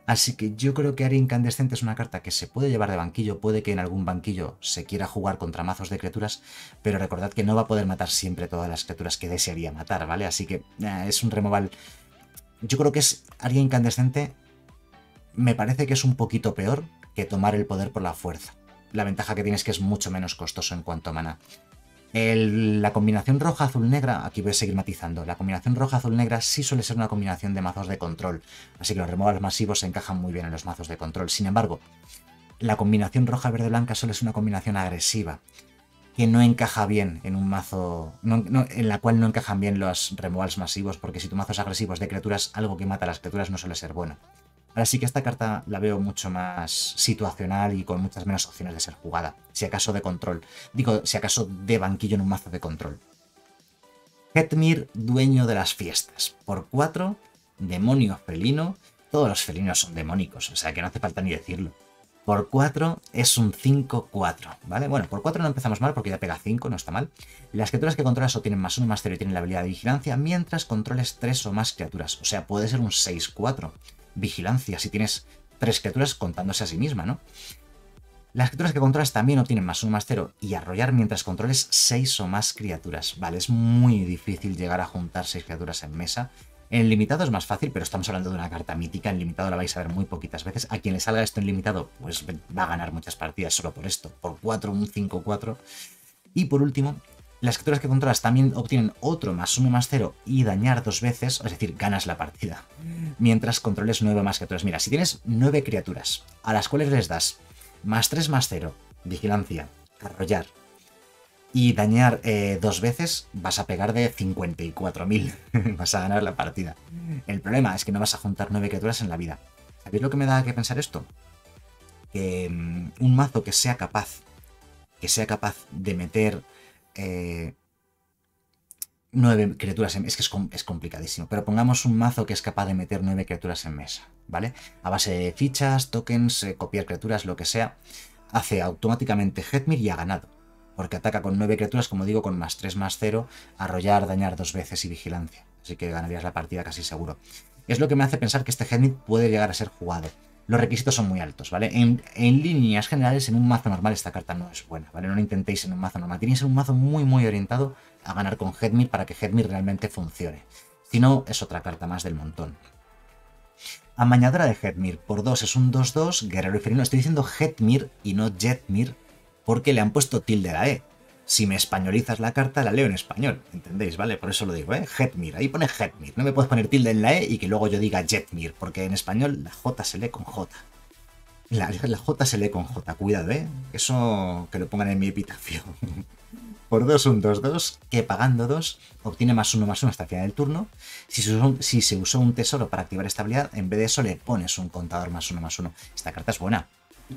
Así que yo creo que Área Incandescente es una carta que se puede llevar de banquillo, puede que en algún banquillo se quiera jugar contra mazos de criaturas, pero recordad que no va a poder matar siempre todas las criaturas que desearía matar, ¿vale? Así que es un removal. Yo creo que es Área Incandescente, me parece que es un poquito peor que tomar el poder por la fuerza. La ventaja que tiene es que es mucho menos costoso en cuanto a mana. La combinación roja-azul-negra, aquí voy a seguir matizando, la combinación roja-azul-negra sí suele ser una combinación de mazos de control, así que los removals masivos se encajan muy bien en los mazos de control. Sin embargo, la combinación roja-verde-blanca suele ser una combinación agresiva, que no encaja bien en un mazo, en la cual no encajan bien los removals masivos, porque si tu mazo es agresivo de criaturas, algo que mata a las criaturas no suele ser bueno. Ahora sí que esta carta la veo mucho más situacional y con muchas menos opciones de ser jugada. Si acaso de control. Digo, si acaso de banquillo en un mazo de control. Hetmir, dueño de las fiestas. Por 4, demonio felino. Todos los felinos son demónicos, o sea que no hace falta ni decirlo. Por 4 es un 5-4, ¿vale? Bueno, por 4 no empezamos mal porque ya pega 5, no está mal. Las criaturas que controlas o tienen +1, +0 y tienen la habilidad de vigilancia, mientras controles 3 o más criaturas. O sea, puede ser un 6-4. Vigilancia, si tienes 3 criaturas contándose a sí misma, ¿no? Las criaturas que controlas también obtienen +1, +0 y arrollar mientras controles 6 o más criaturas. Vale, es muy difícil llegar a juntar 6 criaturas en mesa. En limitado es más fácil, pero estamos hablando de una carta mítica. En limitado la vais a ver muy poquitas veces. A quien le salga esto en limitado, pues va a ganar muchas partidas solo por esto. Por 4, un 5-4. Y por último, las criaturas que controlas también obtienen otro +1, +0 y dañar 2 veces, es decir, ganas la partida. Mientras controles 9 más criaturas. Mira, si tienes 9 criaturas a las cuales les das +3, +0, vigilancia, arrollar y dañar 2 veces, vas a pegar de 54.000. Vas a ganar la partida. El problema es que no vas a juntar 9 criaturas en la vida. ¿Sabéis lo que me da que pensar esto? Que un mazo que sea capaz de meter 9 criaturas en... Es que es complicadísimo, pero pongamos un mazo que es capaz de meter 9 criaturas en mesa, ¿vale? A base de fichas, tokens, copiar criaturas, lo que sea, hace automáticamente Hetmir y ha ganado, porque ataca con 9 criaturas, como digo, con +3, +0, arrollar, dañar 2 veces y vigilancia, así que ganarías la partida casi seguro. Es lo que me hace pensar que este Hetmir puede llegar a ser jugado. Los requisitos son muy altos, ¿vale? En líneas generales, en un mazo normal esta carta no es buena, ¿vale? No lo intentéis en un mazo normal. Tenéis un mazo muy orientado a ganar con Hetmir para que Hetmir realmente funcione. Si no, es otra carta más del montón. Amañadora de Hetmir. Por 2 es un 2-2, guerrero y felino. Estoy diciendo Hetmir y no Jetmir porque le han puesto tilde a la E. Si me españolizas la carta, la leo en español, ¿entendéis? ¿Vale? Por eso lo digo, ¿eh? Hetmir, ahí pone Hetmir. No me puedes poner tilde en la E y que luego yo diga Jetmir, porque en español la J se lee con J. La J se lee con J, cuidado, ¿eh? Eso que lo pongan en mi epitafio. Por 2, un 2-2, que pagando 2 obtiene +1/+1 hasta el final del turno. Si se usó un tesoro para activar esta habilidad, en vez de eso le pones un contador +1/+1. Esta carta es buena.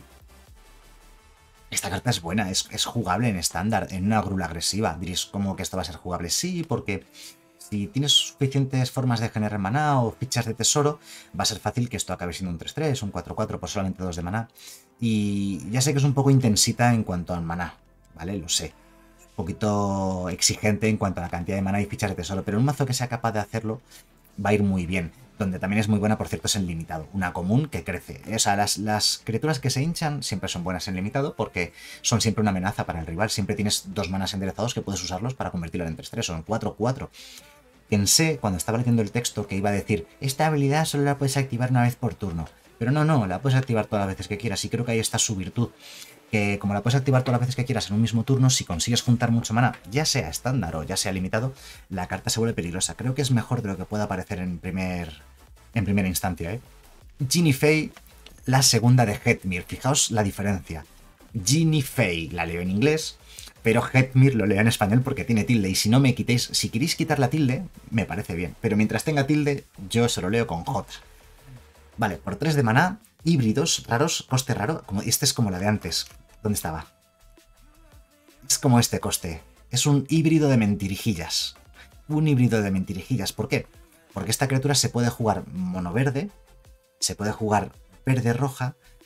Esta carta es buena, es jugable en estándar, en una grula agresiva. Diréis, ¿cómo que esto va a ser jugable? Sí, porque si tienes suficientes formas de generar maná o fichas de tesoro, va a ser fácil que esto acabe siendo un 3-3, un 4-4 por solamente 2 de maná. Y ya sé que es un poco intensita en cuanto al maná, ¿vale? Lo sé. Un poquito exigente en cuanto a la cantidad de maná y fichas de tesoro, pero un mazo que sea capaz de hacerlo va a ir muy bien. Donde también es muy buena, por cierto, es en limitado. Una común que crece. O sea, las criaturas que se hinchan siempre son buenas en limitado porque son siempre una amenaza para el rival. Siempre tienes 2 manas enderezados que puedes usarlos para convertirlo en 3-3 o en 4-4. Pensé, cuando estaba leyendo el texto, que iba a decir esta habilidad solo la puedes activar una vez por turno. Pero no, la puedes activar todas las veces que quieras. Y creo que ahí está su virtud. Que como la puedes activar todas las veces que quieras en un mismo turno, si consigues juntar mucho mana, ya sea estándar o ya sea limitado, la carta se vuelve peligrosa. Creo que es mejor de lo que pueda parecer en primera instancia, ¿eh? Ginny Fey, la segunda de Hetmir. Fijaos la diferencia. Ginny Fey la leo en inglés, pero Hetmir lo leo en español porque tiene tilde. Y si no me quitéis, si queréis quitar la tilde, me parece bien. Pero mientras tenga tilde, yo se lo leo con J. Vale, por 3 de maná, híbridos raros, coste raro. Este es como la de antes. ¿Dónde estaba? Es como este coste. Es un híbrido de mentirijillas. Un híbrido de mentirijillas. ¿Por qué? Porque esta criatura se puede jugar mono verde, se puede jugar verde roja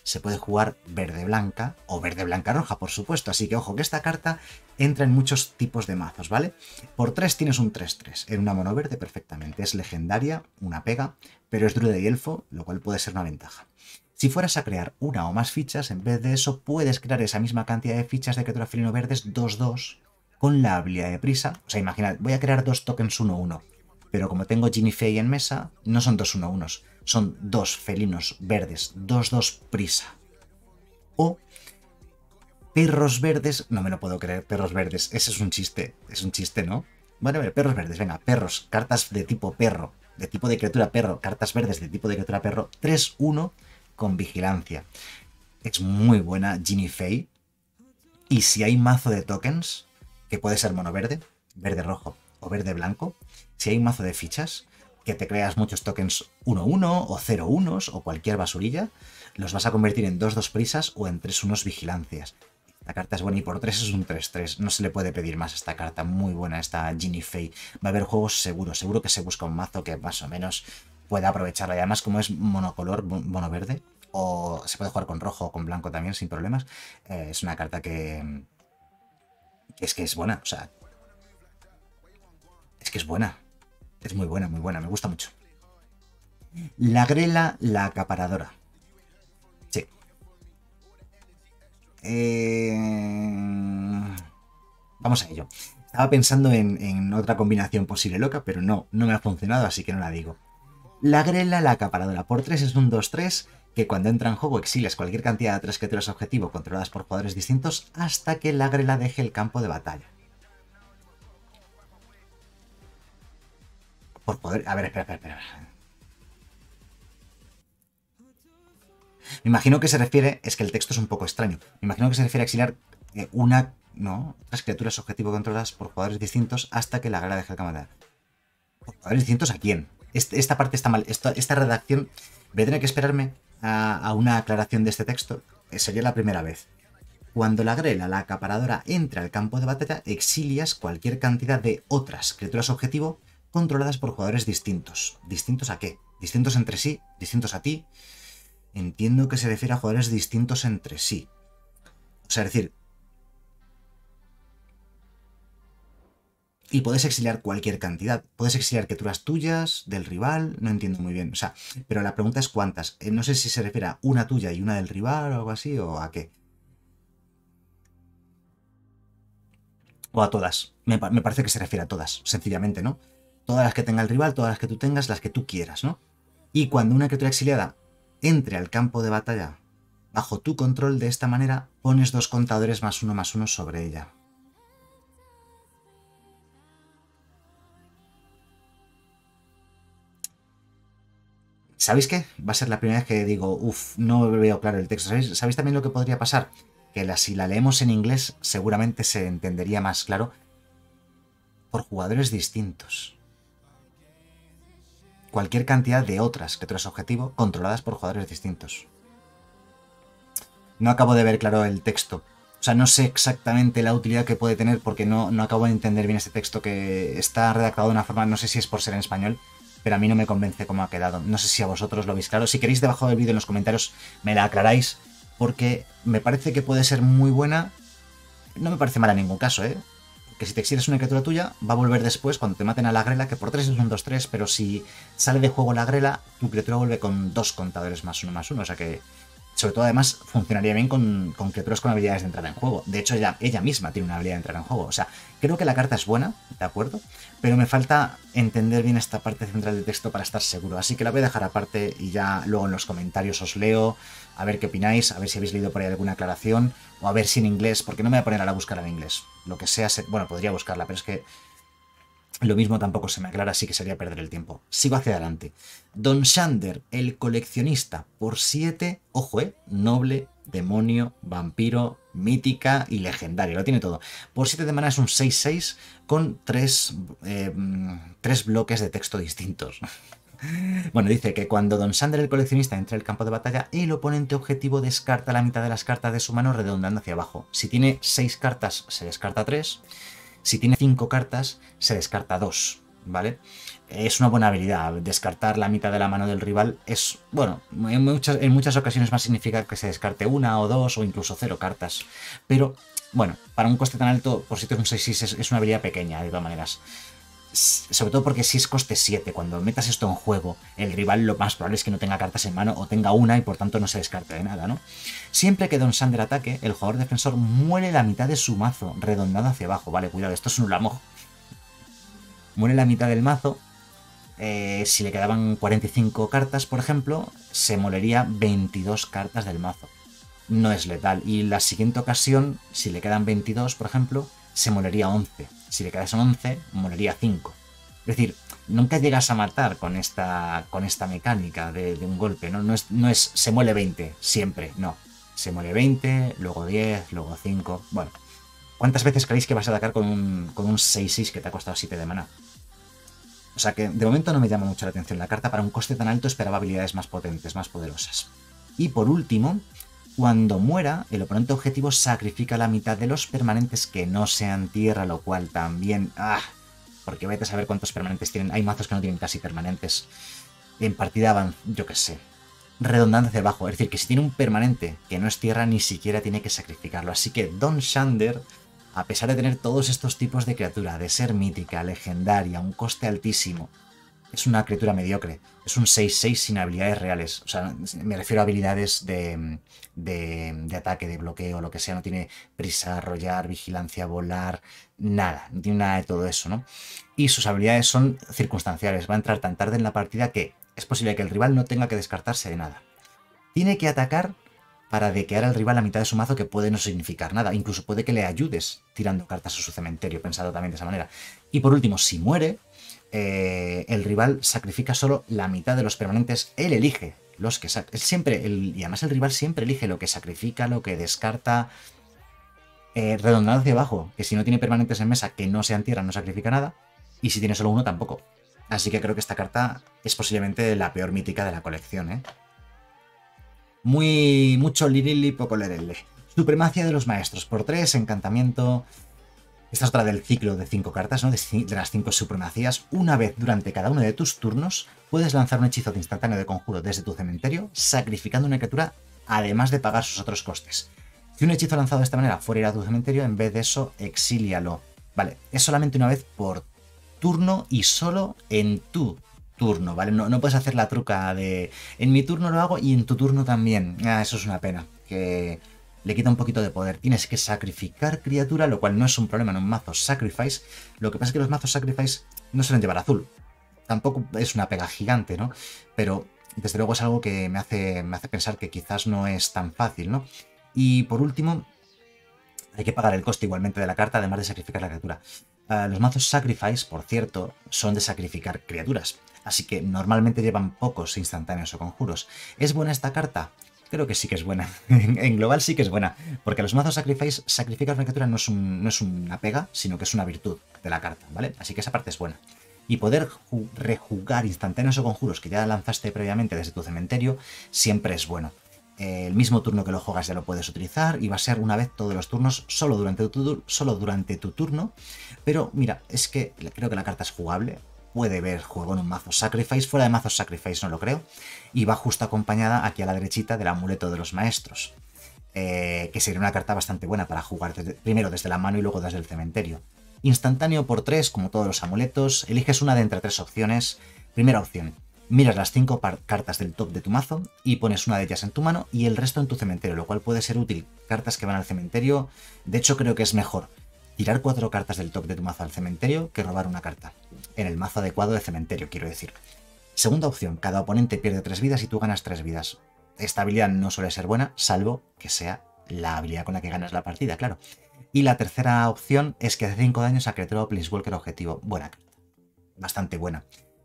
se puede jugar verde-blanca o verde-blanca-roja, por supuesto. Así que ojo, que esta carta entra en muchos tipos de mazos, ¿vale? Por 3 tienes un 3-3, en una mono verde perfectamente. Es legendaria, una pega, pero es druida y elfo, lo cual puede ser una ventaja. Si fueras a crear una o más fichas, en vez de eso, puedes crear esa misma cantidad de fichas de criatura felino verdes 2-2 con la habilidad de prisa. O sea, imaginad, voy a crear 2 tokens 1-1, pero como tengo Ginny Fey en mesa, no son 2 1-1s, son 2 felinos verdes 2-2 prisa. O perros verdes, no me lo puedo creer, perros verdes, ese es un chiste, ¿no? Bueno, a ver, perros verdes, venga, perros, cartas de tipo perro, de tipo de criatura perro, cartas verdes de tipo de criatura perro, 3-1 con vigilancia. Es muy buena Ginny Fey. Y si hay mazo de tokens, que puede ser mono verde, verde rojo o verde blanco, si hay un mazo de fichas, que te creas muchos tokens 1-1 o 0-1s o cualquier basurilla, los vas a convertir en 2-2 prisas o en 3-1s vigilancias. Esta carta es buena y por 3 es un 3-3. No se le puede pedir más a esta carta. Muy buena esta Ginny Fey. Va a haber juegos seguros. Seguro que se busca un mazo que más o menos pueda aprovecharla. Y además, como es monocolor, mono verde, o se puede jugar con rojo o con blanco también sin problemas, es una carta que es buena. O sea, es que es buena. Es muy buena, me gusta mucho. La Grela, la acaparadora. Sí. Vamos a ello. Estaba pensando en otra combinación posible loca, pero no me ha funcionado, así que no la digo. La Grela, la acaparadora. Por 3 es un 2-3, que cuando entra en juego exilias cualquier cantidad de 3 criaturas objetivo controladas por jugadores distintos hasta que la Grela deje el campo de batalla. Por poder... A ver, espera. Me imagino que se refiere... Es que el texto es un poco extraño. Me imagino que se refiere a exiliar otras criaturas objetivo controladas por jugadores distintos hasta que la Grela deje el campo de batalla. ¿Por jugadores distintos a quién? Esta parte está mal. Esta redacción... Voy a tener que esperarme a una aclaración de este texto. Sería la primera vez. Cuando la Grela, la acaparadora, entra al campo de batalla, exilias cualquier cantidad de otras criaturas objetivo controladas por jugadores distintos. ¿Distintos a qué? ¿Distintos entre sí? ¿Distintos a ti? Entiendo que se refiere a jugadores distintos entre sí. O sea, es decir... Y puedes exiliar cualquier cantidad. Puedes exiliar criaturas tuyas, del rival, no entiendo muy bien. O sea, pero la pregunta es cuántas. No sé si se refiere a una tuya y una del rival o algo así, o a qué. O a todas. Me parece que se refiere a todas, sencillamente, ¿no? Todas las que tenga el rival, todas las que tú tengas, las que tú quieras, ¿no? Y cuando una criatura exiliada entre al campo de batalla bajo tu control, de esta manera pones 2 contadores +1/+1 sobre ella. ¿Sabéis qué? Va a ser la primera vez que digo, no veo claro el texto. ¿Sabéis también lo que podría pasar? Que si la leemos en inglés seguramente se entendería más claro por jugadores distintos. Cualquier cantidad de otras criaturas objetivo controladas por jugadores distintos. No acabo de ver claro el texto. O sea, no sé exactamente la utilidad que puede tener porque no acabo de entender bien este texto, que está redactado de una forma, no sé si es por ser en español, pero a mí no me convence cómo ha quedado. No sé si a vosotros lo veis claro. Si queréis, debajo del vídeo en los comentarios me la aclaráis, porque me parece que puede ser muy buena. No me parece mala en ningún caso, ¿eh? Que si te exilias una criatura tuya, va a volver después cuando te maten a la Grela, que por 3 es un 2-3, pero si sale de juego la Grela, tu criatura vuelve con 2 contadores +1/+1, o sea que... Sobre todo, además, funcionaría bien con criaturas con habilidades de entrada en juego. De hecho, ella misma tiene una habilidad de entrada en juego. O sea, creo que la carta es buena, ¿de acuerdo? Pero me falta entender bien esta parte central del texto para estar seguro. Así que la voy a dejar aparte y ya luego en los comentarios os leo, a ver qué opináis, a ver si habéis leído por ahí alguna aclaración, o a ver si en inglés, porque no me voy a poner a buscarla en inglés. Lo que sea, bueno, podría buscarla, pero es que lo mismo tampoco se me aclara, así que sería perder el tiempo. Sigo hacia adelante. Don Shander, el coleccionista, por 7, ojo, noble, demonio, vampiro, mítica y legendario, lo tiene todo. Por 7 de mana es un 6-6 con 3 bloques de texto distintos. Bueno, dice que cuando Don Shander, el coleccionista, entra al campo de batalla, el oponente objetivo descarta la mitad de las cartas de su mano redondando hacia abajo. Si tiene 6 cartas, se descarta 3. Si tiene 5 cartas, se descarta 2, ¿vale? Es una buena habilidad. Descartar la mitad de la mano del rival es, bueno, en muchas ocasiones más significa que se descarte una o dos o incluso cero cartas. Pero, bueno, para un coste tan alto, por si tienes un 6-6 es una habilidad pequeña, de todas maneras. Sobre todo porque si es coste 7, cuando metas esto en juego, el rival lo más probable es que no tenga cartas en mano o tenga una y por tanto no se descarte de nada, ¿no? Siempre que Don Sander ataque, el jugador defensor muere la mitad de su mazo, redondado hacia abajo. Vale, cuidado, esto es un Ulamojo. Muere la mitad del mazo. Si le quedaban 45 cartas, por ejemplo, se molería 22 cartas del mazo. No es letal. Y la siguiente ocasión, si le quedan 22, por ejemplo, se molería 11. Si le quedan 11, molería 5. Es decir, nunca llegas a matar con esta mecánica de un golpe, ¿no? No es se muele 20, siempre, no. Se muele 20, luego 10, luego 5. Bueno, ¿cuántas veces creéis que vas a atacar con un 6-6 que te ha costado 7 de mana? O sea que de momento no me llama mucho la atención la carta. Para un coste tan alto esperaba habilidades más potentes, más poderosas. Y por último, cuando muera, el oponente objetivo sacrifica la mitad de los permanentes que no sean tierra, lo cual también... porque vete a saber cuántos permanentes tienen. Hay mazos que no tienen casi permanentes. En partida van, yo qué sé, redondando hacia abajo. Es decir, que si tiene un permanente que no es tierra, ni siquiera tiene que sacrificarlo. Así que Don Shander, a pesar de tener todos estos tipos de criatura, de ser mítica, legendaria, un coste altísimo, es una criatura mediocre. Es un 6-6 sin habilidades reales. O sea, me refiero a habilidades de ataque, de bloqueo, lo que sea. No tiene prisa, arrollar, vigilancia, volar, nada. No tiene nada de todo eso, ¿no? Y sus habilidades son circunstanciales. Va a entrar tan tarde en la partida que es posible que el rival no tenga que descartarse de nada. Tiene que atacar para dequear al rival la mitad de su mazo, que puede no significar nada. Incluso puede que le ayudes tirando cartas a su cementerio, pensado también de esa manera. Y por último, si muere, el rival sacrifica solo la mitad de los permanentes. Él elige los que y además el rival siempre elige lo que sacrifica, lo que descarta. Redondando hacia abajo, que si no tiene permanentes en mesa que no sean tierra, no sacrifica nada. Y si tiene solo uno, tampoco. Así que creo que esta carta es posiblemente la peor mítica de la colección, ¿eh? Mucho lirili, poco lerele. Supremacia de los maestros. Por 3, encantamiento. Esta es otra del ciclo de 5 cartas, ¿no? De las 5 supremacías. Una vez durante cada uno de tus turnos, puedes lanzar un hechizo de instantáneo de conjuro desde tu cementerio, sacrificando una criatura, además de pagar sus otros costes. Si un hechizo lanzado de esta manera fuera ir a tu cementerio, en vez de eso, exílialo. Vale, es solamente una vez por turno y solo en tu turno, ¿vale? No puedes hacer la truca de en mi turno lo hago y en tu turno también. Eso es una pena, que le quita un poquito de poder. Tienes que sacrificar criatura, lo cual no es un problema en un mazo Sacrifice. Lo que pasa es que los mazos Sacrifice no suelen llevar azul. Tampoco es una pega gigante, ¿no? Pero desde luego es algo que me hace pensar que quizás no es tan fácil, ¿no? Y por último, hay que pagar el coste igualmente de la carta, además de sacrificar la criatura. Los mazos Sacrifice, por cierto, son de sacrificar criaturas, así que normalmente llevan pocos instantáneos o conjuros. ¿Es buena esta carta? Creo que sí que es buena. En global sí que es buena, porque los mazos Sacrifice, sacrificar una criatura no es una pega, sino que es una virtud de la carta, ¿vale? Así que esa parte es buena. Y poder rejugar instantáneos o conjuros que ya lanzaste previamente desde tu cementerio siempre es bueno. El mismo turno que lo juegas ya lo puedes utilizar y va a ser una vez todos los turnos, solo durante tu turno. Pero mira, es que creo que la carta es jugable. Puede ver juego en un mazo Sacrifice, fuera de mazos Sacrifice no lo creo. Y va justo acompañada aquí a la derechita del amuleto de los maestros. Que sería una carta bastante buena para jugar primero desde la mano y luego desde el cementerio. Instantáneo por 3, como todos los amuletos. Eliges una de entre 3 opciones. Primera opción: miras las 5 cartas del top de tu mazo y pones una de ellas en tu mano y el resto en tu cementerio, lo cual puede ser útil. Cartas que van al cementerio, de hecho creo que es mejor tirar 4 cartas del top de tu mazo al cementerio que robar una carta. En el mazo adecuado de cementerio, quiero decir. Segunda opción: cada oponente pierde 3 vidas y tú ganas 3 vidas. Esta habilidad no suele ser buena, salvo que sea la habilidad con la que ganas la partida, claro. Y la tercera opción es que hace 5 daños a criatura o Planeswalker objetivo. Buena carta. Bastante buena.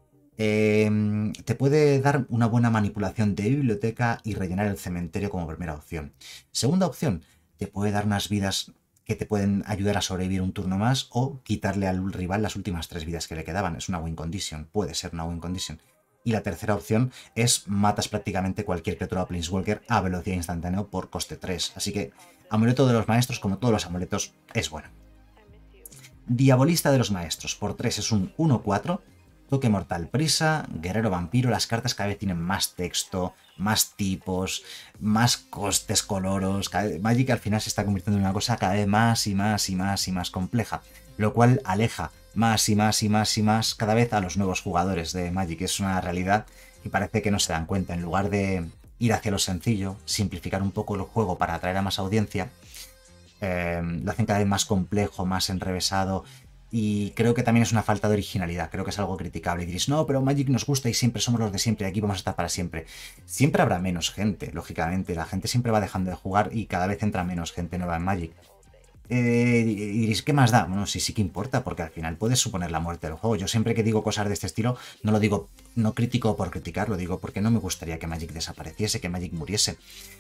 Te puede dar una buena manipulación de biblioteca y rellenar el cementerio como primera opción. Segunda opción: te puede dar unas vidas que te pueden ayudar a sobrevivir un turno más o quitarle al rival las últimas 3 vidas que le quedaban. Es una win condition, puede ser una win condition. Y la tercera opción es matas prácticamente cualquier criatura o Planeswalker a velocidad instantánea por coste 3. Así que amuleto de los maestros, como todos los amuletos, es bueno. Diabolista de los Maestros, por 3 es un 1-4. Toque Mortal Prisa, Guerrero Vampiro, las cartas cada vez tienen más texto, más tipos, más costes coloros. Magic al final se está convirtiendo en una cosa cada vez más y más y más y más compleja, lo cual aleja más y más y más y más cada vez a los nuevos jugadores de Magic. Es una realidad y parece que no se dan cuenta. En lugar de ir hacia lo sencillo, simplificar un poco el juego para atraer a más audiencia, lo hacen cada vez más complejo, más enrevesado, y creo que también es una falta de originalidad, creo que es algo criticable. Y diréis, no, pero Magic nos gusta y siempre somos los de siempre y aquí vamos a estar para siempre. Siempre habrá menos gente, lógicamente, la gente siempre va dejando de jugar y cada vez entra menos gente nueva en Magic. Y diréis, ¿qué más da? Bueno, sí, sí que importa, porque al final puedes suponer la muerte del juego. Yo siempre que digo cosas de este estilo, no lo digo, no critico por criticar, lo digo porque no me gustaría que Magic desapareciese, que Magic muriese.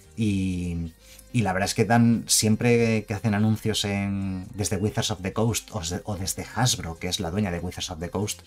Y la verdad es que dan, siempre que hacen anuncios desde Wizards of the Coast o desde Hasbro, que es la dueña de Wizards of the Coast,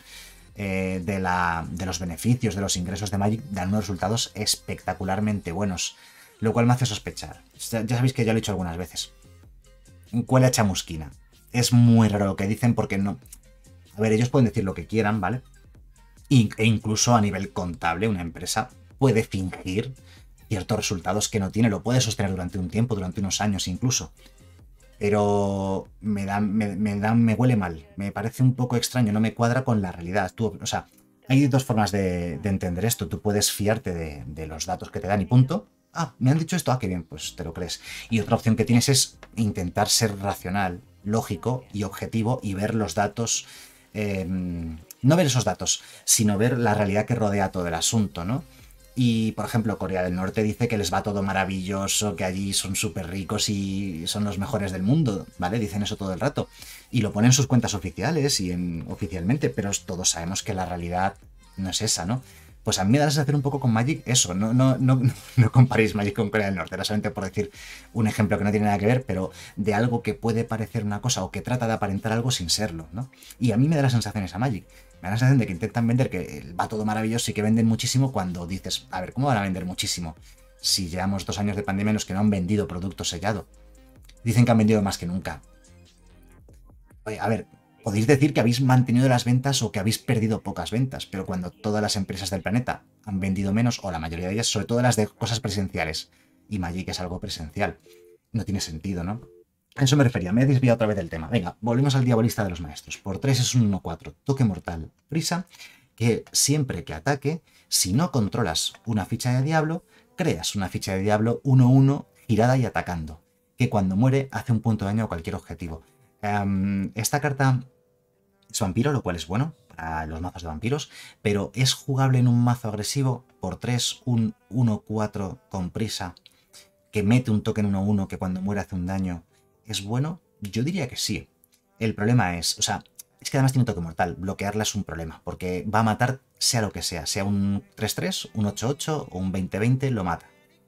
de los beneficios, de los ingresos de Magic, dan unos resultados espectacularmente buenos, lo cual me hace sospechar. Ya sabéis que ya lo he dicho algunas veces. Huele a chamusquina. Es muy raro lo que dicen porque no... A ver, ellos pueden decir lo que quieran, ¿vale? E incluso a nivel contable, una empresa puede fingir ciertos resultados que no tiene, lo puede sostener durante un tiempo, durante unos años incluso. Pero me huele mal, me parece un poco extraño, no me cuadra con la realidad. O sea, hay dos formas de entender esto. Tú puedes fiarte de los datos que te dan y punto. Ah, me han dicho esto, ah, qué bien, pues te lo crees. Y otra opción que tienes es intentar ser racional, lógico y objetivo y ver los datos, no ver esos datos, sino ver la realidad que rodea todo el asunto, ¿no? Y, por ejemplo, Corea del Norte dice que les va todo maravilloso, que allí son súper ricos y son los mejores del mundo, ¿vale? Dicen eso todo el rato. Y lo ponen en sus cuentas oficiales y oficialmente, pero todos sabemos que la realidad no es esa, ¿no? Pues a mí me da la sensación un poco con Magic eso, no comparéis Magic con Corea del Norte, era solamente por decir un ejemplo que no tiene nada que ver, pero de algo que puede parecer una cosa o que trata de aparentar algo sin serlo, ¿no? Y a mí me da la sensación esa Magic. Me da la sensación de que intentan vender que va todo maravilloso y que venden muchísimo cuando dices, a ver, ¿cómo van a vender muchísimo? Si llevamos 2 años de pandemia en los que no han vendido producto sellado. Dicen que han vendido más que nunca. Oye, a ver, podéis decir que habéis mantenido las ventas o que habéis perdido pocas ventas, pero cuando todas las empresas del planeta han vendido menos, o la mayoría de ellas, sobre todo las de cosas presenciales, y Magic es algo presencial, no tiene sentido, ¿no? A eso me refería, me he desviado otra vez del tema. Venga, volvemos al Diabolista de los Maestros. Por 3 es un 1-4, toque mortal, prisa, que siempre que ataque, si no controlas una ficha de Diablo, creas una ficha de Diablo 1-1 girada y atacando, que cuando muere hace un punto de daño a cualquier objetivo. Esta carta es vampiro, lo cual es bueno para los mazos de vampiros, pero es jugable en un mazo agresivo por 3, un 1-4 con prisa, que mete un token 1-1 que cuando muere hace un daño. ¿Es bueno? Yo diría que sí. El problema es, o sea, es que además tiene un toque mortal. Bloquearla es un problema, porque va a matar sea lo que sea un 3-3, un 8-8 o un 20-20, lo mata.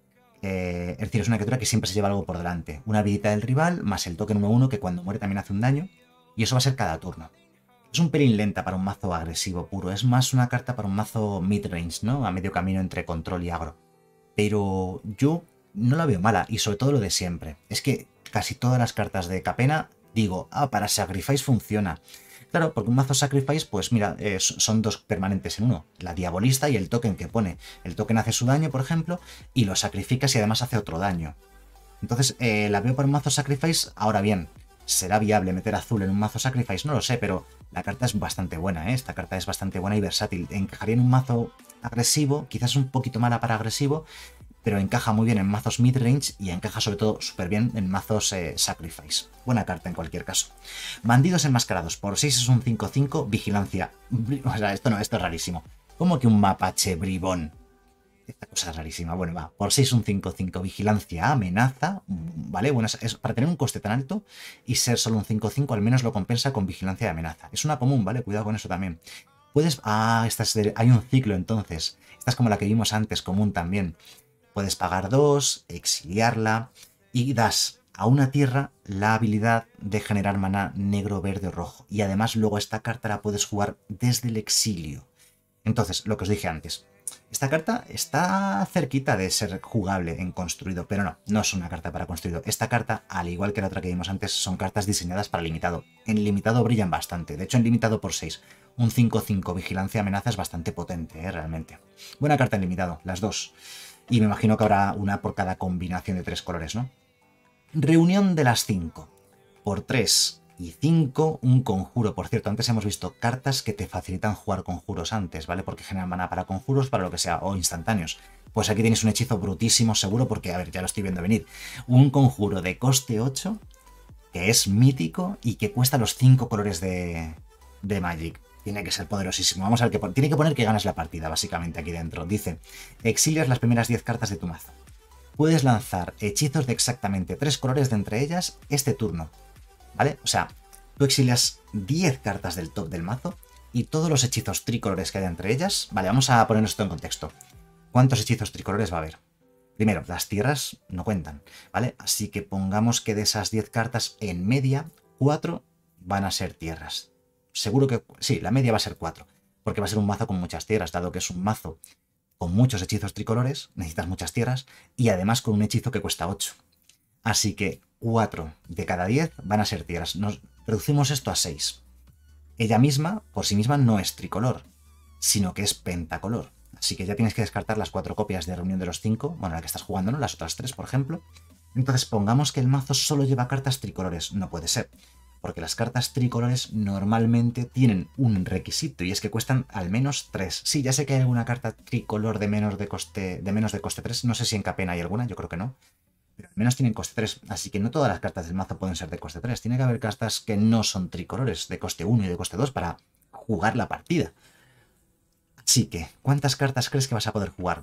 Es decir, es una criatura que siempre se lleva algo por delante. Una habilidad del rival, más el token 1-1 que cuando muere también hace un daño, y eso va a ser cada turno. Es un pelín lenta para un mazo agresivo puro, es más una carta para un mazo mid-range, ¿no? A medio camino entre control y agro. Pero yo no la veo mala, y sobre todo lo de siempre. Es que casi todas las cartas de Capena digo, para Sacrifice funciona. Claro, porque un mazo Sacrifice, pues mira, son 2 permanentes en uno, la Diabolista y el token que pone. El token hace su daño, por ejemplo, y lo sacrificas y además hace otro daño. Entonces, la veo para un mazo Sacrifice. Ahora bien, ¿será viable meter azul en un mazo Sacrifice? No lo sé, pero la carta es bastante buena, ¿eh? Esta carta es bastante buena y versátil. Encajaría en un mazo agresivo, quizás un poquito mala para agresivo, pero encaja muy bien en mazos midrange y encaja sobre todo súper bien en mazos Sacrifice. Buena carta en cualquier caso. Bandidos enmascarados. Por 6 es un 5-5, vigilancia. O sea, esto es rarísimo. ¿Cómo que un mapache bribón? Esta cosa es rarísima. Bueno, va. Por 6 un 5-5, vigilancia, amenaza. ¿Vale? Bueno, para tener un coste tan alto y ser solo un 5-5, al menos lo compensa con vigilancia de amenaza. Es una común, ¿vale? Cuidado con eso también. Puedes... hay un ciclo entonces. Esta es como la que vimos antes, común también. Puedes pagar 2, exiliarla y das a una tierra la habilidad de generar maná negro, verde o rojo. Y además luego esta carta la puedes jugar desde el exilio. Entonces, lo que os dije antes. Esta carta está cerquita de ser jugable en construido, pero no, no es una carta para construido. Esta carta, al igual que la otra que vimos antes, son cartas diseñadas para limitado. En limitado brillan bastante, de hecho en limitado por 6. Un 5-5 vigilancia amenaza es bastante potente, realmente. Buena carta en limitado, las dos. Y me imagino que habrá una por cada combinación de 3 colores, ¿no? Reunión de las 5. Por 3 y 5, un conjuro. Por cierto, antes hemos visto cartas que te facilitan jugar conjuros antes, ¿vale? Porque generan mana para conjuros, para lo que sea, o instantáneos. Pues aquí tienes un hechizo brutísimo, seguro, porque, a ver, ya lo estoy viendo venir. Un conjuro de coste 8, que es mítico y que cuesta los 5 colores de Magic. Tiene que ser poderosísimo. Vamos a ver qué tiene que poner que ganas la partida, básicamente, aquí dentro. Dice, exilias las primeras 10 cartas de tu mazo. Puedes lanzar hechizos de exactamente 3 colores de entre ellas este turno. ¿Vale? O sea, tú exilias 10 cartas del top del mazo y todos los hechizos tricolores que haya entre ellas... Vale, vamos a poner esto en contexto. ¿Cuántos hechizos tricolores va a haber? Primero, las tierras no cuentan, ¿vale? Así que pongamos que de esas 10 cartas, en media, 4 van a ser tierras. Seguro que... Sí, la media va a ser 4, porque va a ser un mazo con muchas tierras, dado que es un mazo con muchos hechizos tricolores, necesitas muchas tierras, y además con un hechizo que cuesta 8. Así que 4 de cada 10 van a ser tierras. Nos reducimos esto a 6. Ella misma, por sí misma, no es tricolor, sino que es pentacolor. Así que ya tienes que descartar las 4 copias de reunión de los 5, bueno, la que estás jugando, ¿no? Las otras 3, por ejemplo. Entonces pongamos que el mazo solo lleva cartas tricolores. No puede ser, porque las cartas tricolores normalmente tienen un requisito, y es que cuestan al menos 3. Sí, ya sé que hay alguna carta tricolor de menos de coste 3, no sé si en Capena hay alguna, yo creo que no. Pero al menos tienen coste 3, así que no todas las cartas del mazo pueden ser de coste 3. Tiene que haber cartas que no son tricolores, de coste 1 y de coste 2 para jugar la partida. Así que, ¿cuántas cartas crees que vas a poder jugar?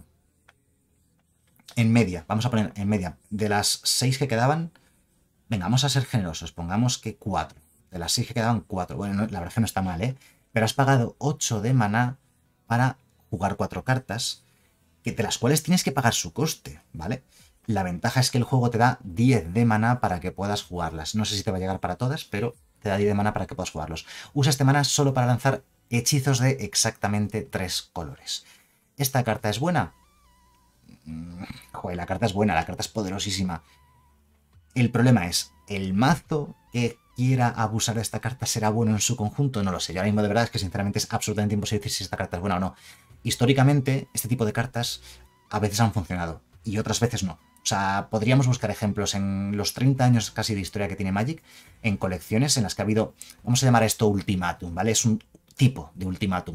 En media, vamos a poner en media. De las 6 que quedaban, venga, vamos a ser generosos, pongamos que 4. De las 6 que quedaban, 4. Bueno, no, la verdad que no está mal, ¿eh? Pero has pagado 8 de maná para jugar 4 cartas, de las cuales tienes que pagar su coste, ¿vale? La ventaja es que el juego te da 10 de maná para que puedas jugarlas. No sé si te va a llegar para todas, pero te da 10 de maná para que puedas jugarlos. Usa este maná solo para lanzar hechizos de exactamente 3 colores. ¿Esta carta es buena? Joder, la carta es buena, la carta es poderosísima. El problema es, ¿el mazo que quiera abusar de esta carta será bueno en su conjunto? No lo sé. Yo ahora mismo de verdad es que sinceramente es absolutamente imposible decir si esta carta es buena o no. Históricamente, este tipo de cartas a veces han funcionado y otras veces no. O sea, podríamos buscar ejemplos en los 30 años casi de historia que tiene Magic, en colecciones en las que ha habido, vamos a llamar a esto ultimátum, ¿vale? Es un tipo de ultimátum.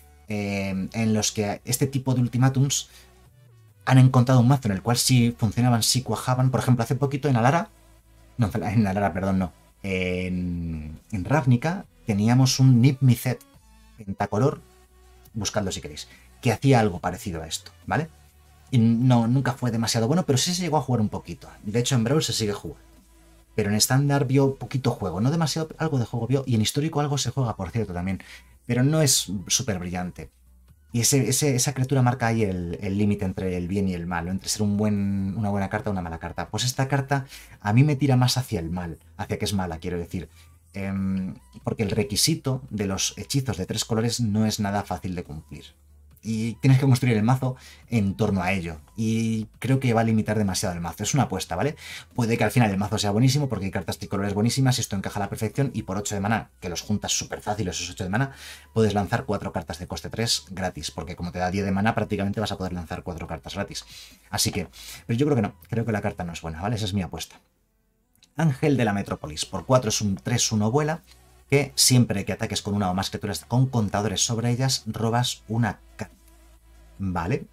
En los que este tipo de ultimátums han encontrado un mazo en el cual sí funcionaban, sí cuajaban. Por ejemplo, hace poquito en Alara, no, en Alara, perdón, no. En Ravnica teníamos un Nip Mizzet pentacolor, buscadlo si queréis, que hacía algo parecido a esto, ¿vale? Y no, nunca fue demasiado bueno, pero sí se llegó a jugar un poquito. De hecho, en Brawl se sigue jugando. Pero en estándar vio poquito juego, no demasiado, algo de juego vio, y en histórico algo se juega, por cierto, también. Pero no es súper brillante. Y esa criatura marca ahí el límite entre el bien y el mal, entre ser una buena carta o una mala carta. Pues esta carta a mí me tira más hacia el mal, hacia que es mala, quiero decir. Porque el requisito de los hechizos de 3 colores no es nada fácil de cumplir. Y tienes que construir el mazo en torno a ello. Y creo que va a limitar demasiado el mazo. Es una apuesta, ¿vale? Puede que al final el mazo sea buenísimo porque hay cartas tricolores buenísimas y esto encaja a la perfección. Y por 8 de maná, que los juntas súper fácil esos 8 de maná, puedes lanzar 4 cartas de coste 3 gratis. Porque como te da 10 de maná, prácticamente vas a poder lanzar 4 cartas gratis. Así que, pero yo creo que no. Creo que la carta no es buena, ¿vale? Esa es mi apuesta. Ángel de la Metrópolis. Por 4 es un 3-1 vuela. Que siempre que ataques con una o más criaturas con contadores sobre ellas, robas una carta. Vale.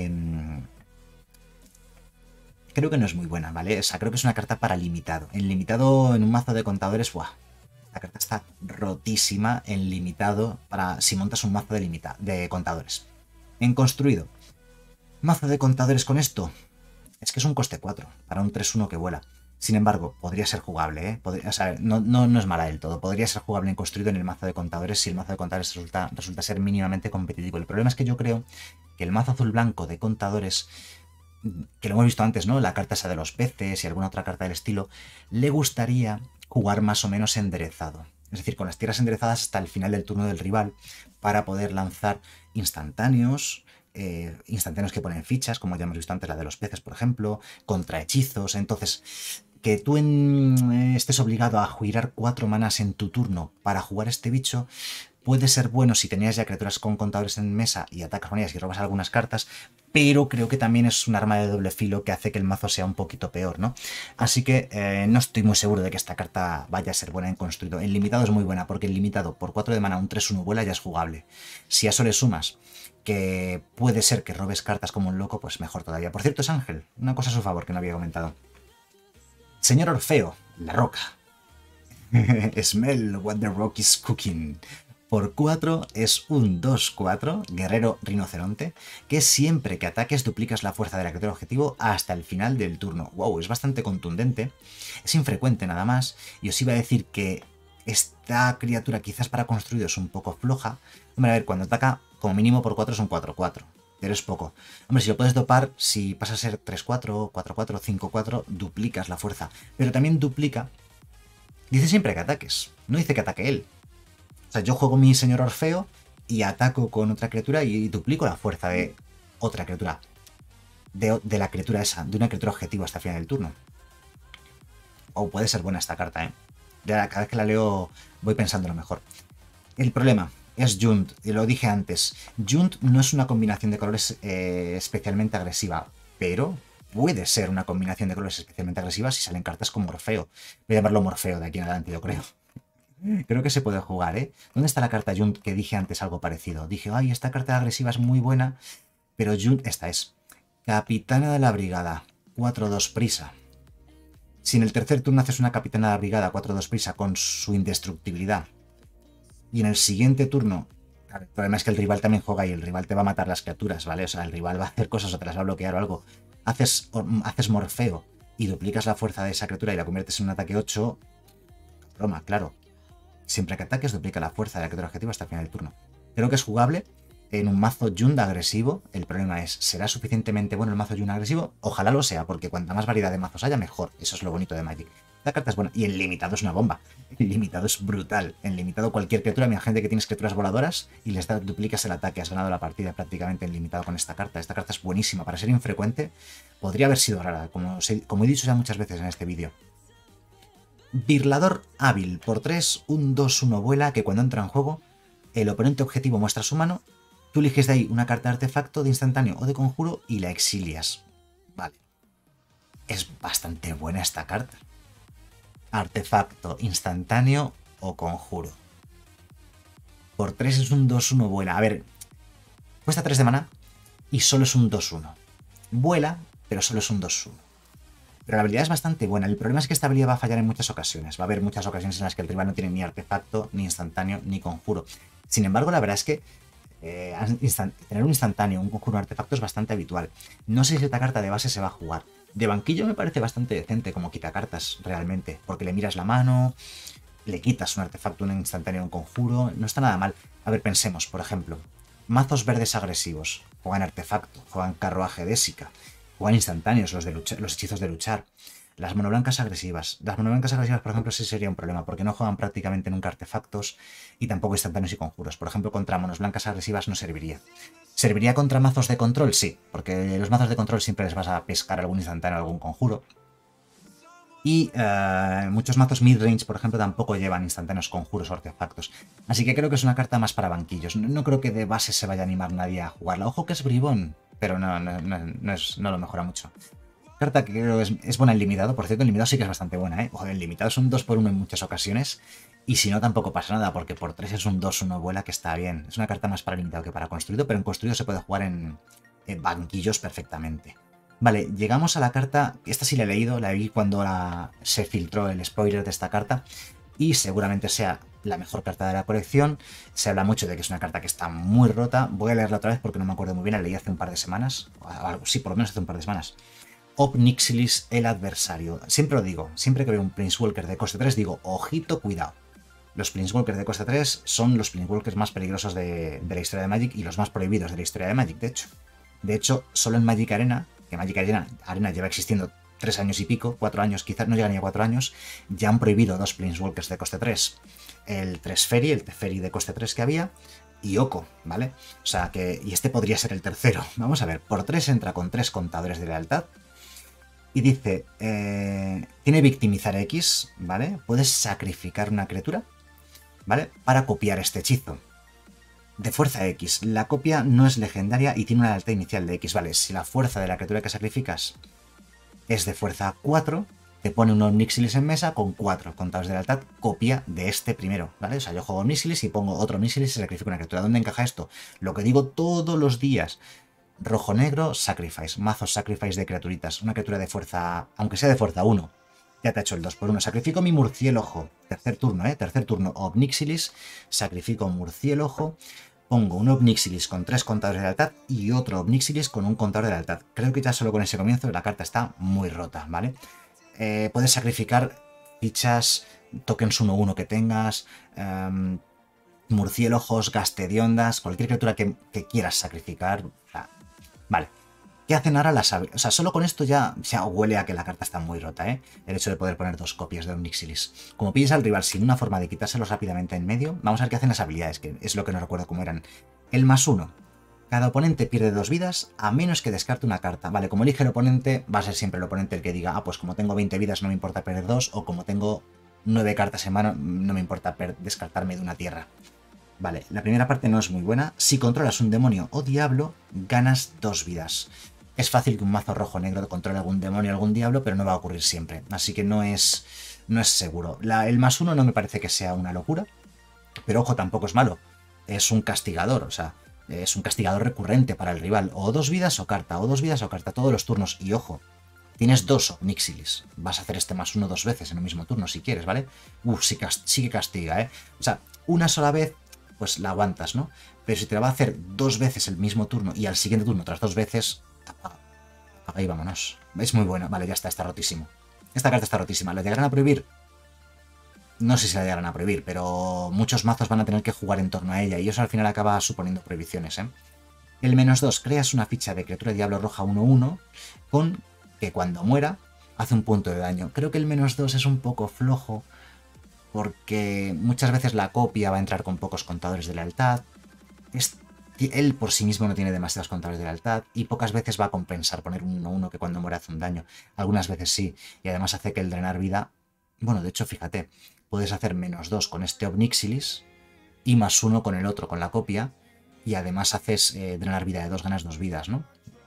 Creo que no es muy buena, ¿vale? O sea, creo que es una carta para limitado. En limitado, en un mazo de contadores, ¡buah! La carta está rotísima en limitado para si montas un mazo de contadores. En construido. Mazo de contadores con esto. Es que es un coste 4 para un 3-1 que vuela. Sin embargo, podría ser jugable, ¿eh? O sea, no es mala del todo. Podría ser jugable en construido en el mazo de contadores si el mazo de contadores resulta ser mínimamente competitivo. El problema es que yo creo que el mazo azul-blanco de contadores, que lo hemos visto antes, ¿no? La carta esa de los peces y alguna otra carta del estilo, le gustaría jugar más o menos enderezado. Es decir, con las tierras enderezadas hasta el final del turno del rival para poder lanzar instantáneos instantáneos que ponen fichas, como ya hemos visto antes la de los peces, por ejemplo, contra hechizos. Entonces, que tú estés obligado a girar 4 manas en tu turno para jugar este bicho puede ser bueno si tenías ya criaturas con contadores en mesa y atacas con ellas y robas algunas cartas, pero creo que también es un arma de doble filo que hace que el mazo sea un poquito peor, ¿no? Así que no estoy muy seguro de que esta carta vaya a ser buena en construido. En limitado es muy buena, porque en limitado por 4 de mana un 3-1 vuela ya es jugable. Si a eso le sumas que puede ser que robes cartas como un loco, pues mejor todavía. Por cierto, es Ángel, una cosa a su favor que no había comentado. Señor Orfeo, la roca. Smell what the rock is cooking. Por 4 es un 2-4, guerrero rinoceronte, que siempre que ataques duplicas la fuerza de la criatura objetivo hasta el final del turno. Wow, es bastante contundente, es infrecuente nada más, y os iba a decir que esta criatura quizás para construido es un poco floja. Hombre, a ver, cuando ataca, como mínimo por 4 es un 4-4, pero es poco. Hombre, si lo puedes dopar, si pasa a ser 3-4, 4-4, 5-4, duplicas la fuerza, pero también duplica. Dice siempre que ataques, no dice que ataque él. O sea, yo juego mi señor Orfeo y ataco con otra criatura y duplico la fuerza de otra criatura. De la criatura esa, de una criatura objetivo hasta el final del turno. O puede ser buena esta carta, ¿eh? Ya cada vez que la leo voy pensando lo mejor. El problema es Jund, y lo dije antes. Jund no es una combinación de colores especialmente agresiva, pero puede ser una combinación de colores especialmente agresiva si salen cartas como Orfeo. Voy a llamarlo Morfeo de aquí en adelante, yo creo. Creo que se puede jugar, ¿eh? ¿Dónde está la carta Jund que dije antes algo parecido? Dije, ay, esta carta agresiva es muy buena, pero Jund, esta es. Capitana de la Brigada, 4-2 prisa. Si en el tercer turno haces una Capitana de la Brigada 4-2 prisa con su indestructibilidad, y en el siguiente turno, claro, el problema es que el rival también juega y el rival te va a matar las criaturas, ¿vale? O sea, el rival va a hacer cosas o te las va a bloquear o algo. Haces Morfeo y duplicas la fuerza de esa criatura y la conviertes en un ataque 8, broma, claro. Siempre que ataques, duplica la fuerza de la criatura objetivo hasta el final del turno. Creo que es jugable en un mazo Jund agresivo. El problema es, ¿será suficientemente bueno el mazo Jund agresivo? Ojalá lo sea, porque cuanta más variedad de mazos haya, mejor. Eso es lo bonito de Magic. La carta es buena. Y en limitado es una bomba. En limitado es brutal. En limitado cualquier criatura, mira, gente que tienes criaturas voladoras y les duplicas el ataque. Has ganado la partida prácticamente en limitado con esta carta. Esta carta es buenísima. Para ser infrecuente, podría haber sido rara, como he dicho ya muchas veces en este vídeo. Birlador hábil, por 3, un 2-1 vuela que cuando entra en juego, el oponente objetivo muestra su mano, tú eliges de ahí una carta de artefacto, de instantáneo o de conjuro y la exilias. Vale. Es bastante buena esta carta. Artefacto, instantáneo o conjuro. Por 3 es un 2-1 vuela. A ver, cuesta 3 de mana y solo es un 2-1. Vuela, pero solo es un 2-1. Pero la habilidad es bastante buena. El problema es que esta habilidad va a fallar en muchas ocasiones. Va a haber muchas ocasiones en las que el rival no tiene ni artefacto, ni instantáneo, ni conjuro. Sin embargo, la verdad es que tener un instantáneo, un conjuro, un artefacto es bastante habitual. No sé si esta carta de base se va a jugar. De banquillo me parece bastante decente como quitacartas, realmente. Porque le miras la mano, le quitas un artefacto, un instantáneo, un conjuro. No está nada mal. A ver, pensemos, por ejemplo. Mazos verdes agresivos. Juegan artefacto, juegan carruaje désica. Juegan instantáneos los hechizos de luchar. Las monoblancas agresivas. Las monoblancas agresivas, por ejemplo, sí sería un problema, porque no juegan prácticamente nunca artefactos y tampoco instantáneos y conjuros. Por ejemplo, contra monos blancas agresivas no serviría. ¿Serviría contra mazos de control? Sí, porque los mazos de control siempre les vas a pescar algún instantáneo, algún conjuro. Y muchos mazos midrange, por ejemplo, tampoco llevan instantáneos, conjuros o artefactos. Así que creo que es una carta más para banquillos. No creo que de base se vaya a animar nadie a jugarla. Ojo que es bribón, pero no lo mejora mucho. Carta que creo es buena en limitado. Por cierto, en limitado sí que es bastante buena, ¿eh? Ojo, en limitado es un 2x1 en muchas ocasiones. Y si no, tampoco pasa nada, porque por 3 es un 2-1 vuela que está bien. Es una carta más para limitado que para construido, pero en construido se puede jugar en banquillos perfectamente. Vale, llegamos a la carta. Esta sí la he leído, la vi cuando se filtró el spoiler de esta carta. Y seguramente sea la mejor carta de la colección. Se habla mucho de que es una carta que está muy rota. Voy a leerla otra vez porque no me acuerdo muy bien. La leí hace un par de semanas. Sí, por lo menos hace un par de semanas. Ob Nixilis, el adversario. Siempre lo digo, siempre que veo un Planeswalker de coste 3 digo, ojito, cuidado. Los Planeswalkers de coste 3 son los Planeswalkers más peligrosos de la historia de Magic y los más prohibidos de la historia de Magic, de hecho. De hecho, solo en Magic Arena, que Magic Arena lleva existiendo 3 años y pico, 4 años, quizás no llega ni a 4 años, ya han prohibido 2 Planeswalkers de coste 3. El Teferi de coste 3 que había, y Oko, ¿vale? O sea que... Y este podría ser el tercero. Vamos a ver, por 3 entra con 3 contadores de lealtad. Y dice, tiene victimizar X, ¿vale? Puedes sacrificar una criatura, ¿vale? Para copiar este hechizo. De fuerza X. La copia no es legendaria y tiene una lealtad inicial de X, ¿vale? Si la fuerza de la criatura que sacrificas es de fuerza 4, te pone un Omnixilis en mesa con 4 contados de lealtad, copia de este primero, ¿vale? O sea, yo juego Omnixilis y pongo otro Omnixilis y sacrifico una criatura. ¿Dónde encaja esto? Lo que digo todos los días. Rojo-negro, Sacrifice. Mazo Sacrifice de criaturitas. Una criatura de fuerza, aunque sea de fuerza 1. Ya te ha hecho el 2x1. Sacrifico mi murciélogo. Tercer turno, ¿eh? Tercer turno, Omnixilis. Sacrifico un murciélogo. Pongo un Omnixilis con 3 contadores de lealtad y otro Omnixilis con un contador de lealtad. Creo que ya solo con ese comienzo la carta está muy rota, ¿vale? Puedes sacrificar fichas, tokens 1-1 que tengas, murciélogos, gastediondas, cualquier criatura que quieras sacrificar. O sea, vale. ¿Qué hacen ahora las habilidades? O sea, solo con esto ya huele a que la carta está muy rota, ¿eh? El hecho de poder poner 2 copias de Omnixilis. Como pilles al rival sin una forma de quitárselos rápidamente en medio, vamos a ver qué hacen las habilidades, que es lo que no recuerdo cómo eran. El +1. Cada oponente pierde 2 vidas, a menos que descarte una carta. Vale, como elige el oponente, va a ser siempre el oponente el que diga, ah, pues como tengo 20 vidas no me importa perder 2, o como tengo 9 cartas en mano, no me importa descartarme de una tierra. Vale, la primera parte no es muy buena. Si controlas un demonio o diablo, ganas 2 vidas. Es fácil que un mazo rojo-negro controle algún demonio o algún diablo, pero no va a ocurrir siempre. Así que no es seguro. El +1 no me parece que sea una locura, pero ojo, tampoco es malo. Es un castigador, o sea, es un castigador recurrente para el rival. O 2 vidas o carta, o 2 vidas o carta, todos los turnos. Y ojo, tienes 2 Omnixilis. Vas a hacer este +1 2 veces en el mismo turno si quieres, ¿vale? Sí que castiga, ¿eh? O sea, una sola vez pues la aguantas, ¿no? Pero si te la va a hacer 2 veces el mismo turno y al siguiente turno otras 2 veces, apaga y vámonos. Es muy buena. Vale, ya está rotísimo. Esta carta está rotísima. ¿La llegarán a prohibir? No sé si la llegarán a prohibir, pero muchos mazos van a tener que jugar en torno a ella y eso al final acaba suponiendo prohibiciones, ¿eh? El -2, creas una ficha de criatura diablo roja 1-1 con que cuando muera hace un punto de daño. Creo que el -2 es un poco flojo porque muchas veces la copia va a entrar con pocos contadores de lealtad. Él por sí mismo no tiene demasiados contadores de lealtad y pocas veces va a compensar poner un 1-1 que cuando muere hace un daño. Algunas veces sí, y además hace que el drenar vida... Bueno, de hecho, fíjate, puedes hacer -2 con este Omnixilis y +1 con el otro, con la copia, y además haces drenar vida de 2, ganas 2 vidas, ¿no?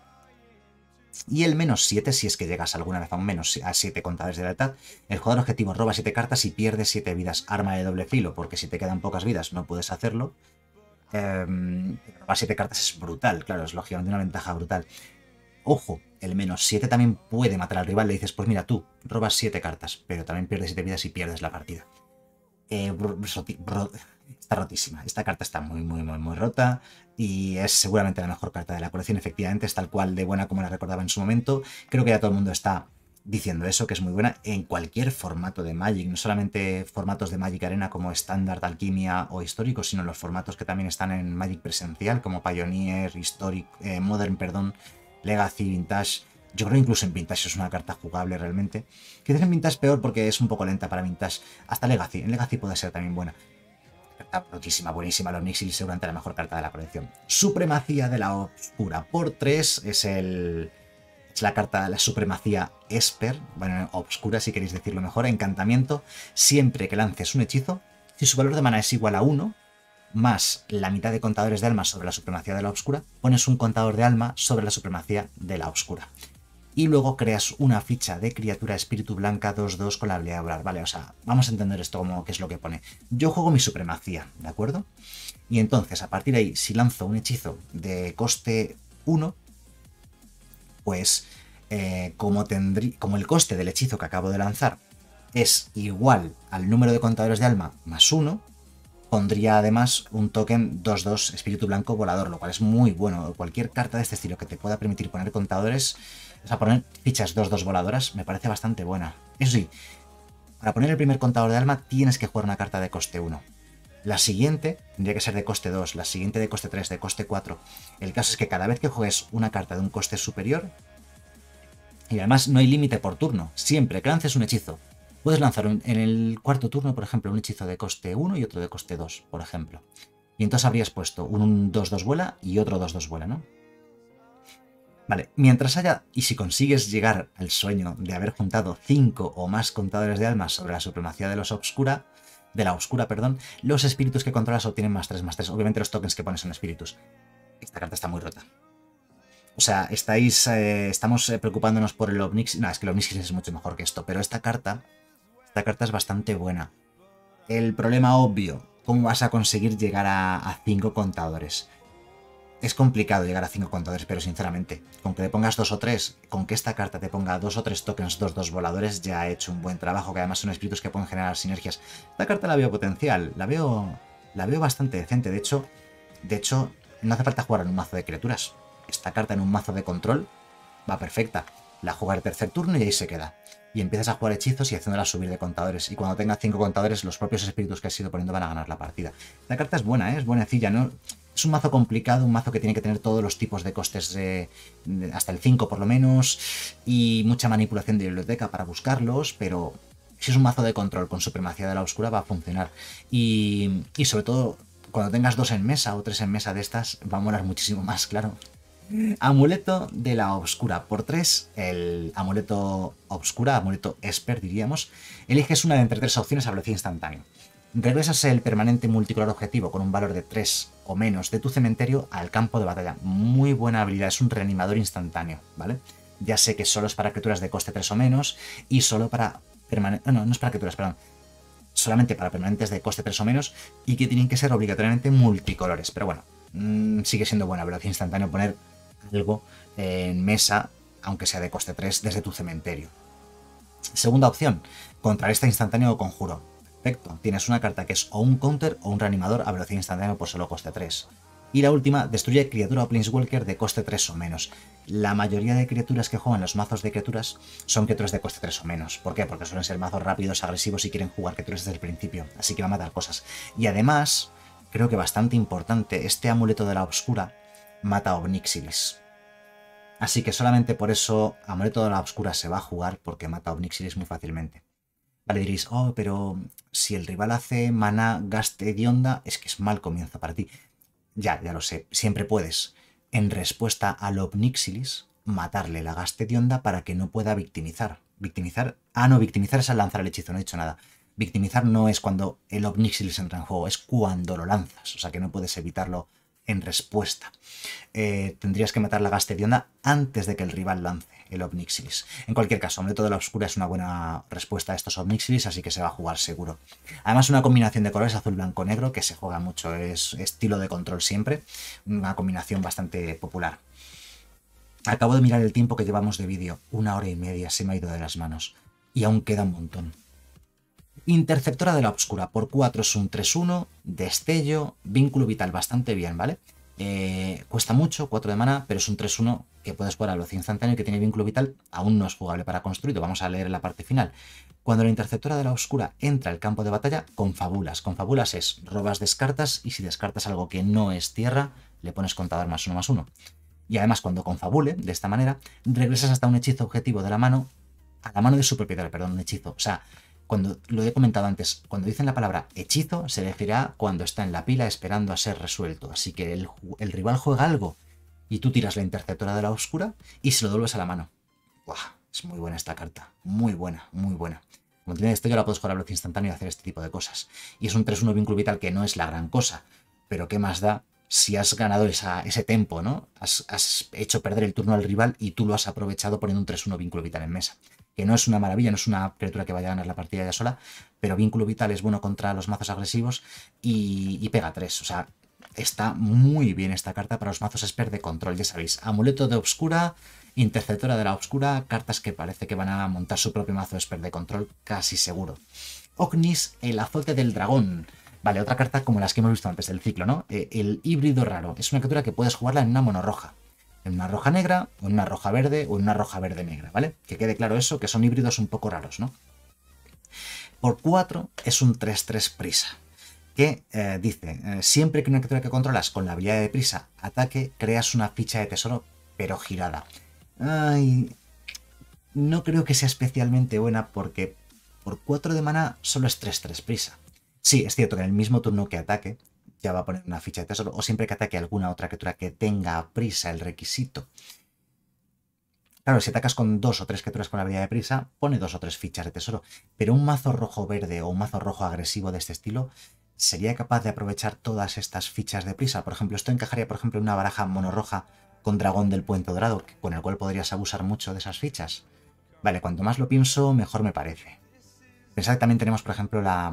Y el -7, si es que llegas alguna vez a un -7 contadores de lealtad, el jugador objetivo roba 7 cartas y pierde 7 vidas. Arma de doble filo, porque si te quedan pocas vidas no puedes hacerlo. Robar 7 cartas es brutal, claro, es lógicamente una ventaja brutal. Ojo, el -7 también puede matar al rival. Le dices, pues mira, tú robas 7 cartas, pero también pierdes 7 vidas y pierdes la partida. Está rotísima. Esta carta está muy rota y es seguramente la mejor carta de la colección. Efectivamente, es tal cual de buena como la recordaba en su momento. Creo que ya todo el mundo está diciendo eso, que es muy buena en cualquier formato de Magic, no solamente formatos de Magic Arena como Standard, Alquimia o Histórico, sino los formatos que también están en Magic presencial como Pioneer, Historic, Modern, perdón, Legacy, Vintage. Yo creo que incluso en Vintage es una carta jugable realmente. Quizás en Vintage peor porque es un poco lenta para Vintage. Hasta Legacy. En Legacy puede ser también buena. Carta rotísima, buenísima. Los Omnixilis seguramente la mejor carta de la colección. Supremacía de la Obscura. Por 3 es la carta, la Supremacía Esper. Bueno, Obscura si queréis decirlo mejor. Encantamiento. Siempre que lances un hechizo, si su valor de mana es igual a 1, más la mitad de contadores de alma sobre la Supremacía de la Obscura, pones un contador de alma sobre la Supremacía de la Obscura. Y luego creas una ficha de criatura espíritu blanca 2-2 con la habilidad de volar. Vale, o sea, vamos a entender esto como qué es lo que pone. Yo juego mi supremacía, ¿de acuerdo? Y entonces, a partir de ahí, si lanzo un hechizo de coste 1, pues como el coste del hechizo que acabo de lanzar es igual al número de contadores de alma más 1, pondría además un token 2-2 espíritu blanco volador, lo cual es muy bueno. Cualquier carta de este estilo que te pueda permitir poner contadores, o sea, poner fichas 2-2 voladoras, me parece bastante buena. Eso sí, para poner el primer contador de alma tienes que jugar una carta de coste 1. La siguiente tendría que ser de coste 2, la siguiente de coste 3, de coste 4. El caso es que cada vez que juegues una carta de un coste superior, y además no hay límite por turno, siempre que lances un hechizo, puedes lanzar en el cuarto turno, por ejemplo, un hechizo de coste 1 y otro de coste 2, por ejemplo. Y entonces habrías puesto un 2-2 vuela y otro 2-2 vuela, ¿no? Vale, mientras haya, y si consigues llegar al sueño de haber juntado 5 o más contadores de almas sobre la supremacía de la oscura, perdón, los espíritus que controlas obtienen +3/+3. Obviamente los tokens que pones son espíritus. Esta carta está muy rota. O sea, estamos preocupándonos por el Omnix. No, es que el Omnix es mucho mejor que esto, pero esta carta es bastante buena. El problema obvio, ¿cómo vas a conseguir llegar a 5 contadores? Es complicado llegar a 5 contadores, pero sinceramente, con que le pongas 2 o 3, con que esta carta te ponga 2 o 3 tokens 2-2 voladores, ya ha hecho un buen trabajo, que además son espíritus que pueden generar sinergias. Esta carta la veo potencial, la veo bastante decente. De hecho, no hace falta jugar en un mazo de criaturas. Esta carta en un mazo de control va perfecta. La jugar el tercer turno y ahí se queda. Y empiezas a jugar hechizos y haciéndola subir de contadores. Y cuando tenga 5 contadores, los propios espíritus que has ido poniendo van a ganar la partida. La carta es buena, ¿eh? Es buenecilla, ¿no? Es un mazo complicado, un mazo que tiene que tener todos los tipos de costes hasta el 5 por lo menos, y mucha manipulación de biblioteca para buscarlos, pero si es un mazo de control con supremacía de la oscura va a funcionar. Y sobre todo, cuando tengas 2 en mesa o 3 en mesa de estas, va a molar muchísimo más, claro. Amuleto de la Obscura. Por 3, el amuleto Obscura, amuleto Esper, diríamos. Eliges una de entre 3 opciones a velocidad instantánea. Regresas el permanente multicolor objetivo con un valor de 3 o menos de tu cementerio al campo de batalla. Muy buena habilidad, es un reanimador instantáneo, ¿vale? Ya sé que solo es para criaturas de coste 3 o menos y solo para permanentes... No, no es para criaturas, perdón. Solamente para permanentes de coste 3 o menos y que tienen que ser obligatoriamente multicolores. Pero bueno, sigue siendo buena velocidad instantánea poner algo en mesa, aunque sea de coste 3, desde tu cementerio. Segunda opción, contrarresta instantáneo o conjuro. Perfecto, tienes una carta que es o un counter o un reanimador a velocidad instantánea por solo coste 3. Y la última, destruye criatura o planeswalker de coste 3 o menos. La mayoría de criaturas que juegan los mazos de criaturas son criaturas de coste 3 o menos. ¿Por qué? Porque suelen ser mazos rápidos, agresivos y quieren jugar criaturas desde el principio. Así que va a matar cosas. Y además, creo que bastante importante, este amuleto de la oscura mata a Obnixilis. Así que solamente por eso Amuleto de la Oscura se va a jugar, porque mata a Obnixilis muy fácilmente. Vale, diréis, oh, pero si el rival hace mana, gaste de onda, es que es mal comienzo para ti. Ya lo sé, siempre puedes, en respuesta al Obnixilis, matarle la gaste de onda para que no pueda victimizar. Victimizar. Ah, no, victimizar es al lanzar el hechizo, no he dicho nada. Victimizar no es cuando el Obnixilis entra en juego, es cuando lo lanzas, o sea que no puedes evitarlo en respuesta. Tendrías que matar la gaste de onda antes de que el rival lance el Obnixilis. En cualquier caso, Amuleto de la Oscura es una buena respuesta a estos Obnixilis, así que se va a jugar seguro. Además, una combinación de colores azul, blanco, negro que se juega mucho, es estilo de control siempre, una combinación bastante popular. Acabo de mirar el tiempo que llevamos de vídeo, 1 hora y media, se me ha ido de las manos, y aún queda un montón. Interceptora de la Obscura, por 4 es un 3-1, destello, vínculo vital bastante bien, ¿vale? Cuesta mucho, 4 de mana, pero es un 3-1 que puedes jugar a velocidad instantánea y que tiene vínculo vital, aún no es jugable para construido, vamos a leer en la parte final. Cuando la Interceptora de la Oscura entra al campo de batalla, confabulas. Confabulas es robas, descartas, y si descartas algo que no es tierra, le pones contador +1/+1. Y además, cuando confabule, de esta manera, regresas hasta un hechizo objetivo de la mano, a la mano de su propietario, perdón, un hechizo. O sea, cuando lo he comentado antes, cuando dicen la palabra hechizo, se referirá cuando está en la pila esperando a ser resuelto. Así que el rival juega algo y tú tiras la Interceptora de la Oscura y se lo devuelves a la mano. ¡Buah! Es muy buena esta carta. Muy buena, muy buena. Como tiene esto, ya la puedes jugar a velocidad instantánea y hacer este tipo de cosas. Y es un 3-1 vínculo vital que no es la gran cosa. Pero ¿qué más da si has ganado ese tempo, ¿no? Has hecho perder el turno al rival y tú lo has aprovechado poniendo un 3-1 vínculo vital en mesa. Que no es una maravilla, no es una criatura que vaya a ganar la partida ya sola, pero vínculo vital es bueno contra los mazos agresivos y pega 3. O sea, está muy bien esta carta para los mazos Esper de control, ya sabéis. Amuleto de Obscura, Interceptora de la Obscura, cartas que parece que van a montar su propio mazo Esper de control, casi seguro. Ognis, el azote del dragón. Vale, otra carta como las que hemos visto antes del ciclo, ¿no? El híbrido raro. Es una criatura que puedes jugarla en una mono roja. En una roja negra, o en una roja verde, o en una roja verde negra, ¿vale? Que quede claro eso, que son híbridos un poco raros, ¿no? Por 4 es un 3-3 prisa. Que dice, siempre que una criatura que controlas con la habilidad de prisa ataque, creas una ficha de tesoro, pero girada. Ay, no creo que sea especialmente buena porque por 4 de mana solo es 3-3 prisa. Sí, es cierto que en el mismo turno que ataque, ya va a poner una ficha de tesoro, o siempre que ataque alguna otra criatura que tenga prisa el requisito. Claro, si atacas con 2 o 3 criaturas con la habilidad de prisa, pone 2 o 3 fichas de tesoro. Pero un mazo rojo-verde o un mazo rojo agresivo de este estilo sería capaz de aprovechar todas estas fichas de prisa. Por ejemplo, esto encajaría, por ejemplo, en una baraja monorroja con dragón del puente dorado, con el cual podrías abusar mucho de esas fichas. Vale, cuanto más lo pienso, mejor me parece. Pensad que también tenemos, por ejemplo, la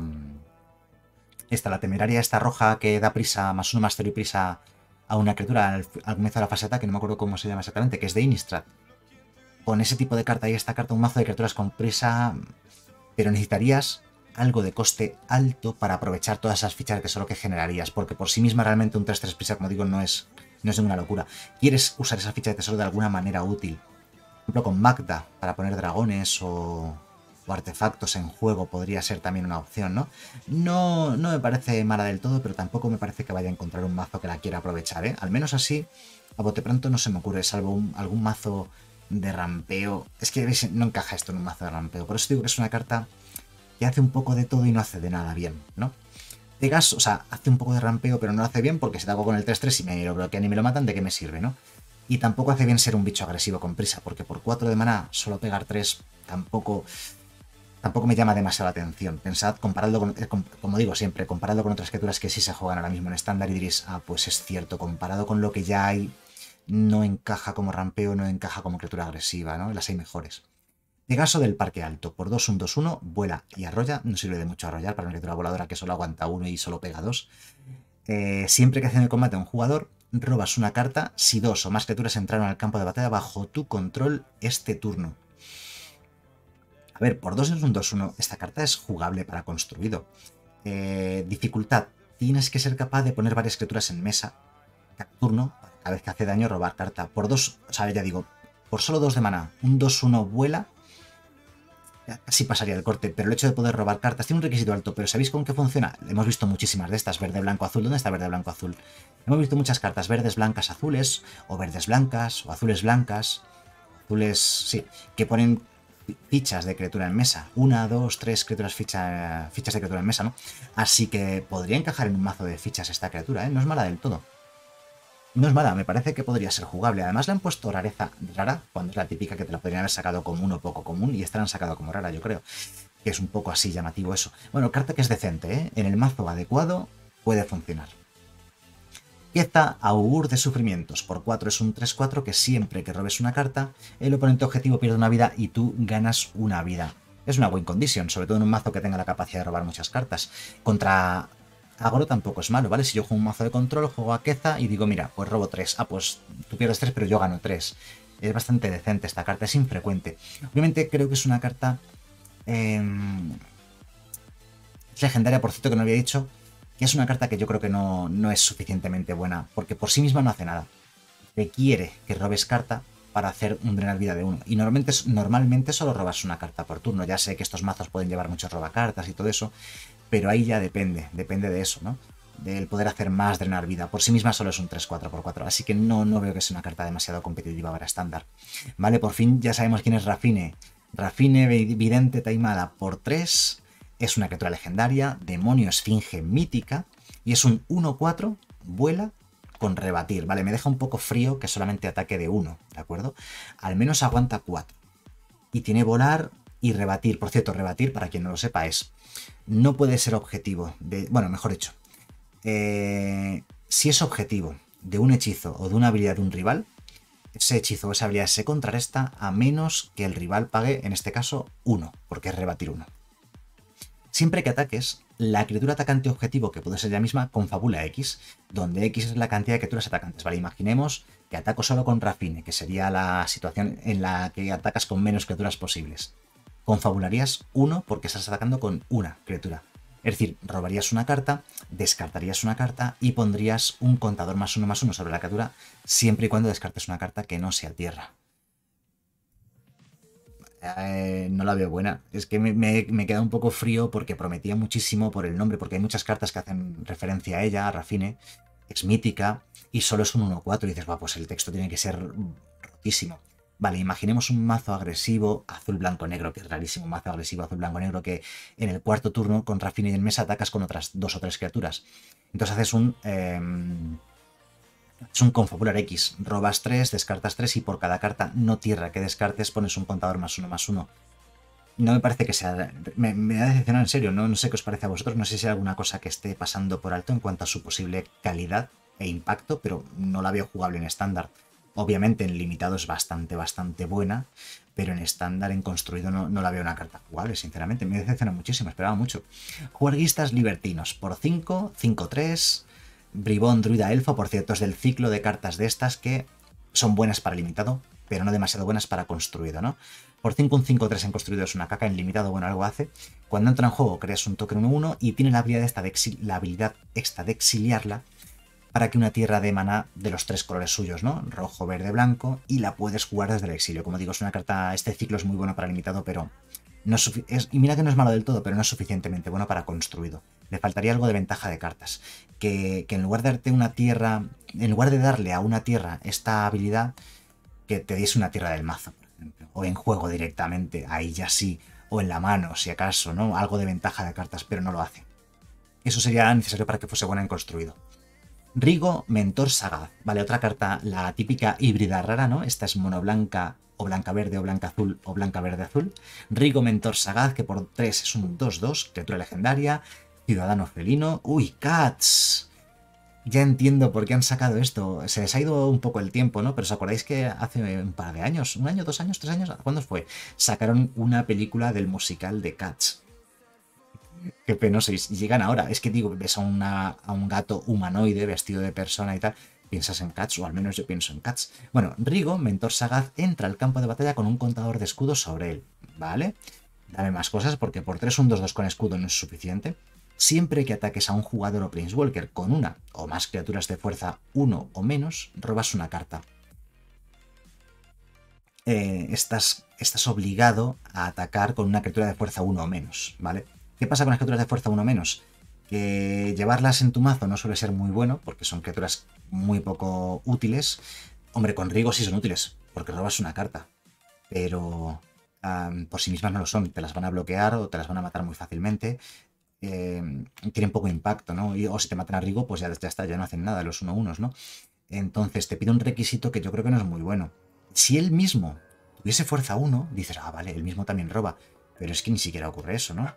temeraria, esta roja que da prisa, +1, +0 y prisa a una criatura al comienzo de la fase de ataque, no me acuerdo cómo se llama exactamente, que es de Innistrad. Con ese tipo de carta y esta carta, un mazo de criaturas con prisa, pero necesitarías algo de coste alto para aprovechar todas esas fichas de tesoro que generarías, porque por sí misma realmente un 3-3 prisa, como digo, no es ninguna locura. Quieres usar esa ficha de tesoro de alguna manera útil. Por ejemplo, con Magda, para poner dragones o artefactos en juego podría ser también una opción, ¿no? No me parece mala del todo, pero tampoco me parece que vaya a encontrar un mazo que la quiera aprovechar, ¿eh? Al menos así, a bote pronto no se me ocurre, salvo algún mazo de rampeo. Es que no encaja esto en un mazo de rampeo, por eso digo que es una carta que hace un poco de todo y no hace de nada bien, ¿no? Pegas, o sea, hace un poco de rampeo, pero no lo hace bien porque si te hago con el 3-3 y me lo bloquean y me lo matan, ¿de qué me sirve, no? Y tampoco hace bien ser un bicho agresivo con prisa, porque por 4 de maná solo pegar 3 tampoco me llama demasiado la atención. Pensad, comparadlo como digo siempre, comparadlo con otras criaturas que sí se juegan ahora mismo en estándar y diréis, ah, pues es cierto, comparado con lo que ya hay, no encaja como rampeo, no encaja como criatura agresiva, ¿no? Las hay mejores. Pegaso del Parque Alto, por 2, un 2-1, vuela y arrolla. No sirve de mucho arrollar para una criatura voladora que solo aguanta 1 y solo pega 2. Siempre que hace en el combate a un jugador, robas una carta si 2 o más criaturas entraron al campo de batalla bajo tu control este turno. A ver, por 2 es un 2-1. Esta carta es jugable para construido. Dificultad. Tienes que ser capaz de poner varias criaturas en mesa cada turno, para cada vez que hace daño robar carta. Por 2, o sea, ya digo, por solo 2 de maná, un 2-1 vuela, casi pasaría el corte, pero el hecho de poder robar cartas tiene un requisito alto, pero ¿sabéis con qué funciona? Hemos visto muchísimas de estas, verde, blanco, azul. ¿Dónde está verde, blanco, azul? Hemos visto muchas cartas verdes, blancas, azules, o verdes blancas, o azules blancas, azules, sí, que ponen fichas de criatura en mesa. 1, 2, 3 criaturas, fichas de criatura en mesa, ¿no? Así que podría encajar en un mazo de fichas esta criatura, ¿eh? No es mala del todo. No es mala, me parece que podría ser jugable. Además le han puesto rareza rara, cuando es la típica que te la podrían haber sacado común o poco común, y esta la han sacado como rara, yo creo. Que es un poco así llamativo eso. Bueno, carta que es decente, ¿eh? En el mazo adecuado puede funcionar. Pieza Augur de Sufrimientos. Por 4 es un 3-4 que siempre que robes una carta, el oponente objetivo pierde una vida y tú ganas una vida. Es una win condition, sobre todo en un mazo que tenga la capacidad de robar muchas cartas. Contra Agro tampoco es malo, ¿vale? Si yo juego un mazo de control, juego a Keza y digo, mira, pues robo 3. Ah, pues tú pierdes 3, pero yo gano 3. Es bastante decente esta carta, es infrecuente. Obviamente creo que es una carta... es legendaria, por cierto, que no había dicho, que es una carta que yo creo que no es suficientemente buena, porque por sí misma no hace nada. Requiere que robes carta para hacer un drenar vida de 1. Y normalmente solo robas una carta por turno. Ya sé que estos mazos pueden llevar muchos robacartas y todo eso, pero ahí ya depende de eso, ¿no? Del poder hacer más drenar vida. Por sí misma solo es un 3-4x4, así que no veo que sea una carta demasiado competitiva para estándar. Vale, por fin ya sabemos quién es Rafine. Rafine Vidente Taimada por 3 es una criatura legendaria, demonio esfinge mítica, y es un 1-4, vuela con rebatir, ¿vale? Me deja un poco frío que solamente ataque de 1, ¿de acuerdo? Al menos aguanta 4. Y tiene volar y rebatir. Por cierto, rebatir, para quien no lo sepa, no puede ser objetivo de... Bueno, mejor dicho. Si es objetivo de un hechizo o de una habilidad de un rival, ese hechizo o esa habilidad se contrarresta a menos que el rival pague, en este caso, 1, porque es rebatir 1. Siempre que ataques, la criatura atacante objetivo, que puede ser ella misma, confabula X, donde X es la cantidad de criaturas atacantes. Vale, imaginemos que ataco solo con Rafine, que sería la situación en la que atacas con menos criaturas posibles. Confabularías 1 porque estás atacando con una criatura. Es decir, robarías una carta, descartarías una carta y pondrías un contador +1/+1 sobre la criatura siempre y cuando descartes una carta que no sea tierra. No la veo buena. Es que me queda un poco frío porque prometía muchísimo por el nombre, porque hay muchas cartas que hacen referencia a ella, a Rafine, es mítica, y solo es un 1-4 y dices, va, pues el texto tiene que ser rotísimo. Vale, imaginemos un mazo agresivo azul-blanco-negro, que es rarísimo, un mazo agresivo azul-blanco-negro que en el cuarto turno contra fin y en mesa atacas con otras 2 o 3 criaturas. Entonces haces es un Confabular X, robas 3, descartas 3 y por cada carta no tierra que descartes pones un contador +1/+1. No me parece que sea... Me da decepcionado en serio, ¿no? No sé qué os parece a vosotros, no sé si hay alguna cosa que esté pasando por alto en cuanto a su posible calidad e impacto, pero no la veo jugable en estándar. Obviamente en limitado es bastante buena, pero en estándar, en construido, no la veo una carta jugable, sinceramente. Me decepciona muchísimo, esperaba mucho. Juerguistas libertinos, por 5, 5-3... Bribón, druida, elfo, por cierto, es del ciclo de cartas de estas que son buenas para limitado, pero no demasiado buenas para construido, ¿no? Por 5 un 5-3 en construido es una caca, en limitado, bueno, algo hace. Cuando entra en juego creas un token 1-1 y tiene la habilidad esta de exiliarla para que una tierra de maná de los 3 colores suyos, ¿no? Rojo, verde, blanco, y la puedes jugar desde el exilio. Como digo, es una carta, este ciclo es muy bueno para limitado, pero no y mira que no es malo del todo, pero no es suficientemente bueno para construido. Le faltaría algo de ventaja de cartas. Que en lugar de darte una tierra, en lugar de darle a una tierra esta habilidad, que te diese una tierra del mazo, por ejemplo. O en juego directamente, ahí ya sí. O en la mano, si acaso, ¿no? Algo de ventaja de cartas, pero no lo hace. Eso sería necesario para que fuese buena en construido. Rigo, Mentor Sagaz. Vale, otra carta, la típica híbrida rara, ¿no? Esta es mono blanca o blanca verde o blanca azul o blanca verde azul. Rigo, Mentor Sagaz, que por 3 es un 2-2, criatura legendaria. Ciudadano felino. ¡Uy, Cats! Ya entiendo por qué han sacado esto. Se les ha ido un poco el tiempo, ¿no? Pero ¿os acordáis que hace un par de años, 1 año, 2 años, 3 años? ¿Cuándo fue? Sacaron una película del musical de Cats. Qué penoso. Y llegan ahora. Es que digo, ves a un gato humanoide vestido de persona y tal. Piensas en Cats, o al menos yo pienso en Cats. Bueno, Rigo, Mentor Sagaz, entra al campo de batalla con un contador de escudos sobre él. ¿Vale? Dame más cosas porque por 3 un 2-2 con escudo no es suficiente. Siempre que ataques a un jugador o Planeswalker con una o más criaturas de fuerza 1 o menos, robas una carta. Estás obligado a atacar con una criatura de fuerza 1 o menos, ¿vale? ¿Qué pasa con las criaturas de fuerza 1 o menos? Que llevarlas en tu mazo no suele ser muy bueno, porque son criaturas muy poco útiles. Hombre, con Rigo sí son útiles, porque robas una carta. Pero por sí mismas no lo son. Te las van a bloquear o te las van a matar muy fácilmente. Tienen poco impacto, ¿no? O si te matan a Rigo, pues ya está, ya no hacen nada los 1-1s, ¿no? Entonces te pide un requisito que yo creo que no es muy bueno. Si él mismo tuviese fuerza 1, dices, ah, vale, él mismo también roba. Pero es que ni siquiera ocurre eso, ¿no?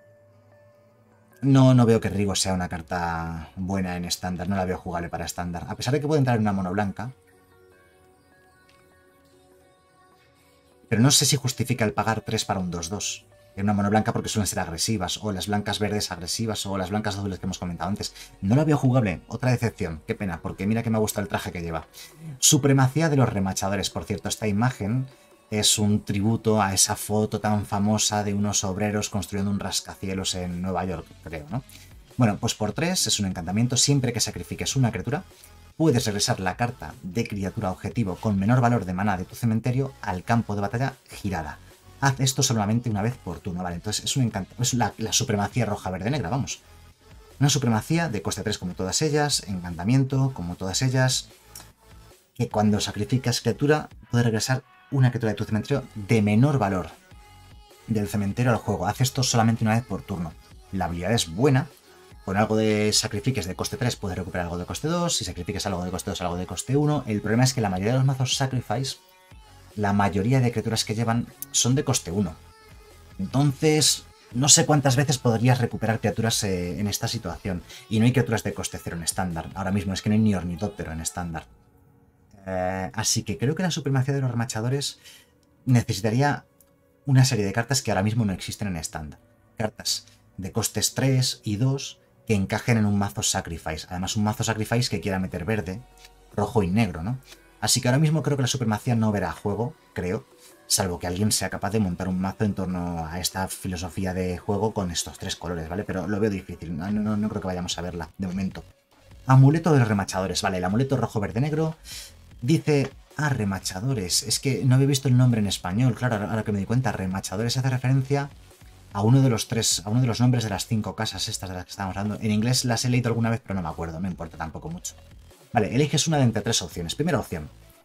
No veo que Rigo sea una carta buena en estándar, no la veo jugable para estándar. A pesar de que puede entrar en una mono blanca. Pero no sé si justifica el pagar 3 para un 2-2. En una mono blanca porque suelen ser agresivas, o las blancas verdes agresivas, o las blancas azules que hemos comentado antes. No la veo jugable, otra decepción, qué pena, porque mira que me ha gustado el traje que lleva. Supremacía de los remachadores, por cierto, esta imagen es un tributo a esa foto tan famosa de unos obreros construyendo un rascacielos en Nueva York, creo, ¿no? Bueno, pues por 3 es un encantamiento, siempre que sacrifiques una criatura, puedes regresar la carta de criatura objetivo con menor valor de maná de tu cementerio al campo de batalla girada. Haz esto solamente una vez por turno, ¿vale? Entonces es la supremacía roja-verde-negra, vamos. Una supremacía de coste 3 como todas ellas, encantamiento como todas ellas, que cuando sacrificas criatura puedes regresar una criatura de tu cementerio de menor valor del cementerio al juego. Haz esto solamente una vez por turno. La habilidad es buena. Con algo de sacrifiques de coste 3 puedes recuperar algo de coste 2. Si sacrificas algo de coste 2, algo de coste 1. El problema es que la mayoría de los mazos Sacrifice, la mayoría de criaturas que llevan son de coste 1. Entonces, no sé cuántas veces podrías recuperar criaturas en esta situación. Y no hay criaturas de coste 0 en estándar. Ahora mismo es que no hay ni ornitóptero en estándar. Así que creo que la supremacía de los remachadores necesitaría una serie de cartas que ahora mismo no existen en estándar. Cartas de costes 3 y 2 que encajen en un mazo Sacrifice. Además, un mazo Sacrifice que quiera meter verde, rojo y negro, ¿no? Así que ahora mismo creo que la supremacía no verá juego, creo, salvo que alguien sea capaz de montar un mazo en torno a esta filosofía de juego con estos 3 colores, ¿vale? Pero lo veo difícil, no creo que vayamos a verla, de momento. Amuleto de los remachadores, vale, el amuleto rojo, verde, negro. Dice, remachadores. Es que no había visto el nombre en español. Claro, ahora que me di cuenta, remachadores hace referencia a uno de los nombres de las 5 casas estas de las que estábamos hablando. En inglés las he leído alguna vez, pero no me acuerdo, no importa tampoco mucho. Vale, eliges una de entre 3 opciones. Primera opción,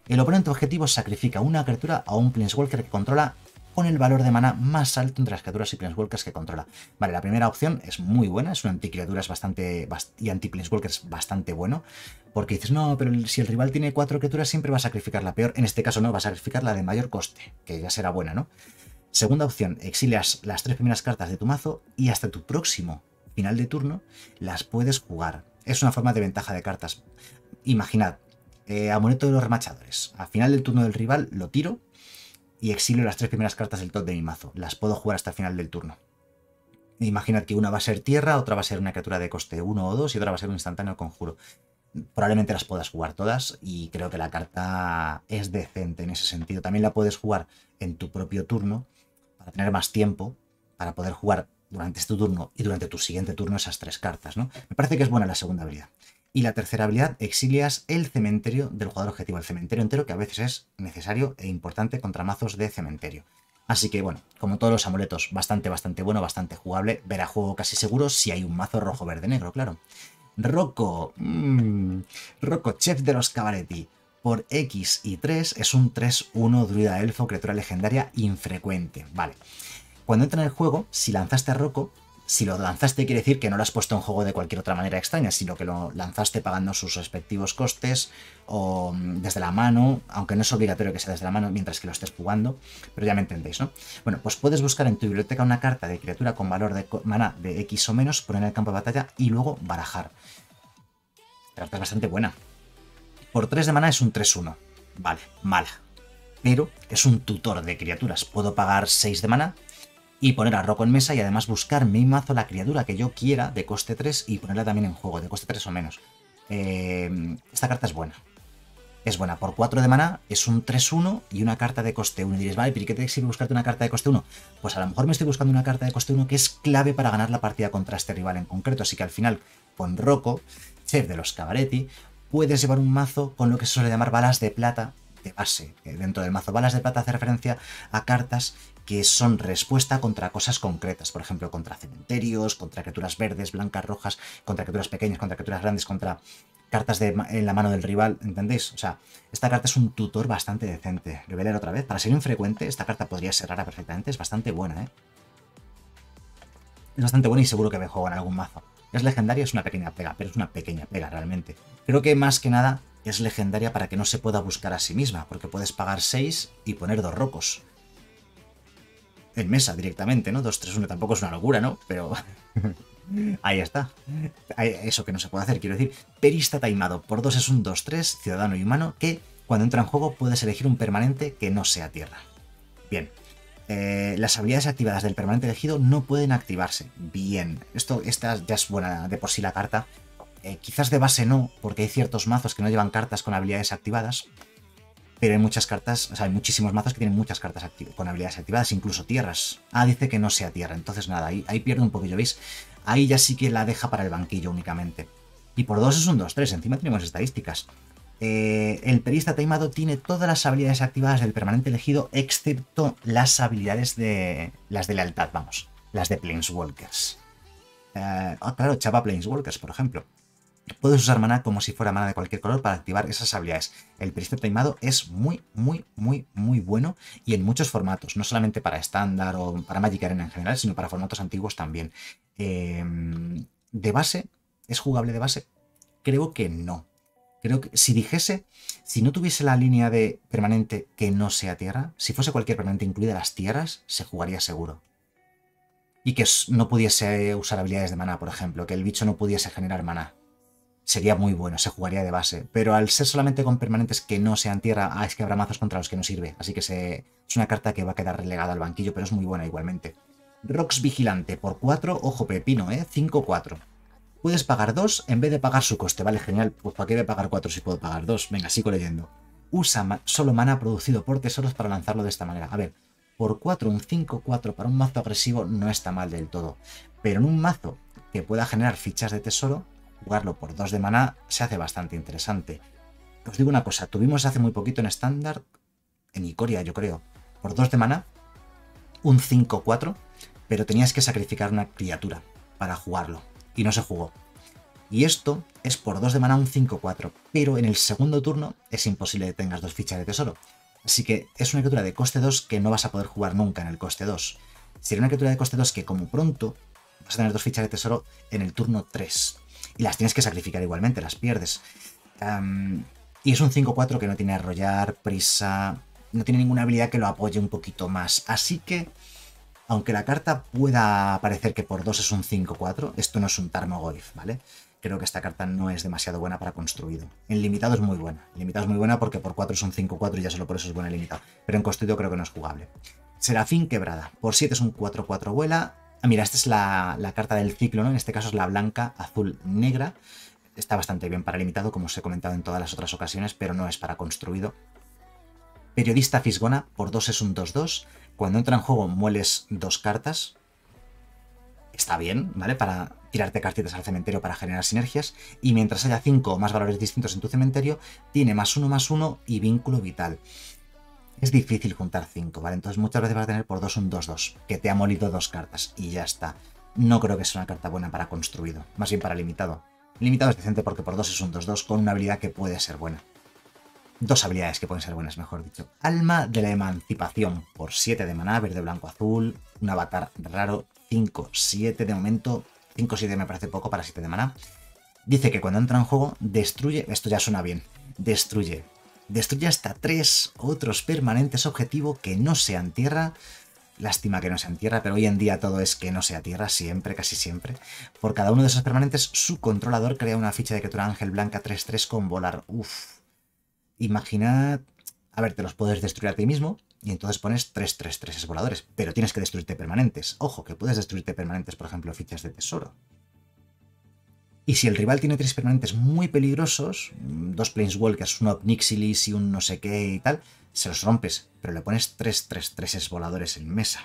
El oponente objetivo sacrifica una criatura a un Planeswalker que controla con el valor de mana más alto entre las criaturas y Planeswalkers que controla. Vale, la primera opción es muy buena, es una anticriaturas y anti-Planeswalkers bastante bueno, porque dices, no, pero si el rival tiene 4 criaturas siempre va a sacrificar la peor, en este caso no, va a sacrificar la de mayor coste, que ya será buena, ¿no? Segunda opción, exilias las 3 primeras cartas de tu mazo y hasta tu próximo final de turno las puedes jugar. Es una forma de ventaja de cartas. Imaginad, Amuleto de los Remachadores. Al final del turno del rival lo tiro y exilio las 3 primeras cartas del top de mi mazo. Las puedo jugar hasta el final del turno. Imaginad que una va a ser tierra, otra va a ser una criatura de coste 1 o 2 y otra va a ser un instantáneo conjuro. Probablemente las puedas jugar todas y creo que la carta es decente en ese sentido. También la puedes jugar en tu propio turno para tener más tiempo, para poder jugar durante este turno y durante tu siguiente turno esas 3 cartas, ¿no? Me parece que es buena la segunda habilidad. Y la tercera habilidad, exilias el cementerio del jugador objetivo, el cementerio entero, que a veces es necesario e importante contra mazos de cementerio. Así que bueno, como todos los amuletos, bastante bueno, bastante jugable, verá juego casi seguro si hay un mazo rojo-verde-negro, claro. Rocco, Rocco, chef de los Cabaretti, por X y 3 es un 3-1 druida elfo, criatura legendaria infrecuente, vale. Cuando entra en el juego, si lanzaste a Rocco, si lo lanzaste quiere decir que no lo has puesto en juego de cualquier otra manera extraña, sino que lo lanzaste pagando sus respectivos costes o desde la mano, aunque no es obligatorio que sea desde la mano mientras que lo estés jugando, pero ya me entendéis, ¿no? Bueno, pues puedes buscar en tu biblioteca una carta de criatura con valor de mana de X o menos, poner en el campo de batalla y luego barajar. La carta es bastante buena. Por 3 de mana es un 3-1. Vale, mala. Pero es un tutor de criaturas. Puedo pagar 6 de mana y poner a Rocco en mesa y además buscar mi mazo la criatura que yo quiera de coste 3 y ponerla también en juego, de coste 3 o menos. Esta carta es buena. Es buena. Por 4 de mana es un 3-1 y una carta de coste 1. Y diréis, vale, ¿pero qué te sirve buscarte una carta de coste 1? Pues a lo mejor me estoy buscando una carta de coste 1 que es clave para ganar la partida contra este rival en concreto. Así que al final, con Rocco, chef de los Cabaretti, puedes llevar un mazo con lo que se suele llamar balas de plata de base. Dentro del mazo balas de plata hace referencia a cartas que son respuesta contra cosas concretas, por ejemplo, contra cementerios, contra criaturas verdes, blancas, rojas, contra criaturas pequeñas, contra criaturas grandes, contra cartas en la mano del rival, ¿entendéis? O sea, esta carta es un tutor bastante decente. Lo voy a leer otra vez. Para ser infrecuente, esta carta podría ser rara perfectamente, es bastante buena, ¿eh? Es bastante buena y seguro que me juego en algún mazo. Es legendaria, es una pequeña pega, pero es una pequeña pega realmente. Creo que más que nada es legendaria para que no se pueda buscar a sí misma, porque puedes pagar 6 y poner 2 rocos. En mesa directamente, ¿no? 2-3-1 tampoco es una locura, ¿no? Pero ahí está. Eso que no se puede hacer, quiero decir. Perista taimado. Por 2 es un 2-3, ciudadano y humano, que cuando entra en juego puedes elegir un permanente que no sea tierra. Bien. Las habilidades activadas del permanente elegido no pueden activarse. Bien. Esta ya es buena de por sí la carta. Quizás de base no, porque hay ciertos mazos que no llevan cartas con habilidades activadas. Pero hay muchas cartas, o sea, hay muchísimos mazos que tienen muchas cartas con habilidades activadas, incluso tierras. Ah, dice que no sea tierra, entonces nada, ahí pierde un poquillo, ¿veis? Ahí ya sí que la deja para el banquillo únicamente. Y por 2 es un 2-3, encima tenemos estadísticas. El perista taimado tiene todas las habilidades activadas del permanente elegido, excepto las habilidades de las de lealtad, vamos, las de Planeswalkers. Claro, Chapa Planeswalkers, por ejemplo. Puedes usar mana como si fuera mana de cualquier color para activar esas habilidades. El perista taimado es muy bueno y en muchos formatos, no solamente para estándar o para Magic Arena en general, sino para formatos antiguos también. ¿De base? ¿Es jugable de base? Creo que no. Creo que si no tuviese la línea de permanente que no sea tierra, si fuese cualquier permanente incluida las tierras, se jugaría seguro. Y que no pudiese usar habilidades de mana, por ejemplo, que el bicho no pudiese generar mana. Sería muy bueno, se jugaría de base. Pero al ser solamente con permanentes que no sean tierra, es que habrá mazos contra los que no sirve. Así que es una carta que va a quedar relegada al banquillo, pero es muy buena igualmente. Rox Vigilante por 4, ojo pepino, 5-4. Puedes pagar 2 en vez de pagar su coste, vale, genial. Pues ¿para qué voy a pagar 4 si puedo pagar 2? Venga, sigo leyendo. Usa solo mana producido por tesoros para lanzarlo de esta manera. A ver, por 4, un 5-4 para un mazo agresivo no está mal del todo. Pero en un mazo que pueda generar fichas de tesoro, jugarlo por 2 de maná se hace bastante interesante. Os digo una cosa, tuvimos hace muy poquito en estándar, en Ikoria yo creo, por 2 de maná, un 5-4, pero tenías que sacrificar una criatura para jugarlo, y no se jugó. Y esto es por 2 de mana un 5-4, pero en el segundo turno es imposible que tengas 2 fichas de tesoro. Así que es una criatura de coste 2 que no vas a poder jugar nunca en el coste 2. Sería una criatura de coste 2 que como pronto vas a tener 2 fichas de tesoro en el turno 3. Y las tienes que sacrificar igualmente, las pierdes. Y es un 5-4 que no tiene arrollar, prisa, no tiene ninguna habilidad que lo apoye un poquito más. Así que, aunque la carta pueda parecer que por 2 es un 5-4, esto no es un Tarmogoyf, ¿vale? Creo que esta carta no es demasiado buena para construido. En limitado es muy buena. En limitado es muy buena porque por 4 es un 5-4 y ya solo por eso es buena en limitado. Pero en construido creo que no es jugable. Serafín Quebrada. Por 7 es un 4-4 vuela. Ah, mira, esta es la carta del ciclo, ¿no? En este caso es la blanca, azul, negra. Está bastante bien para limitado, como os he comentado en todas las otras ocasiones, pero no es para construido. Periodista Fisgona. Por 2 es un 2-2. Cuando entra en juego mueles 2 cartas. Está bien, ¿vale? Para tirarte cartitas al cementerio para generar sinergias. Y mientras haya 5 o más valores distintos en tu cementerio, tiene +1/+1 y vínculo vital. Es difícil juntar 5, ¿vale? Entonces muchas veces vas a tener por 2 un 2-2, que te ha molido 2 cartas y ya está. No creo que sea una carta buena para construido, más bien para limitado. Limitado es decente porque por 2 es un 2-2 con una habilidad que puede ser buena. 2 habilidades que pueden ser buenas, mejor dicho. Alma de la Emancipación, por 7 de maná, verde, blanco, azul, un avatar raro, 5-7 de momento. 5-7 me parece poco para 7 de maná. Dice que cuando entra en juego, destruye, esto ya suena bien, destruye hasta 3 otros permanentes objetivo que no sean tierra. Lástima que no sean tierra, pero hoy en día todo es que no sea tierra, siempre, casi siempre. Por cada uno de esos permanentes, su controlador crea una ficha de criatura ángel blanca 3-3 con volar. Uff. Imaginad... A ver, te los puedes destruir a ti mismo y entonces pones 3-3-3 voladores, pero tienes que destruirte permanentes. Ojo, que puedes destruirte permanentes, por ejemplo, fichas de tesoro. Y si el rival tiene 3 permanentes muy peligrosos, 2 Planeswalkers, un Obnixilis y un no sé qué y tal, se los rompes, pero le pones 3-3-3 voladores en mesa.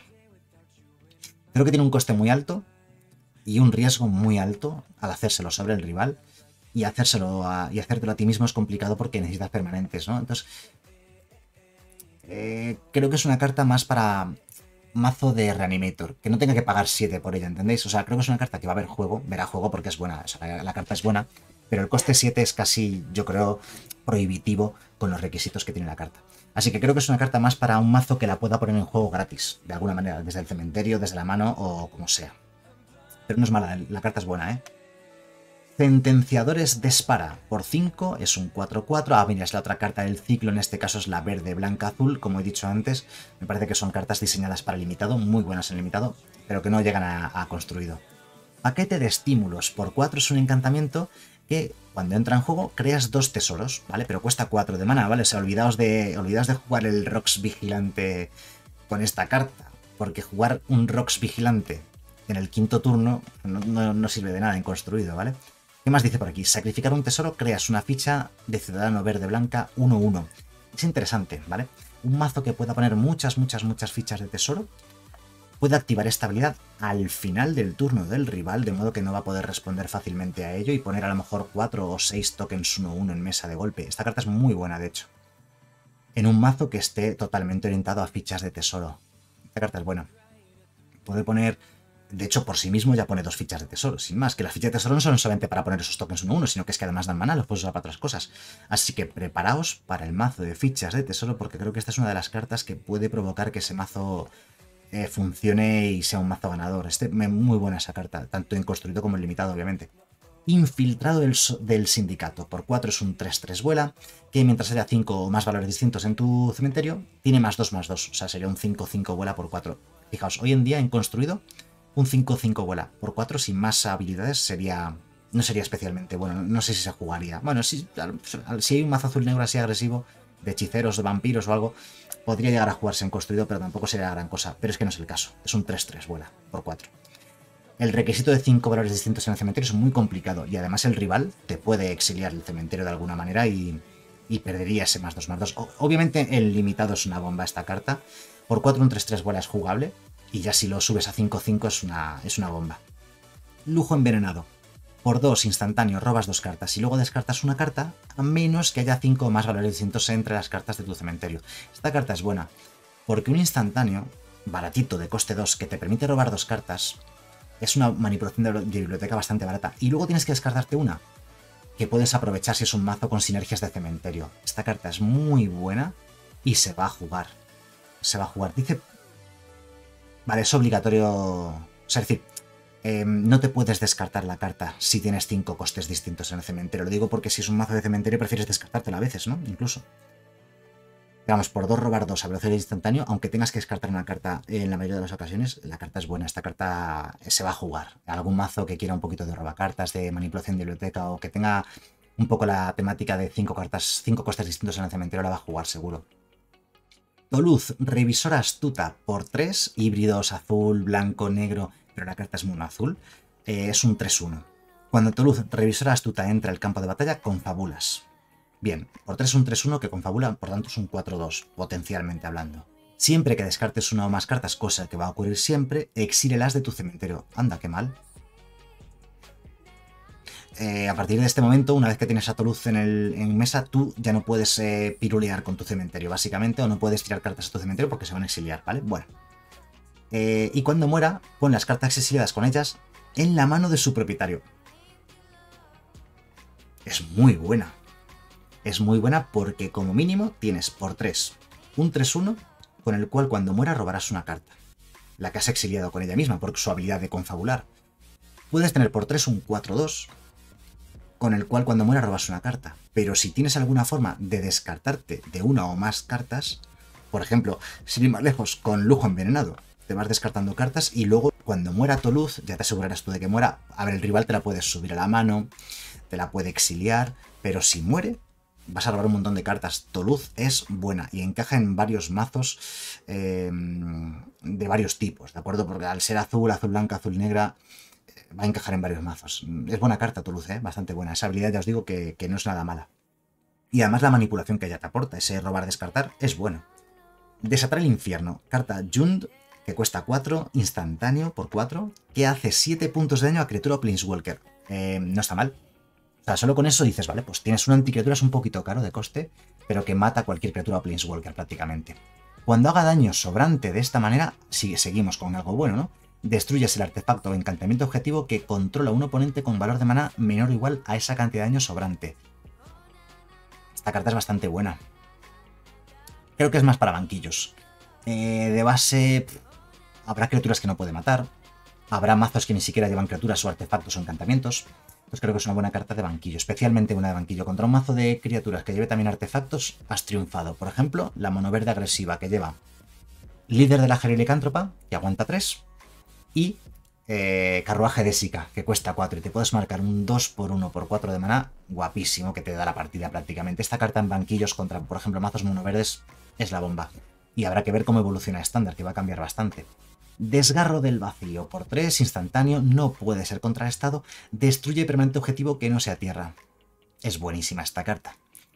Creo que tiene un coste muy alto y un riesgo muy alto al hacérselo sobre el rival, y hacértelo a ti mismo es complicado porque necesitas permanentes, ¿no? Entonces, creo que es una carta más para mazo de Reanimator, que no tenga que pagar 7 por ella, ¿entendéis? O sea, creo que es una carta que va a ver juego, verá juego porque es buena, o sea, la carta es buena, pero el coste 7 es casi, yo creo, prohibitivo con los requisitos que tiene la carta. Así que creo que es una carta más para un mazo que la pueda poner en juego gratis, de alguna manera, desde el cementerio, desde la mano o como sea. Pero no es mala, la carta es buena, ¿eh? Sentenciadores Dispara, por 5, es un 4-4. Ah, mira, es la otra carta del ciclo, en este caso es la verde, blanca, azul, como he dicho antes. Me parece que son cartas diseñadas para limitado, muy buenas en limitado, pero que no llegan a construido. Paquete de estímulos, por 4 es un encantamiento que cuando entra en juego creas 2 tesoros, ¿vale? Pero cuesta 4 de mana, ¿vale? O sea, olvidaos de jugar el Rox Vigilante con esta carta, porque jugar un Rox Vigilante en el quinto turno no sirve de nada en construido, ¿vale? ¿Qué más dice por aquí? Sacrificar un tesoro, creas una ficha de ciudadano verde-blanca 1-1. Es interesante, ¿vale? Un mazo que pueda poner muchas fichas de tesoro puede activar esta habilidad al final del turno del rival, de modo que no va a poder responder fácilmente a ello y poner a lo mejor 4 o 6 tokens 1-1 en mesa de golpe. Esta carta es muy buena, de hecho. En un mazo que esté totalmente orientado a fichas de tesoro. Esta carta es buena. Puede poner... De hecho, por sí mismo ya pone 2 fichas de tesoro, sin más, que las fichas de tesoro no son solamente para poner esos tokens 1-1, sino que es que además dan maná, los puedes usar para otras cosas. Así que preparaos para el mazo de fichas de tesoro, porque creo que esta es una de las cartas que puede provocar que ese mazo funcione y sea un mazo ganador. Muy buena esa carta, tanto en construido como en limitado, obviamente. Infiltrado del sindicato, por 4 es un 3-3 vuela, que mientras haya 5 o más valores distintos en tu cementerio, tiene +2/+2, o sea, sería un 5-5 vuela por 4. Fijaos, hoy en día en construido, un 5-5 vuela por 4 sin más habilidades no sería especialmente bueno, no sé si se jugaría. Bueno, si hay un mazo azul-negro así agresivo, de hechiceros, de vampiros o algo, podría llegar a jugarse en construido, pero tampoco sería gran cosa. Pero es que no es el caso, es un 3-3 vuela por 4. El requisito de 5 valores distintos en el cementerio es muy complicado, y además el rival te puede exiliar el cementerio de alguna manera y perdería ese +2/+2. Obviamente el limitado es una bomba esta carta. Por 4 un 3-3 vuela es jugable, y ya si lo subes a 5-5 es una bomba. Lujo envenenado. Por 2 instantáneo robas 2 cartas y luego descartas una carta, a menos que haya 5 o más valores distintos entre las cartas de tu cementerio. Esta carta es buena, porque un instantáneo, baratito de coste 2, que te permite robar 2 cartas, Es una manipulación de biblioteca bastante barata. Y luego tienes que descartarte una que puedes aprovechar si es un mazo con sinergias de cementerio. Esta carta es muy buena y se va a jugar. Se va a jugar. Dice... Vale, es obligatorio... O sea, es decir, no te puedes descartar la carta si tienes 5 costes distintos en el cementerio. Lo digo porque si es un mazo de cementerio prefieres descartártela a veces, ¿no? Incluso. Vamos, por 2 robar 2 a velocidad instantáneo, aunque tengas que descartar una carta en la mayoría de las ocasiones, la carta es buena. Esta carta se va a jugar. Algún mazo que quiera un poquito de robacartas, de manipulación de biblioteca o que tenga un poco la temática de 5 cartas, 5 costes distintos en el cementerio, la va a jugar seguro. Toluz, revisora astuta por 3, híbridos azul, blanco, negro, pero la carta es mono azul. Es un 3-1. Cuando Toluz, revisora astuta, entra al campo de batalla, confabulas. Bien, por 3 es un 3-1 que confabula, por tanto es un 4-2, potencialmente hablando. Siempre que descartes una o más cartas, cosa que va a ocurrir siempre, exílelas de tu cementerio. Anda, qué mal. A partir de este momento, una vez que tienes a Toluz en mesa, tú ya no puedes pirulear con tu cementerio, básicamente, o no puedes tirar cartas a tu cementerio porque se van a exiliar, ¿vale? Bueno. Y cuando muera, pon las cartas exiliadas con ellas en la mano de su propietario. Es muy buena. Es muy buena porque como mínimo tienes por 3 un 3-1 con el cual cuando muera robarás una carta. La que has exiliado con ella misma por su habilidad de confabular. Puedes tener por 3 un 4-2 con el cual cuando muera robas una carta. Pero si tienes alguna forma de descartarte de una o más cartas, por ejemplo, sin ir más lejos, con lujo envenenado, te vas descartando cartas y luego cuando muera Toluz, ya te asegurarás tú de que muera. A ver, el rival te la puedes subir a la mano, te la puede exiliar, pero si muere, vas a robar un montón de cartas. Toluz es buena y encaja en varios mazos de varios tipos, ¿de acuerdo? Porque al ser azul, azul blanca, azul negra, va a encajar en varios mazos. Es buena carta Toluz, bastante buena. Esa habilidad ya os digo que no es nada mala. Y además la manipulación que ella te aporta, ese robar-descartar, es bueno. Desatar el infierno. Carta Jund, que cuesta 4, instantáneo por 4, que hace 7 puntos de daño a criatura o Planeswalker. No está mal. O sea, solo con eso dices, vale, pues tienes una anticriatura, es un poquito caro de coste, pero que mata a cualquier criatura o Planeswalker prácticamente. Cuando haga daño sobrante de esta manera, seguimos con algo bueno, ¿no? Destruyes el artefacto o encantamiento objetivo que controla un oponente con valor de maná menor o igual a esa cantidad de daño sobrante. Esta carta es bastante buena. Creo que es más para banquillos. De base, habrá criaturas que no puede matar. Habrá mazos que ni siquiera llevan criaturas o artefactos o encantamientos. Pues creo que es una buena carta de banquillo, especialmente una de banquillo. Contra un mazo de criaturas que lleve también artefactos, has triunfado. Por ejemplo, la mono verde agresiva que lleva líder de la Jerilicántropa, que aguanta 3, y carruaje de Sika, que cuesta 4, y te puedes marcar un 2x1 por 4 de maná, guapísimo, que te da la partida prácticamente. Esta carta en banquillos contra, por ejemplo, mazos monoverdes es la bomba. Y habrá que ver cómo evoluciona estándar, que va a cambiar bastante. Desgarro del vacío, por 3, instantáneo, no puede ser contrarrestado, destruye permanente objetivo que no sea tierra. Es buenísima esta carta.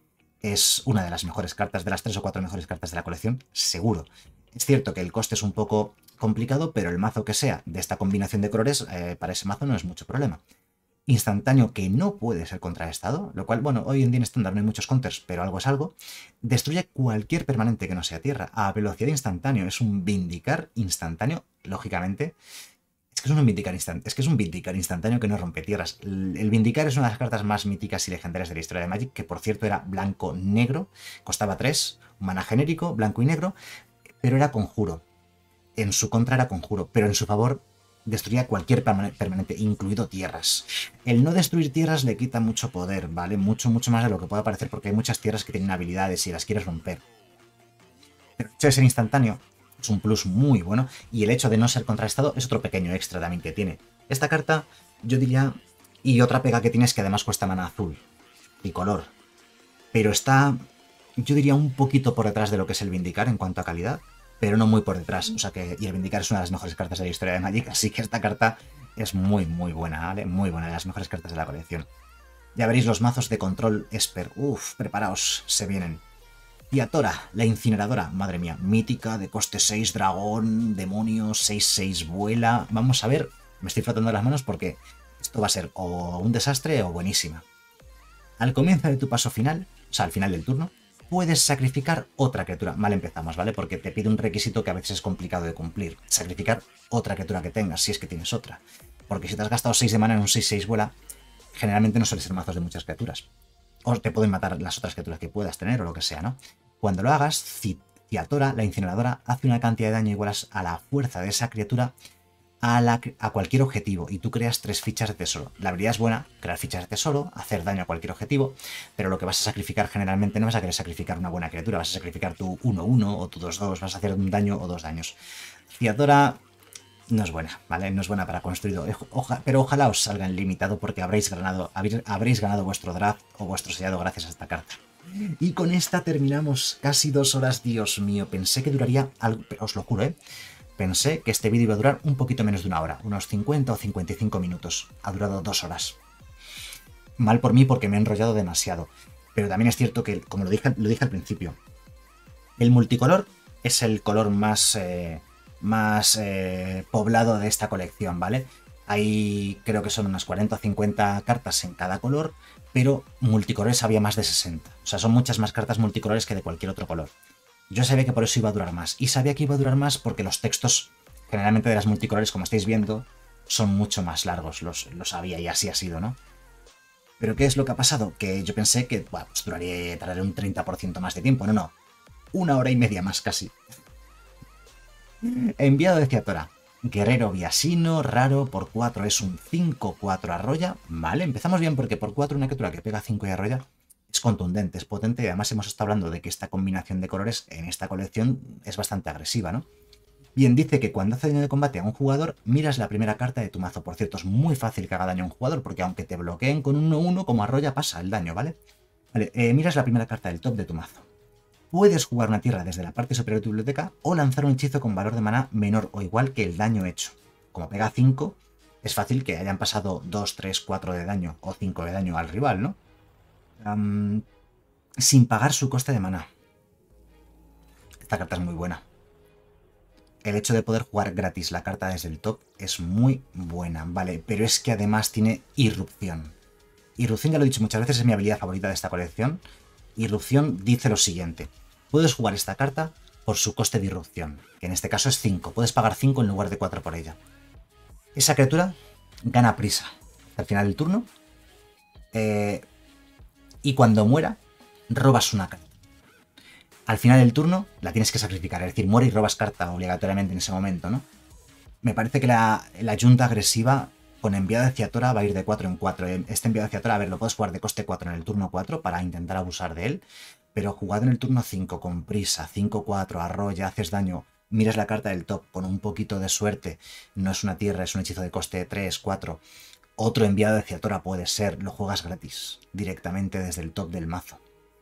Es una de las mejores cartas, de las 3 o 4 mejores cartas de la colección, seguro. Es cierto que el coste es un poco complicado, pero el mazo que sea de esta combinación de colores, para ese mazo no es mucho problema. Instantáneo que no puede ser contrarrestado, lo cual, bueno, hoy en día en estándar no hay muchos counters, pero algo es algo. Destruye cualquier permanente que no sea tierra, a velocidad instantáneo. Es un vindicar instantáneo, lógicamente. Es que es un vindicar instantáneo que no rompe tierras. El vindicar es una de las cartas más míticas y legendarias de la historia de Magic, que por cierto era blanco-negro, costaba 3, un mana genérico, blanco y negro, pero era conjuro. En su contra era conjuro, pero en su favor destruía cualquier permanente, incluido tierras. El no destruir tierras le quita mucho poder, ¿vale? Mucho más de lo que pueda parecer, porque hay muchas tierras que tienen habilidades y las quieres romper. Pero el hecho de ser instantáneo es un plus muy bueno, y el hecho de no ser contrarrestado es otro pequeño extra también que tiene. Esta carta, yo diría, y otra pega que tiene es que además cuesta mana azul y color, pero está, yo diría, un poquito por detrás de lo que es el Vindicar en cuanto a calidad, pero no muy por detrás. O sea que, y el Vindicar es una de las mejores cartas de la historia de Magic, así que esta carta es muy buena, ¿vale? Muy buena, de las mejores cartas de la colección. Ya veréis los mazos de control Esper. Uf, preparaos, se vienen. Tiatora, la incineradora, madre mía, mítica, de coste 6, dragón, demonio, 6-6, vuela. Vamos a ver, me estoy frotando las manos porque esto va a ser o un desastre o buenísima. Al comienzo de tu paso final, o sea, al final del turno, puedes sacrificar otra criatura. Mal empezamos, ¿vale? Porque te pide un requisito que a veces es complicado de cumplir. Sacrificar otra criatura que tengas, si es que tienes otra. Porque si te has gastado 6 de mana en un 6-6 vuela, generalmente no suelen ser mazos de muchas criaturas. O te pueden matar las otras criaturas que puedas tener o lo que sea, ¿no? Cuando lo hagas, Ciatora, la incineradora, hace una cantidad de daño igual a la fuerza de esa criatura a cualquier objetivo y tú creas 3 fichas de tesoro. La habilidad es buena, crear fichas de tesoro, hacer daño a cualquier objetivo, pero lo que vas a sacrificar generalmente no vas a querer sacrificar una buena criatura, vas a sacrificar tu 1-1 o tu 2-2, vas a hacer un daño o 2 daños. Ciatora no es buena, ¿vale? No es buena para construido, pero ojalá os salga en limitado porque habréis ganado vuestro draft o vuestro sellado gracias a esta carta. Y con esta terminamos casi 2 horas, Dios mío, pensé que duraría algo, os lo juro, Pensé que este vídeo iba a durar un poquito menos de una hora, unos 50 o 55 minutos. Ha durado 2 horas. Mal por mí porque me he enrollado demasiado. Pero también es cierto que, como lo dije al principio, el multicolor es el color más poblado de esta colección, ¿vale? Hay, creo que son unas 40 o 50 cartas en cada color, pero multicolores había más de 60. O sea, son muchas más cartas multicolores que de cualquier otro color. Yo sabía que por eso iba a durar más. Y sabía que iba a durar más porque los textos, generalmente de las multicolores, como estáis viendo, son mucho más largos. Lo sabía y así ha sido, ¿no? Pero ¿qué es lo que ha pasado? Que yo pensé que bueno, pues tardaré un 30% más de tiempo. No. 1 hora y media más casi. Enviado de Ciatora. Guerrero Biasino, raro, por 4 es un 5-4 arrolla. Vale, empezamos bien porque por 4 una criatura que pega 5 y arrolla es contundente, es potente y además hemos estado hablando de que esta combinación de colores en esta colección es bastante agresiva, ¿no? Bien, dice que cuando hace daño de combate a un jugador, miras la primera carta de tu mazo. Por cierto, es muy fácil que haga daño a un jugador porque aunque te bloqueen con un 1-1, como arrolla pasa el daño, ¿vale? Vale, miras la primera carta del top de tu mazo. Puedes jugar una tierra desde la parte superior de tu biblioteca o lanzar un hechizo con valor de maná menor o igual que el daño hecho. Como pega 5, es fácil que hayan pasado 2, 3, 4 de daño o 5 de daño al rival, ¿no? Sin pagar su coste de maná. Esta carta es muy buena. El hecho de poder jugar gratis la carta desde el top es muy buena, ¿vale? Pero es que además tiene irrupción. Irrupción, ya lo he dicho muchas veces, es mi habilidad favorita de esta colección. Irrupción dice lo siguiente. Puedes jugar esta carta por su coste de irrupción, que en este caso es 5. Puedes pagar 5 en lugar de 4 por ella. Esa criatura gana prisa al final del turno. Y cuando muera, robas una carta. Al final del turno la tienes que sacrificar, es decir, muere y robas carta obligatoriamente en ese momento, ¿no? Me parece que la yunta agresiva con enviado de Ciatora va a ir de 4 en 4. Este enviado de Ciatora, a ver, lo puedes jugar de coste 4 en el turno 4 para intentar abusar de él, pero jugado en el turno 5 con prisa, 5-4, arrolla, haces daño, miras la carta del top con un poquito de suerte, no es una tierra, es un hechizo de coste 3, 4... Otro enviado de Ciatora puede ser, lo juegas gratis, directamente desde el top del mazo.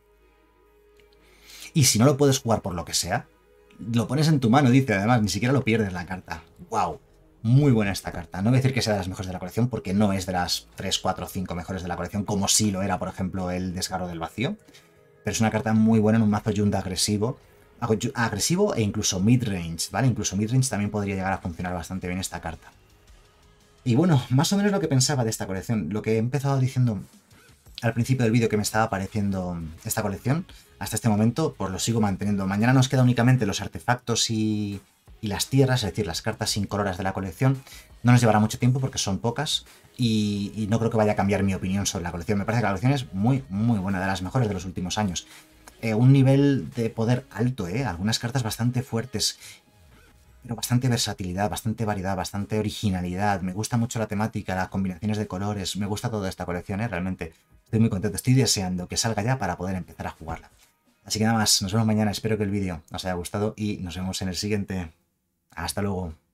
Y si no lo puedes jugar por lo que sea, lo pones en tu mano, dice, además, ni siquiera lo pierdes la carta. ¡Wow! Muy buena esta carta. No voy a decir que sea de las mejores de la colección, porque no es de las 3, 4, 5 mejores de la colección, como sí lo era, por ejemplo, el Desgarro del Vacío. Pero es una carta muy buena en un mazo Yunda agresivo. Agresivo e incluso midrange, ¿vale? Incluso midrange también podría llegar a funcionar bastante bien esta carta. Y bueno, más o menos lo que pensaba de esta colección. Lo que he empezado diciendo al principio del vídeo que me estaba pareciendo esta colección, hasta este momento, pues lo sigo manteniendo. Mañana nos queda únicamente los artefactos y las tierras, es decir, las cartas incoloras de la colección. No nos llevará mucho tiempo porque son pocas y no creo que vaya a cambiar mi opinión sobre la colección. Me parece que la colección es muy, muy buena, de las mejores de los últimos años. Un nivel de poder alto, algunas cartas bastante fuertes, pero bastante versatilidad, bastante variedad, bastante originalidad. Me gusta mucho la temática, las combinaciones de colores, me gusta toda esta colección, realmente. Estoy muy contento, estoy deseando que salga ya para poder empezar a jugarla. Así que nada más, nos vemos mañana, espero que el vídeo os haya gustado y nos vemos en el siguiente. Hasta luego.